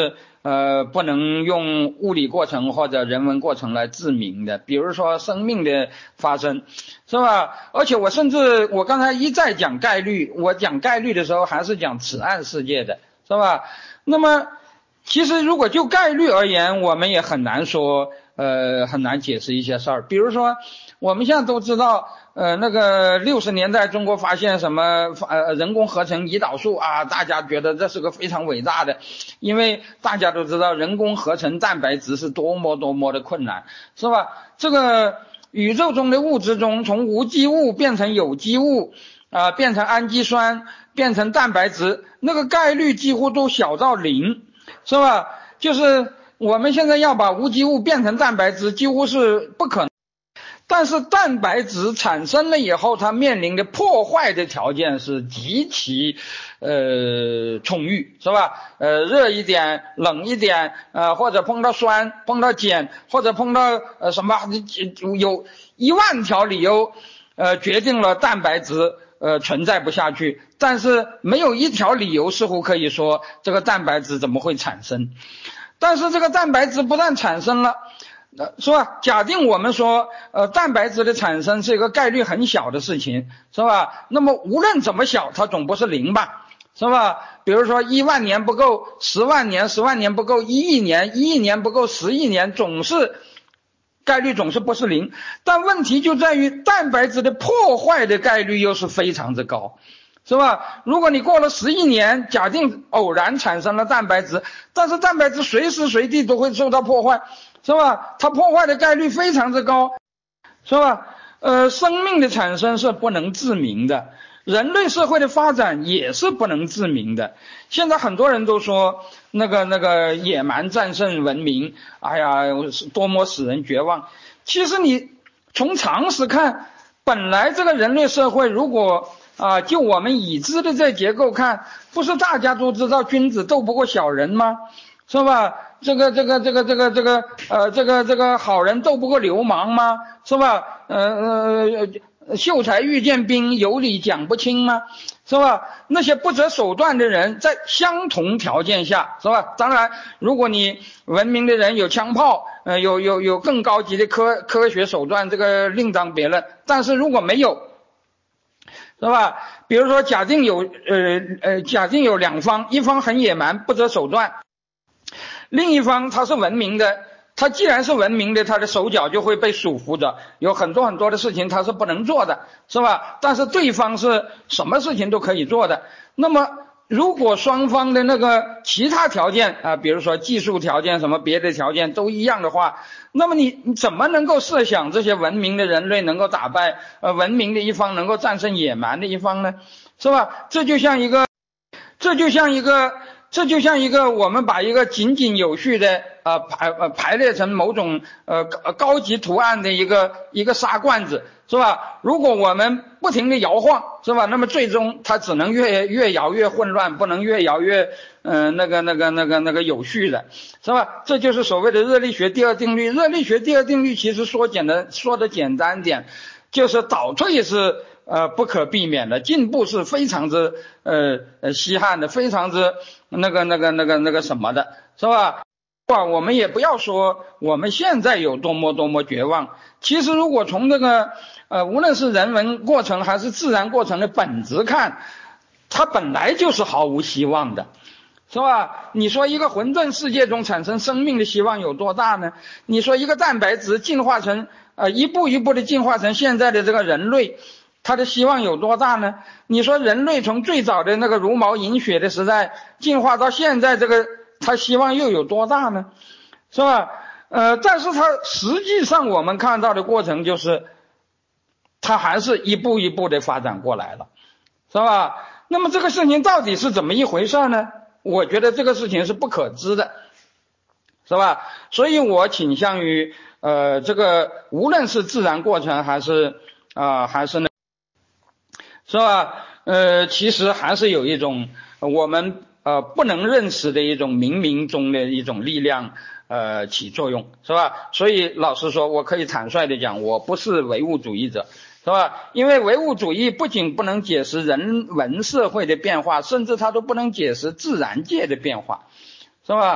呃不能用物理过程或者人文过程来证明的，比如说生命的发生，是吧？而且我甚至我刚才一再讲概率，我讲概率的时候还是讲此岸世界的，是吧？那么其实如果就概率而言，我们也很难说呃很难解释一些事儿，比如说我们现在都知道呃那个六十年代中国发现什么呃人工合成胰岛素啊，大家觉得这是个非常伟大的，因为大家都知道人工合成蛋白质是多么多么的困难，是吧？这个宇宙中的物质中从无机物变成有机物啊、呃、变成氨基酸变成蛋白质，那个概率几乎都小到零，是吧？就是我们现在要把无机物变成蛋白质几乎是不可能，但是蛋白质产生了以后，它面临的破坏的条件是极其呃充裕，是吧？呃热一点冷一点呃或者碰到酸碰到碱或者碰到呃什么，有一万条理由呃决定了蛋白质呃存在不下去，但是没有一条理由似乎可以说这个蛋白质怎么会产生。但是这个蛋白质不但产生了，呃，是吧？假定我们说，呃，蛋白质的产生是一个概率很小的事情，是吧？那么无论怎么小，它总不是零吧，是吧？比如说一万年不够，十万年，十万年不够，一亿年，一亿年不够，十亿年，总是概率总是不是零。但问题就在于蛋白质的破坏的概率又是非常之高。是吧？如果你过了十亿年，假定偶然产生了蛋白质，但是蛋白质随时随地都会受到破坏，是吧？它破坏的概率非常之高，是吧？呃，生命的产生是不能自明的，人类社会的发展也是不能自明的。现在很多人都说那个那个野蛮战胜文明，哎呀，多么使人绝望。其实你从常识看，本来这个人类社会如果啊，就我们已知的这结构看，不是大家都知道君子斗不过小人吗？是吧？这个这个这个这个这个呃这个这个好人斗不过流氓吗？是吧？呃呃秀才遇见兵，有理讲不清吗？是吧？那些不择手段的人在相同条件下，是吧？当然如果你文明的人有枪炮，呃有有有更高级的科科学手段，这个另当别论，但是如果没有，是吧？比如说假定有呃呃假定有两方，一方很野蛮不择手段，另一方他是文明的，他既然是文明的，他的手脚就会被束缚着，有很多很多的事情他是不能做的，是吧？但是对方是什么事情都可以做的。那么如果双方的那个其他条件啊，比如说技术条件什么别的条件都一样的话，那么你你怎么能够设想这些文明的人类能够打败呃文明的一方，能够战胜野蛮的一方呢？是吧？这就像一个这就像一个这就像一个我们把一个井井有序的呃排呃排列成某种呃高级图案的一个一个沙罐子，是吧？如果我们不停地摇晃，是吧？那么最终它只能越越摇越混乱，不能越摇越嗯、呃、那个那个那个那个有序的，是吧？这就是所谓的热力学第二定律。热力学第二定律其实说简单说的简单点，就是倒退是呃不可避免的，进步是非常之呃呃稀罕的，非常之那个那个那个那个什么的，是吧？我们也不要说我们现在有多么多么绝望，其实如果从这个呃无论是人文过程还是自然过程的本质看，它本来就是毫无希望的，是吧？你说一个混沌世界中产生生命的希望有多大呢？你说一个蛋白质进化成呃一步一步的进化成现在的这个人类，它的希望有多大呢？你说人类从最早的那个茹毛饮血的时代进化到现在这个，它希望又有多大呢？是吧？呃，但是它实际上我们看到的过程就是，它还是一步一步的发展过来了，是吧？那么这个事情到底是怎么一回事呢？我觉得这个事情是不可知的，是吧？所以我倾向于呃，这个无论是自然过程还是啊、呃、还是呢，是吧？呃，其实还是有一种我们呃不能认识的一种冥冥中的一种力量呃起作用，是吧？所以老实说，我可以坦率的讲，我不是唯物主义者，是吧？因为唯物主义不仅不能解释人文社会的变化，甚至它都不能解释自然界的变化，是吧？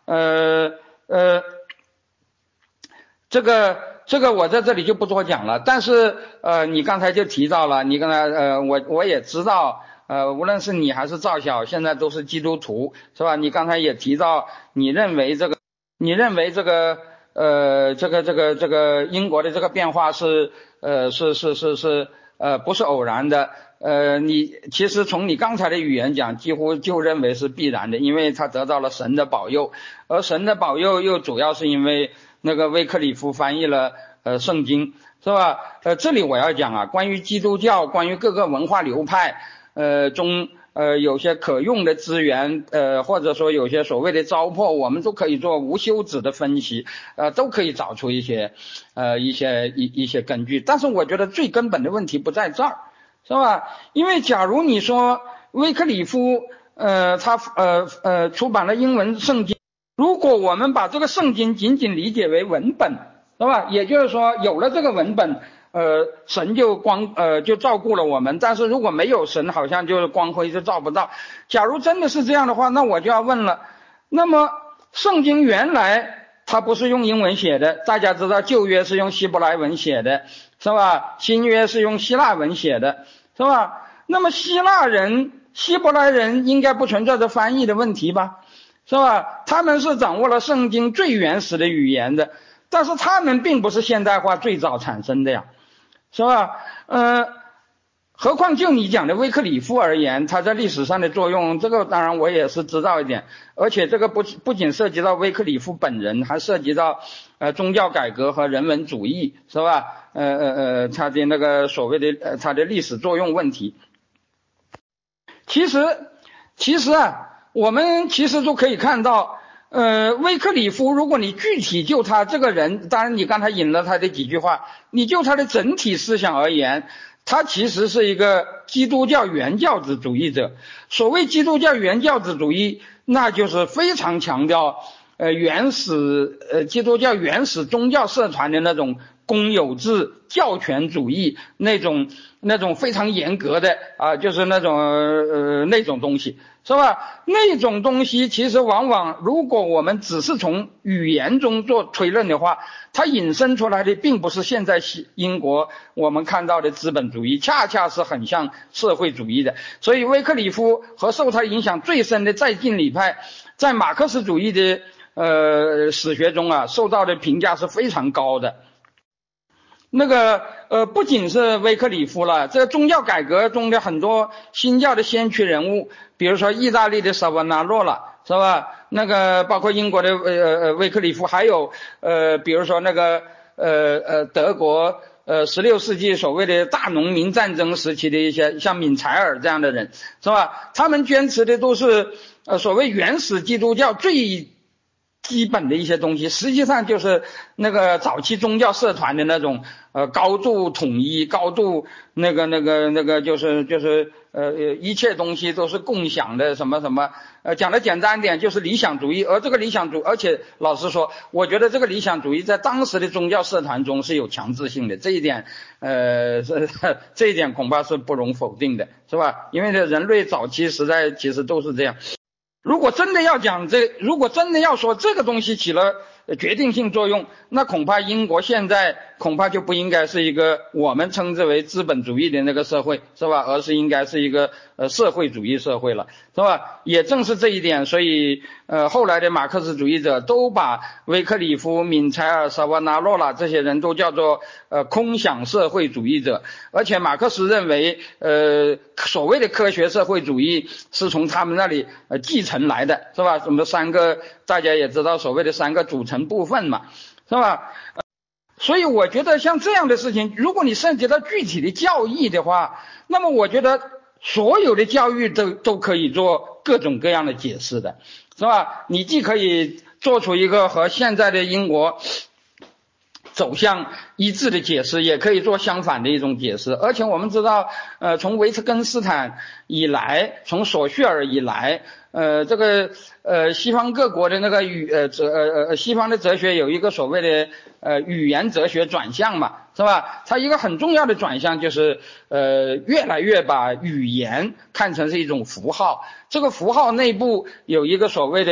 呃呃，这个这个我在这里就不多讲了。但是呃，你刚才就提到了，你刚才呃，我我也知道。呃，无论是你还是赵晓，现在都是基督徒，是吧？你刚才也提到，你认为这个，你认为这个，呃，这个这个这个英国的这个变化是，呃，是是是是，呃，不是偶然的。呃，你其实从你刚才的语言讲，几乎就认为是必然的，因为他得到了神的保佑，而神的保佑又主要是因为那个威克里夫翻译了呃圣经，是吧？呃，这里我要讲啊，关于基督教，关于各个文化流派。呃，中呃有些可用的资源，呃或者说有些所谓的糟粕，我们都可以做无休止的分析，呃都可以找出一些呃一些一一些根据。但是我觉得最根本的问题不在这儿，是吧？因为假如你说威克里夫呃他呃呃出版了英文圣经，如果我们把这个圣经仅仅理解为文本，是吧？也就是说有了这个文本。呃，神就光呃就照顾了我们，但是如果没有神，好像就是光辉就照不到。假如真的是这样的话，那我就要问了，那么圣经原来它不是用英文写的，大家知道旧约是用希伯来文写的，是吧？新约是用希腊文写的，是吧？那么希腊人、希伯来人应该不存在着翻译的问题吧，是吧？他们是掌握了圣经最原始的语言的，但是他们并不是现代化最早产生的呀。是吧？呃，何况就你讲的威克里夫而言，他在历史上的作用，这个当然我也是知道一点，而且这个不不仅涉及到威克里夫本人，还涉及到呃宗教改革和人文主义，是吧？呃呃呃，他的那个所谓的呃他的历史作用问题。其实其实啊，我们其实都可以看到。呃，威克里夫，如果你具体就他这个人，当然你刚才引了他的几句话，你就他的整体思想而言，他其实是一个基督教原教旨主义者。所谓基督教原教旨主义，那就是非常强调呃原始呃基督教原始宗教社团的那种公有制教权主义，那种那种非常严格的啊，就是那种呃那种东西。是吧？那种东西其实往往，如果我们只是从语言中做推论的话，它引申出来的并不是现在英国我们看到的资本主义，恰恰是很像社会主义的。所以威克里夫和受他影响最深的再进礼派，在马克思主义的呃史学中啊，受到的评价是非常高的。那个呃，不仅是威克里夫了，这个宗教改革中的很多新教的先驱人物，比如说意大利的萨瓦纳洛了，是吧？那个包括英国的呃呃威克里夫，还有呃比如说那个呃呃德国呃十六世纪所谓的大农民战争时期的一些像闵采尔这样的人，是吧？他们坚持的都是呃所谓原始基督教最基本的一些东西，实际上就是那个早期宗教社团的那种呃高度统一、高度那个那个那个就是就是呃一切东西都是共享的什么什么呃讲的简单点就是理想主义。而这个理想主义，而且老实说，我觉得这个理想主义在当时的宗教社团中是有强制性的，这一点呃这这一点恐怕是不容否定的，是吧？因为人类早期时代其实都是这样。如果真的要讲这，如果真的要说这个东西起了决定性作用，那恐怕英国现在恐怕就不应该是一个我们称之为资本主义的那个社会，是吧？而是应该是一个呃社会主义社会了，是吧？也正是这一点，所以呃后来的马克思主义者都把威克里夫、闵采尔、萨瓦纳洛拉这些人都叫做呃空想社会主义者。而且马克思认为呃所谓的科学社会主义是从他们那里呃继承来的，是吧？什么三个大家也知道所谓的三个组成部分嘛，是吧？所以我觉得像这样的事情，如果你涉及到具体的教义的话，那么我觉得所有的教育都都可以做各种各样的解释的，是吧？你既可以做出一个和现在的英国走向一致的解释，也可以做相反的一种解释。而且我们知道呃从维特根斯坦以来，从索绪尔以来，呃这个呃西方各国的那个语呃哲呃呃西方的哲学有一个所谓的呃语言哲学转向嘛，是吧？它一个很重要的转向就是呃越来越把语言看成是一种符号，这个符号内部有一个所谓的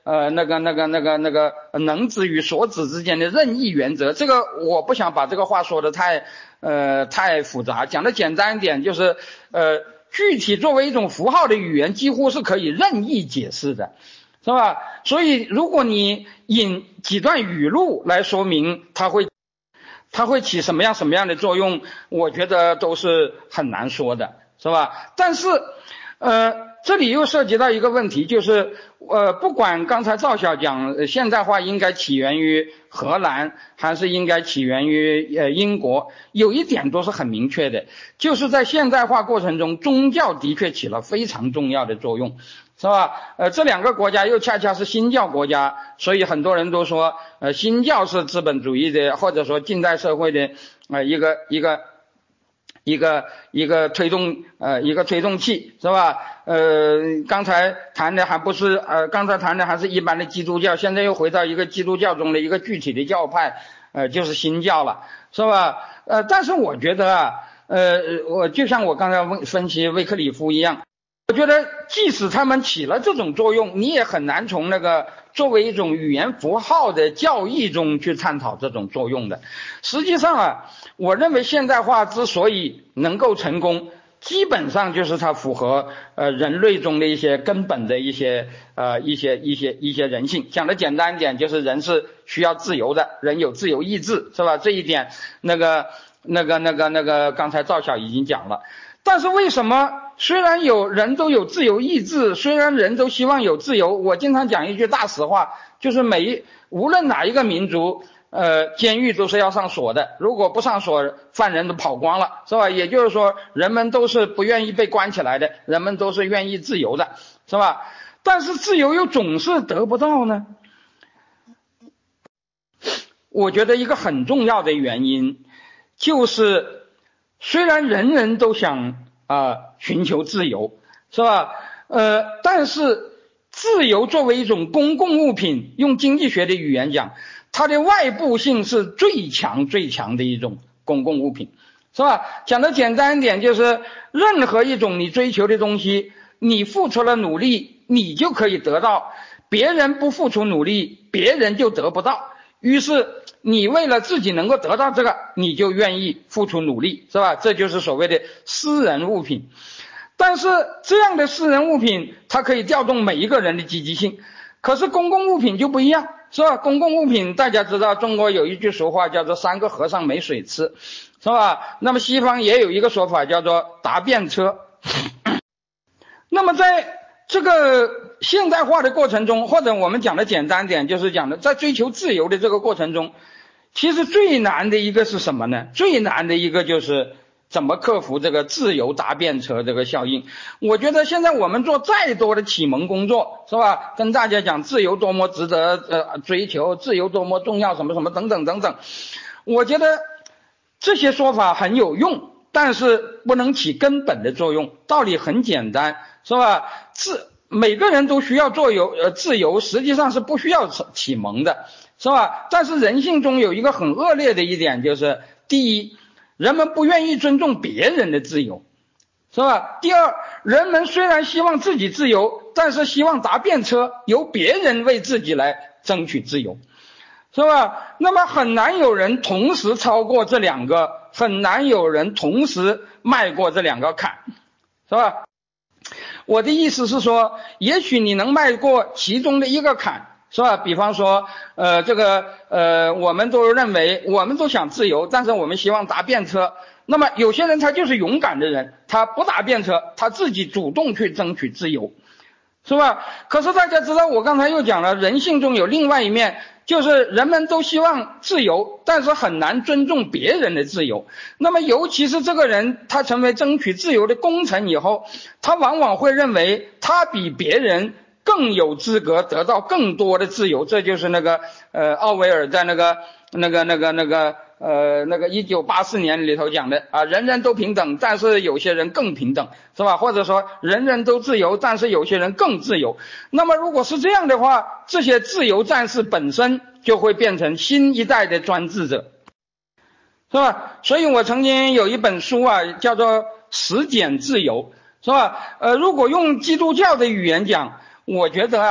呃那个那个那个那个能指与所指之间的任意原则。这个我不想把这个话说的太呃太复杂，讲的简单一点，就是呃具体作为一种符号的语言几乎是可以任意解释的，是吧？所以如果你引几段语录来说明它会它会起什么样什么样的作用，我觉得都是很难说的，是吧？但是呃这里又涉及到一个问题，就是呃不管刚才赵晓讲、呃、现代化应该起源于荷兰还是应该起源于呃英国，有一点都是很明确的，就是在现代化过程中宗教的确起了非常重要的作用，是吧？呃这两个国家又恰恰是新教国家，所以很多人都说呃新教是资本主义的或者说近代社会的呃一个一个一个一个推动呃一个推动器，是吧？呃刚才谈的还不是呃刚才谈的还是一般的基督教，现在又回到一个基督教中的一个具体的教派，呃就是新教了，是吧？呃但是我觉得啊呃我就像我刚才分析威克里夫一样，我觉得即使他们起了这种作用，你也很难从那个作为一种语言符号的教义中去探讨这种作用的。实际上啊，我认为现代化之所以能够成功，基本上就是它符合呃人类中的一些根本的一些呃一些一些一些人性。讲的简单一点，就是人是需要自由的，人有自由意志，是吧？这一点那个那个那个那个刚才赵晓已经讲了。但是为什么虽然有人都有自由意志，虽然人都希望有自由，我经常讲一句大实话，就是每一无论哪一个民族呃监狱都是要上锁的，如果不上锁犯人都跑光了，是吧？也就是说人们都是不愿意被关起来的，人们都是愿意自由的，是吧？但是自由又总是得不到呢？我觉得一个很重要的原因就是虽然人人都想啊、呃、寻求自由，是吧？呃，但是自由作为一种公共物品，用经济学的语言讲，它的外部性是最强最强的一种公共物品，是吧？讲的简单一点，就是任何一种你追求的东西，你付出了努力，你就可以得到，别人不付出努力，别人就得不到。于是你为了自己能够得到这个，你就愿意付出努力，是吧？这就是所谓的私人物品。但是这样的私人物品它可以调动每一个人的积极性，可是公共物品就不一样，是吧？公共物品大家知道，中国有一句俗话叫做三个和尚没水吃，是吧？那么西方也有一个说法叫做搭便车。那么在这个现代化的过程中，或者我们讲的简单点，就是讲的在追求自由的这个过程中，其实最难的一个是什么呢？最难的一个就是怎么克服这个自由搭便车这个效应。我觉得现在我们做再多的启蒙工作，是吧？跟大家讲自由多么值得呃追求，自由多么重要，什么什么等等等等，我觉得这些说法很有用，但是不能起根本的作用。道理很简单，是吧？自每个人都需要做有呃自由，实际上是不需要启蒙的，是吧？但是人性中有一个很恶劣的一点，就是第一，人们不愿意尊重别人的自由，是吧？第二，人们虽然希望自己自由，但是希望搭便车由别人为自己来争取自由，是吧？那么很难有人同时超过这两个，很难有人同时迈过这两个坎，是吧？我的意思是说，也许你能迈过其中的一个坎，是吧？比方说呃这个呃我们都认为我们都想自由，但是我们希望搭便车，那么有些人他就是勇敢的人，他不搭便车，他自己主动去争取自由，是吧？可是大家知道，我刚才又讲了，人性中有另外一面，就是人们都希望自由，但是很难尊重别人的自由。那么尤其是这个人他成为争取自由的功臣以后，他往往会认为他比别人更有资格得到更多的自由。这就是那个呃奥威尔在那个那个那个那个呃那个一九八四年里头讲的啊，人人都平等，但是有些人更平等，是吧？或者说人人都自由，但是有些人更自由。那么如果是这样的话，这些自由战士本身就会变成新一代的专制者，是吧？所以我曾经有一本书啊，叫做《实践自由》，是吧？呃，如果用基督教的语言讲，我觉得啊，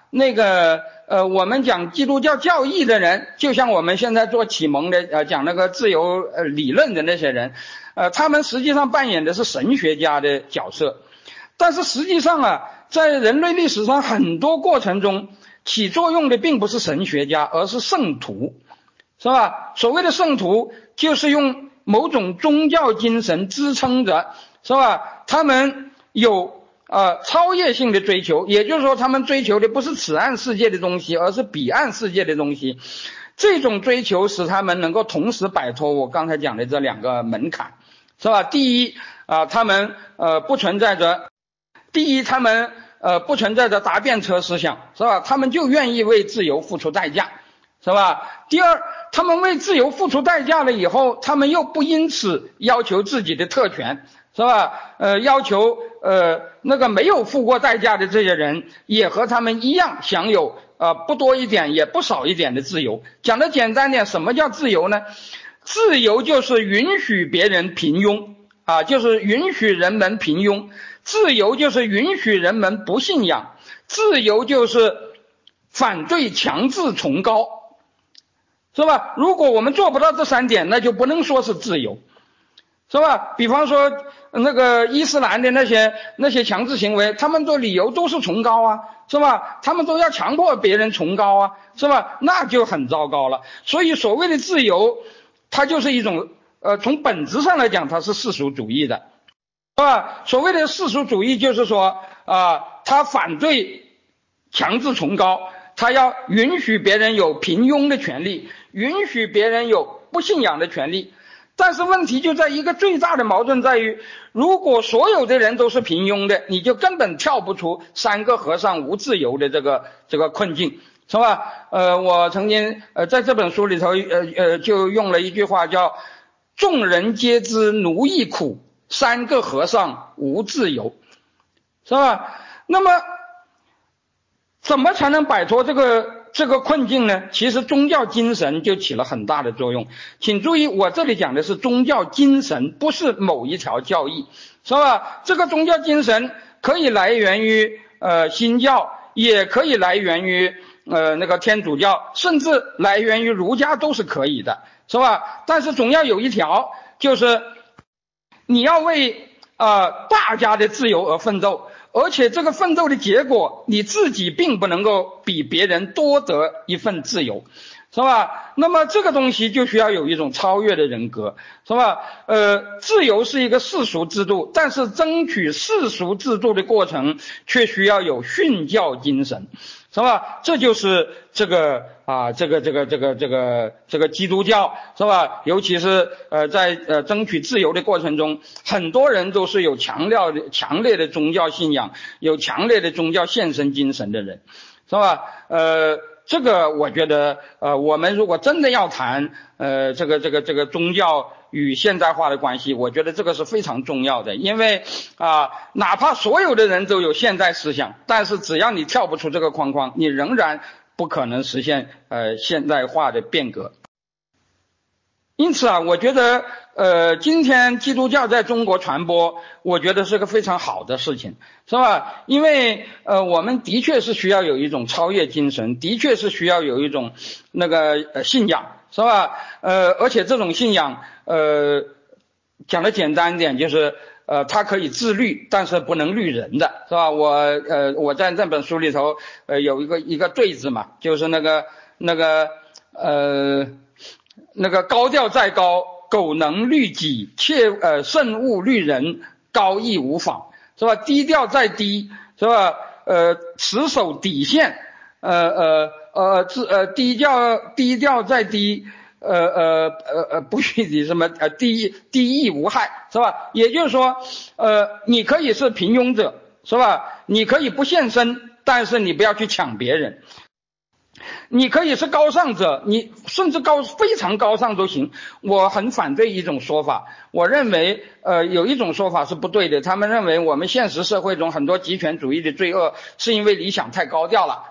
那个呃，我们讲基督教教义的人，就像我们现在做启蒙的呃讲那个自由呃理论的那些人，呃，他们实际上扮演的是神学家的角色。但是实际上啊，在人类历史上很多过程中，起作用的并不是神学家，而是圣徒，是吧？所谓的圣徒，就是用某种宗教精神支撑着，是吧？他们有呃超越性的追求，也就是说，他们追求的不是此岸世界的东西，而是彼岸世界的东西。这种追求使他们能够同时摆脱我刚才讲的这两个门槛，是吧？第一啊、呃，他们呃不存在着。第一，他们呃不存在着答辩车思想，是吧？他们就愿意为自由付出代价，是吧？第二，他们为自由付出代价了以后，他们又不因此要求自己的特权，是吧？呃，要求呃那个没有付过代价的这些人也和他们一样享有呃不多一点也不少一点的自由。讲的简单点，什么叫自由呢？自由就是允许别人平庸啊，就是允许人们平庸。自由就是允许人们不信仰，自由就是反对强制崇高，是吧？如果我们做不到这三点，那就不能说是自由，是吧？比方说那个伊斯兰的那些那些强制行为，他们的理由都是崇高啊，是吧？他们都要强迫别人崇高啊，是吧？那就很糟糕了。所以所谓的自由，它就是一种呃从本质上来讲，它是世俗主义的。是吧？所谓的世俗主义就是说啊、呃，他反对强制崇高，他要允许别人有平庸的权利，允许别人有不信仰的权利。但是问题就在一个最大的矛盾在于，如果所有的人都是平庸的，你就根本跳不出三个和尚无自由的这个这个困境，是吧？呃，我曾经呃在这本书里头呃呃就用了一句话叫“众人皆知奴役苦，三个和尚无自由”，是吧？那么怎么才能摆脱这个这个困境呢？其实宗教精神就起了很大的作用。请注意，我这里讲的是宗教精神，不是某一条教义，是吧？这个宗教精神可以来源于呃新教，也可以来源于呃那个天主教，甚至来源于儒家都是可以的，是吧？但是总要有一条，就是你要为呃大家的自由而奋斗，而且这个奋斗的结果你自己并不能够比别人多得一份自由，是吧？那么这个东西就需要有一种超越的人格，是吧？呃，自由是一个世俗制度，但是争取世俗制度的过程却需要有训教精神，是吧？这就是这个啊，这个这个这个这个这个基督教，是吧？尤其是呃在呃争取自由的过程中，很多人都是有强烈的强烈的宗教信仰，有强烈的宗教献身精神的人，是吧？呃，这个我觉得呃我们如果真的要谈呃这个这个这个宗教与现代化的关系，我觉得这个是非常重要的，因为啊、呃，哪怕所有的人都有现代思想，但是只要你跳不出这个框框，你仍然不可能实现呃现代化的变革。因此啊，我觉得呃今天基督教在中国传播，我觉得是个非常好的事情，是吧？因为呃我们的确是需要有一种超越精神，的确是需要有一种那个呃信仰，是吧？呃而且这种信仰呃讲的简单一点，就是呃它可以自律，但是不能律人的，是吧？我呃我在这本书里头呃有一个一个对子嘛，就是那个那个呃那个高调再高，苟能律己，切呃慎勿律人，高亦无妨，是吧？低调再低，是吧？呃持守底线，呃呃呃自呃低调低调再低，呃呃呃呃不许你什么呃低低亦无害，是吧？也就是说呃你可以是平庸者，是吧？你可以不献身，但是你不要去抢别人。你可以是高尚者，你甚至高非常高尚都行。我很反对一种说法，我认为呃有一种说法是不对的，他们认为我们现实社会中很多极权主义的罪恶是因为理想太高调了，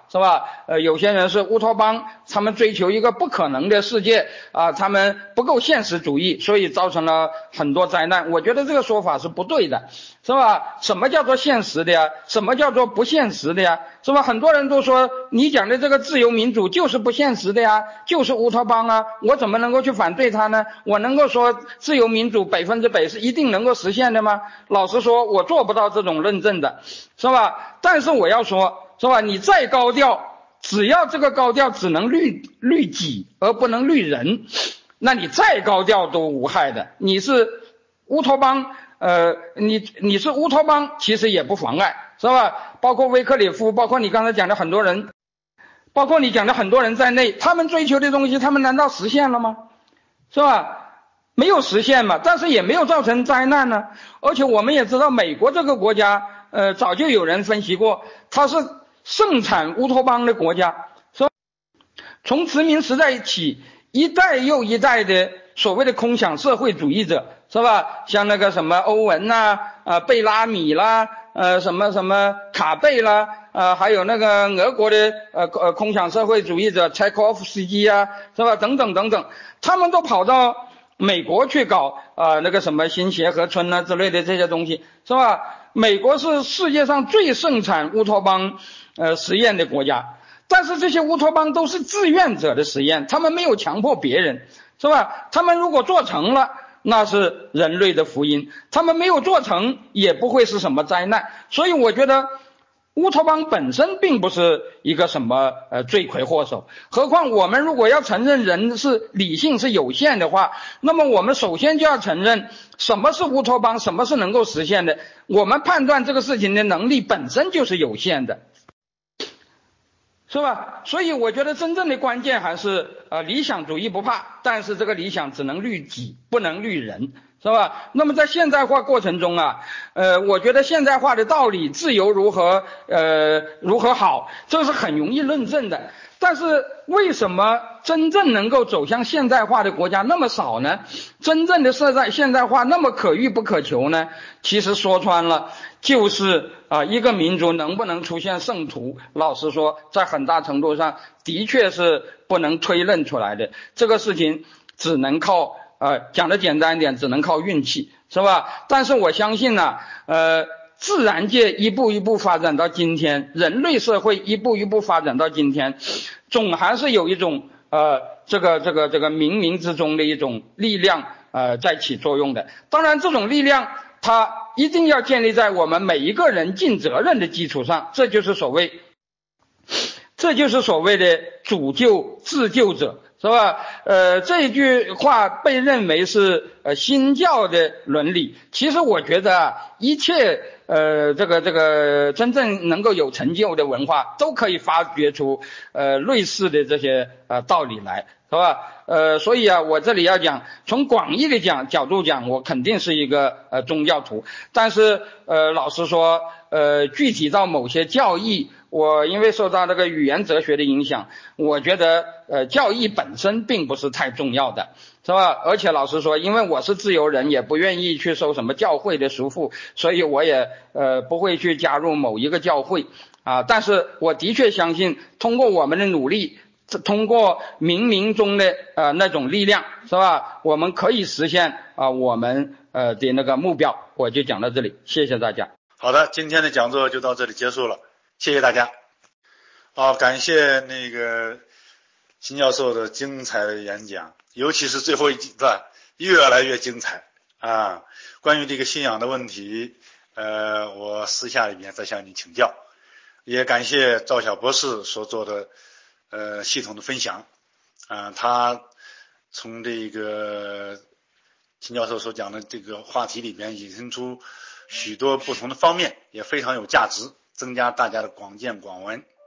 是吧？呃，有些人是乌托邦，他们追求一个不可能的世界啊，他们不够现实主义，所以造成了很多灾难。我觉得这个说法是不对的，是吧？什么叫做现实的呀？什么叫做不现实的呀？是吧？很多人都说你讲的这个自由民主就是不现实的呀，就是乌托邦啊，我怎么能够去反对它呢？我能够说自由民主百分之百是一定能够实现的吗？老实说，我做不到这种论证的，是吧？但是我要说，是吧？你再高调，只要这个高调只能虑虑己而不能虑人，那你再高调都无害的。你是乌托邦，呃，你你是乌托邦，其实也不妨碍，是吧？包括威克里夫，包括你刚才讲的很多人，包括你讲的很多人在内，他们追求的东西，他们难道实现了吗？是吧？没有实现嘛，但是也没有造成灾难呢。而且我们也知道，美国这个国家，呃，早就有人分析过，它是盛产乌托邦的国家，是吧？从殖民时代起，一代又一代的所谓的空想社会主义者，是吧？像那个什么欧文呐、啊，贝拉米啦，呃，什么什么卡贝啦，呃，还有那个俄国的呃呃空想社会主义者柴可夫斯基啊，是吧？等等等等，他们都跑到美国去搞呃那个什么新协和村啊之类的这些东西，是吧？美国是世界上最盛产乌托邦呃实验的国家，但是这些乌托邦都是志愿者的实验，他们没有强迫别人，是吧？他们如果做成了，那是人类的福音，他们没有做成也不会是什么灾难。所以我觉得乌托邦本身并不是一个什么呃罪魁祸首，何况我们如果要承认人是理性是有限的话，那么我们首先就要承认什么是乌托邦，什么是能够实现的。我们判断这个事情的能力本身就是有限的，是吧？所以我觉得真正的关键还是呃理想主义不怕，但是这个理想只能虑己，不能虑人，是吧？那么在现代化过程中啊，呃，我觉得现代化的道理，自由如何呃如何好，这是很容易论证的。但是为什么真正能够走向现代化的国家那么少呢？真正的现代现代化那么可遇不可求呢？其实说穿了，就是啊、呃，一个民族能不能出现圣徒，老实说，在很大程度上的确是不能推论出来的。这个事情只能靠呃讲的简单一点，只能靠运气，是吧？但是我相信呢，呃。自然界一步一步发展到今天，人类社会一步一步发展到今天，总还是有一种呃这个这个这个冥冥之中的一种力量呃在起作用的。当然这种力量它一定要建立在我们每一个人尽责任的基础上，这就是所谓这就是所谓的主救自救者，是吧？呃，这句话被认为是呃新教的伦理。其实我觉得啊，一切呃这个这个真正能够有成就的文化，都可以发掘出呃类似的这些呃道理来，是吧？呃，所以啊，我这里要讲，从广义的讲角度讲，我肯定是一个呃宗教徒，但是呃老实说，呃具体到某些教义，我因为受到那个语言哲学的影响，我觉得呃教义本身并不是太重要的，是吧？而且老实说，因为我是自由人，也不愿意去受什么教会的束缚，所以我也呃不会去加入某一个教会啊。但是我的确相信，通过我们的努力，通过冥冥中的呃那种力量，是吧？我们可以实现啊、呃、我们呃的那个目标。我就讲到这里，谢谢大家。 好的，今天的讲座就到这里结束了，谢谢大家。好，感谢那个秦教授的精彩的演讲，尤其是最后一段越来越精彩啊！关于这个信仰的问题，呃，我私下里面再向你请教。也感谢赵晓博士所做的呃系统的分享啊，他从这个秦教授所讲的这个话题里边引申出许多不同的方面，也非常有价值，增加大家的广见广闻。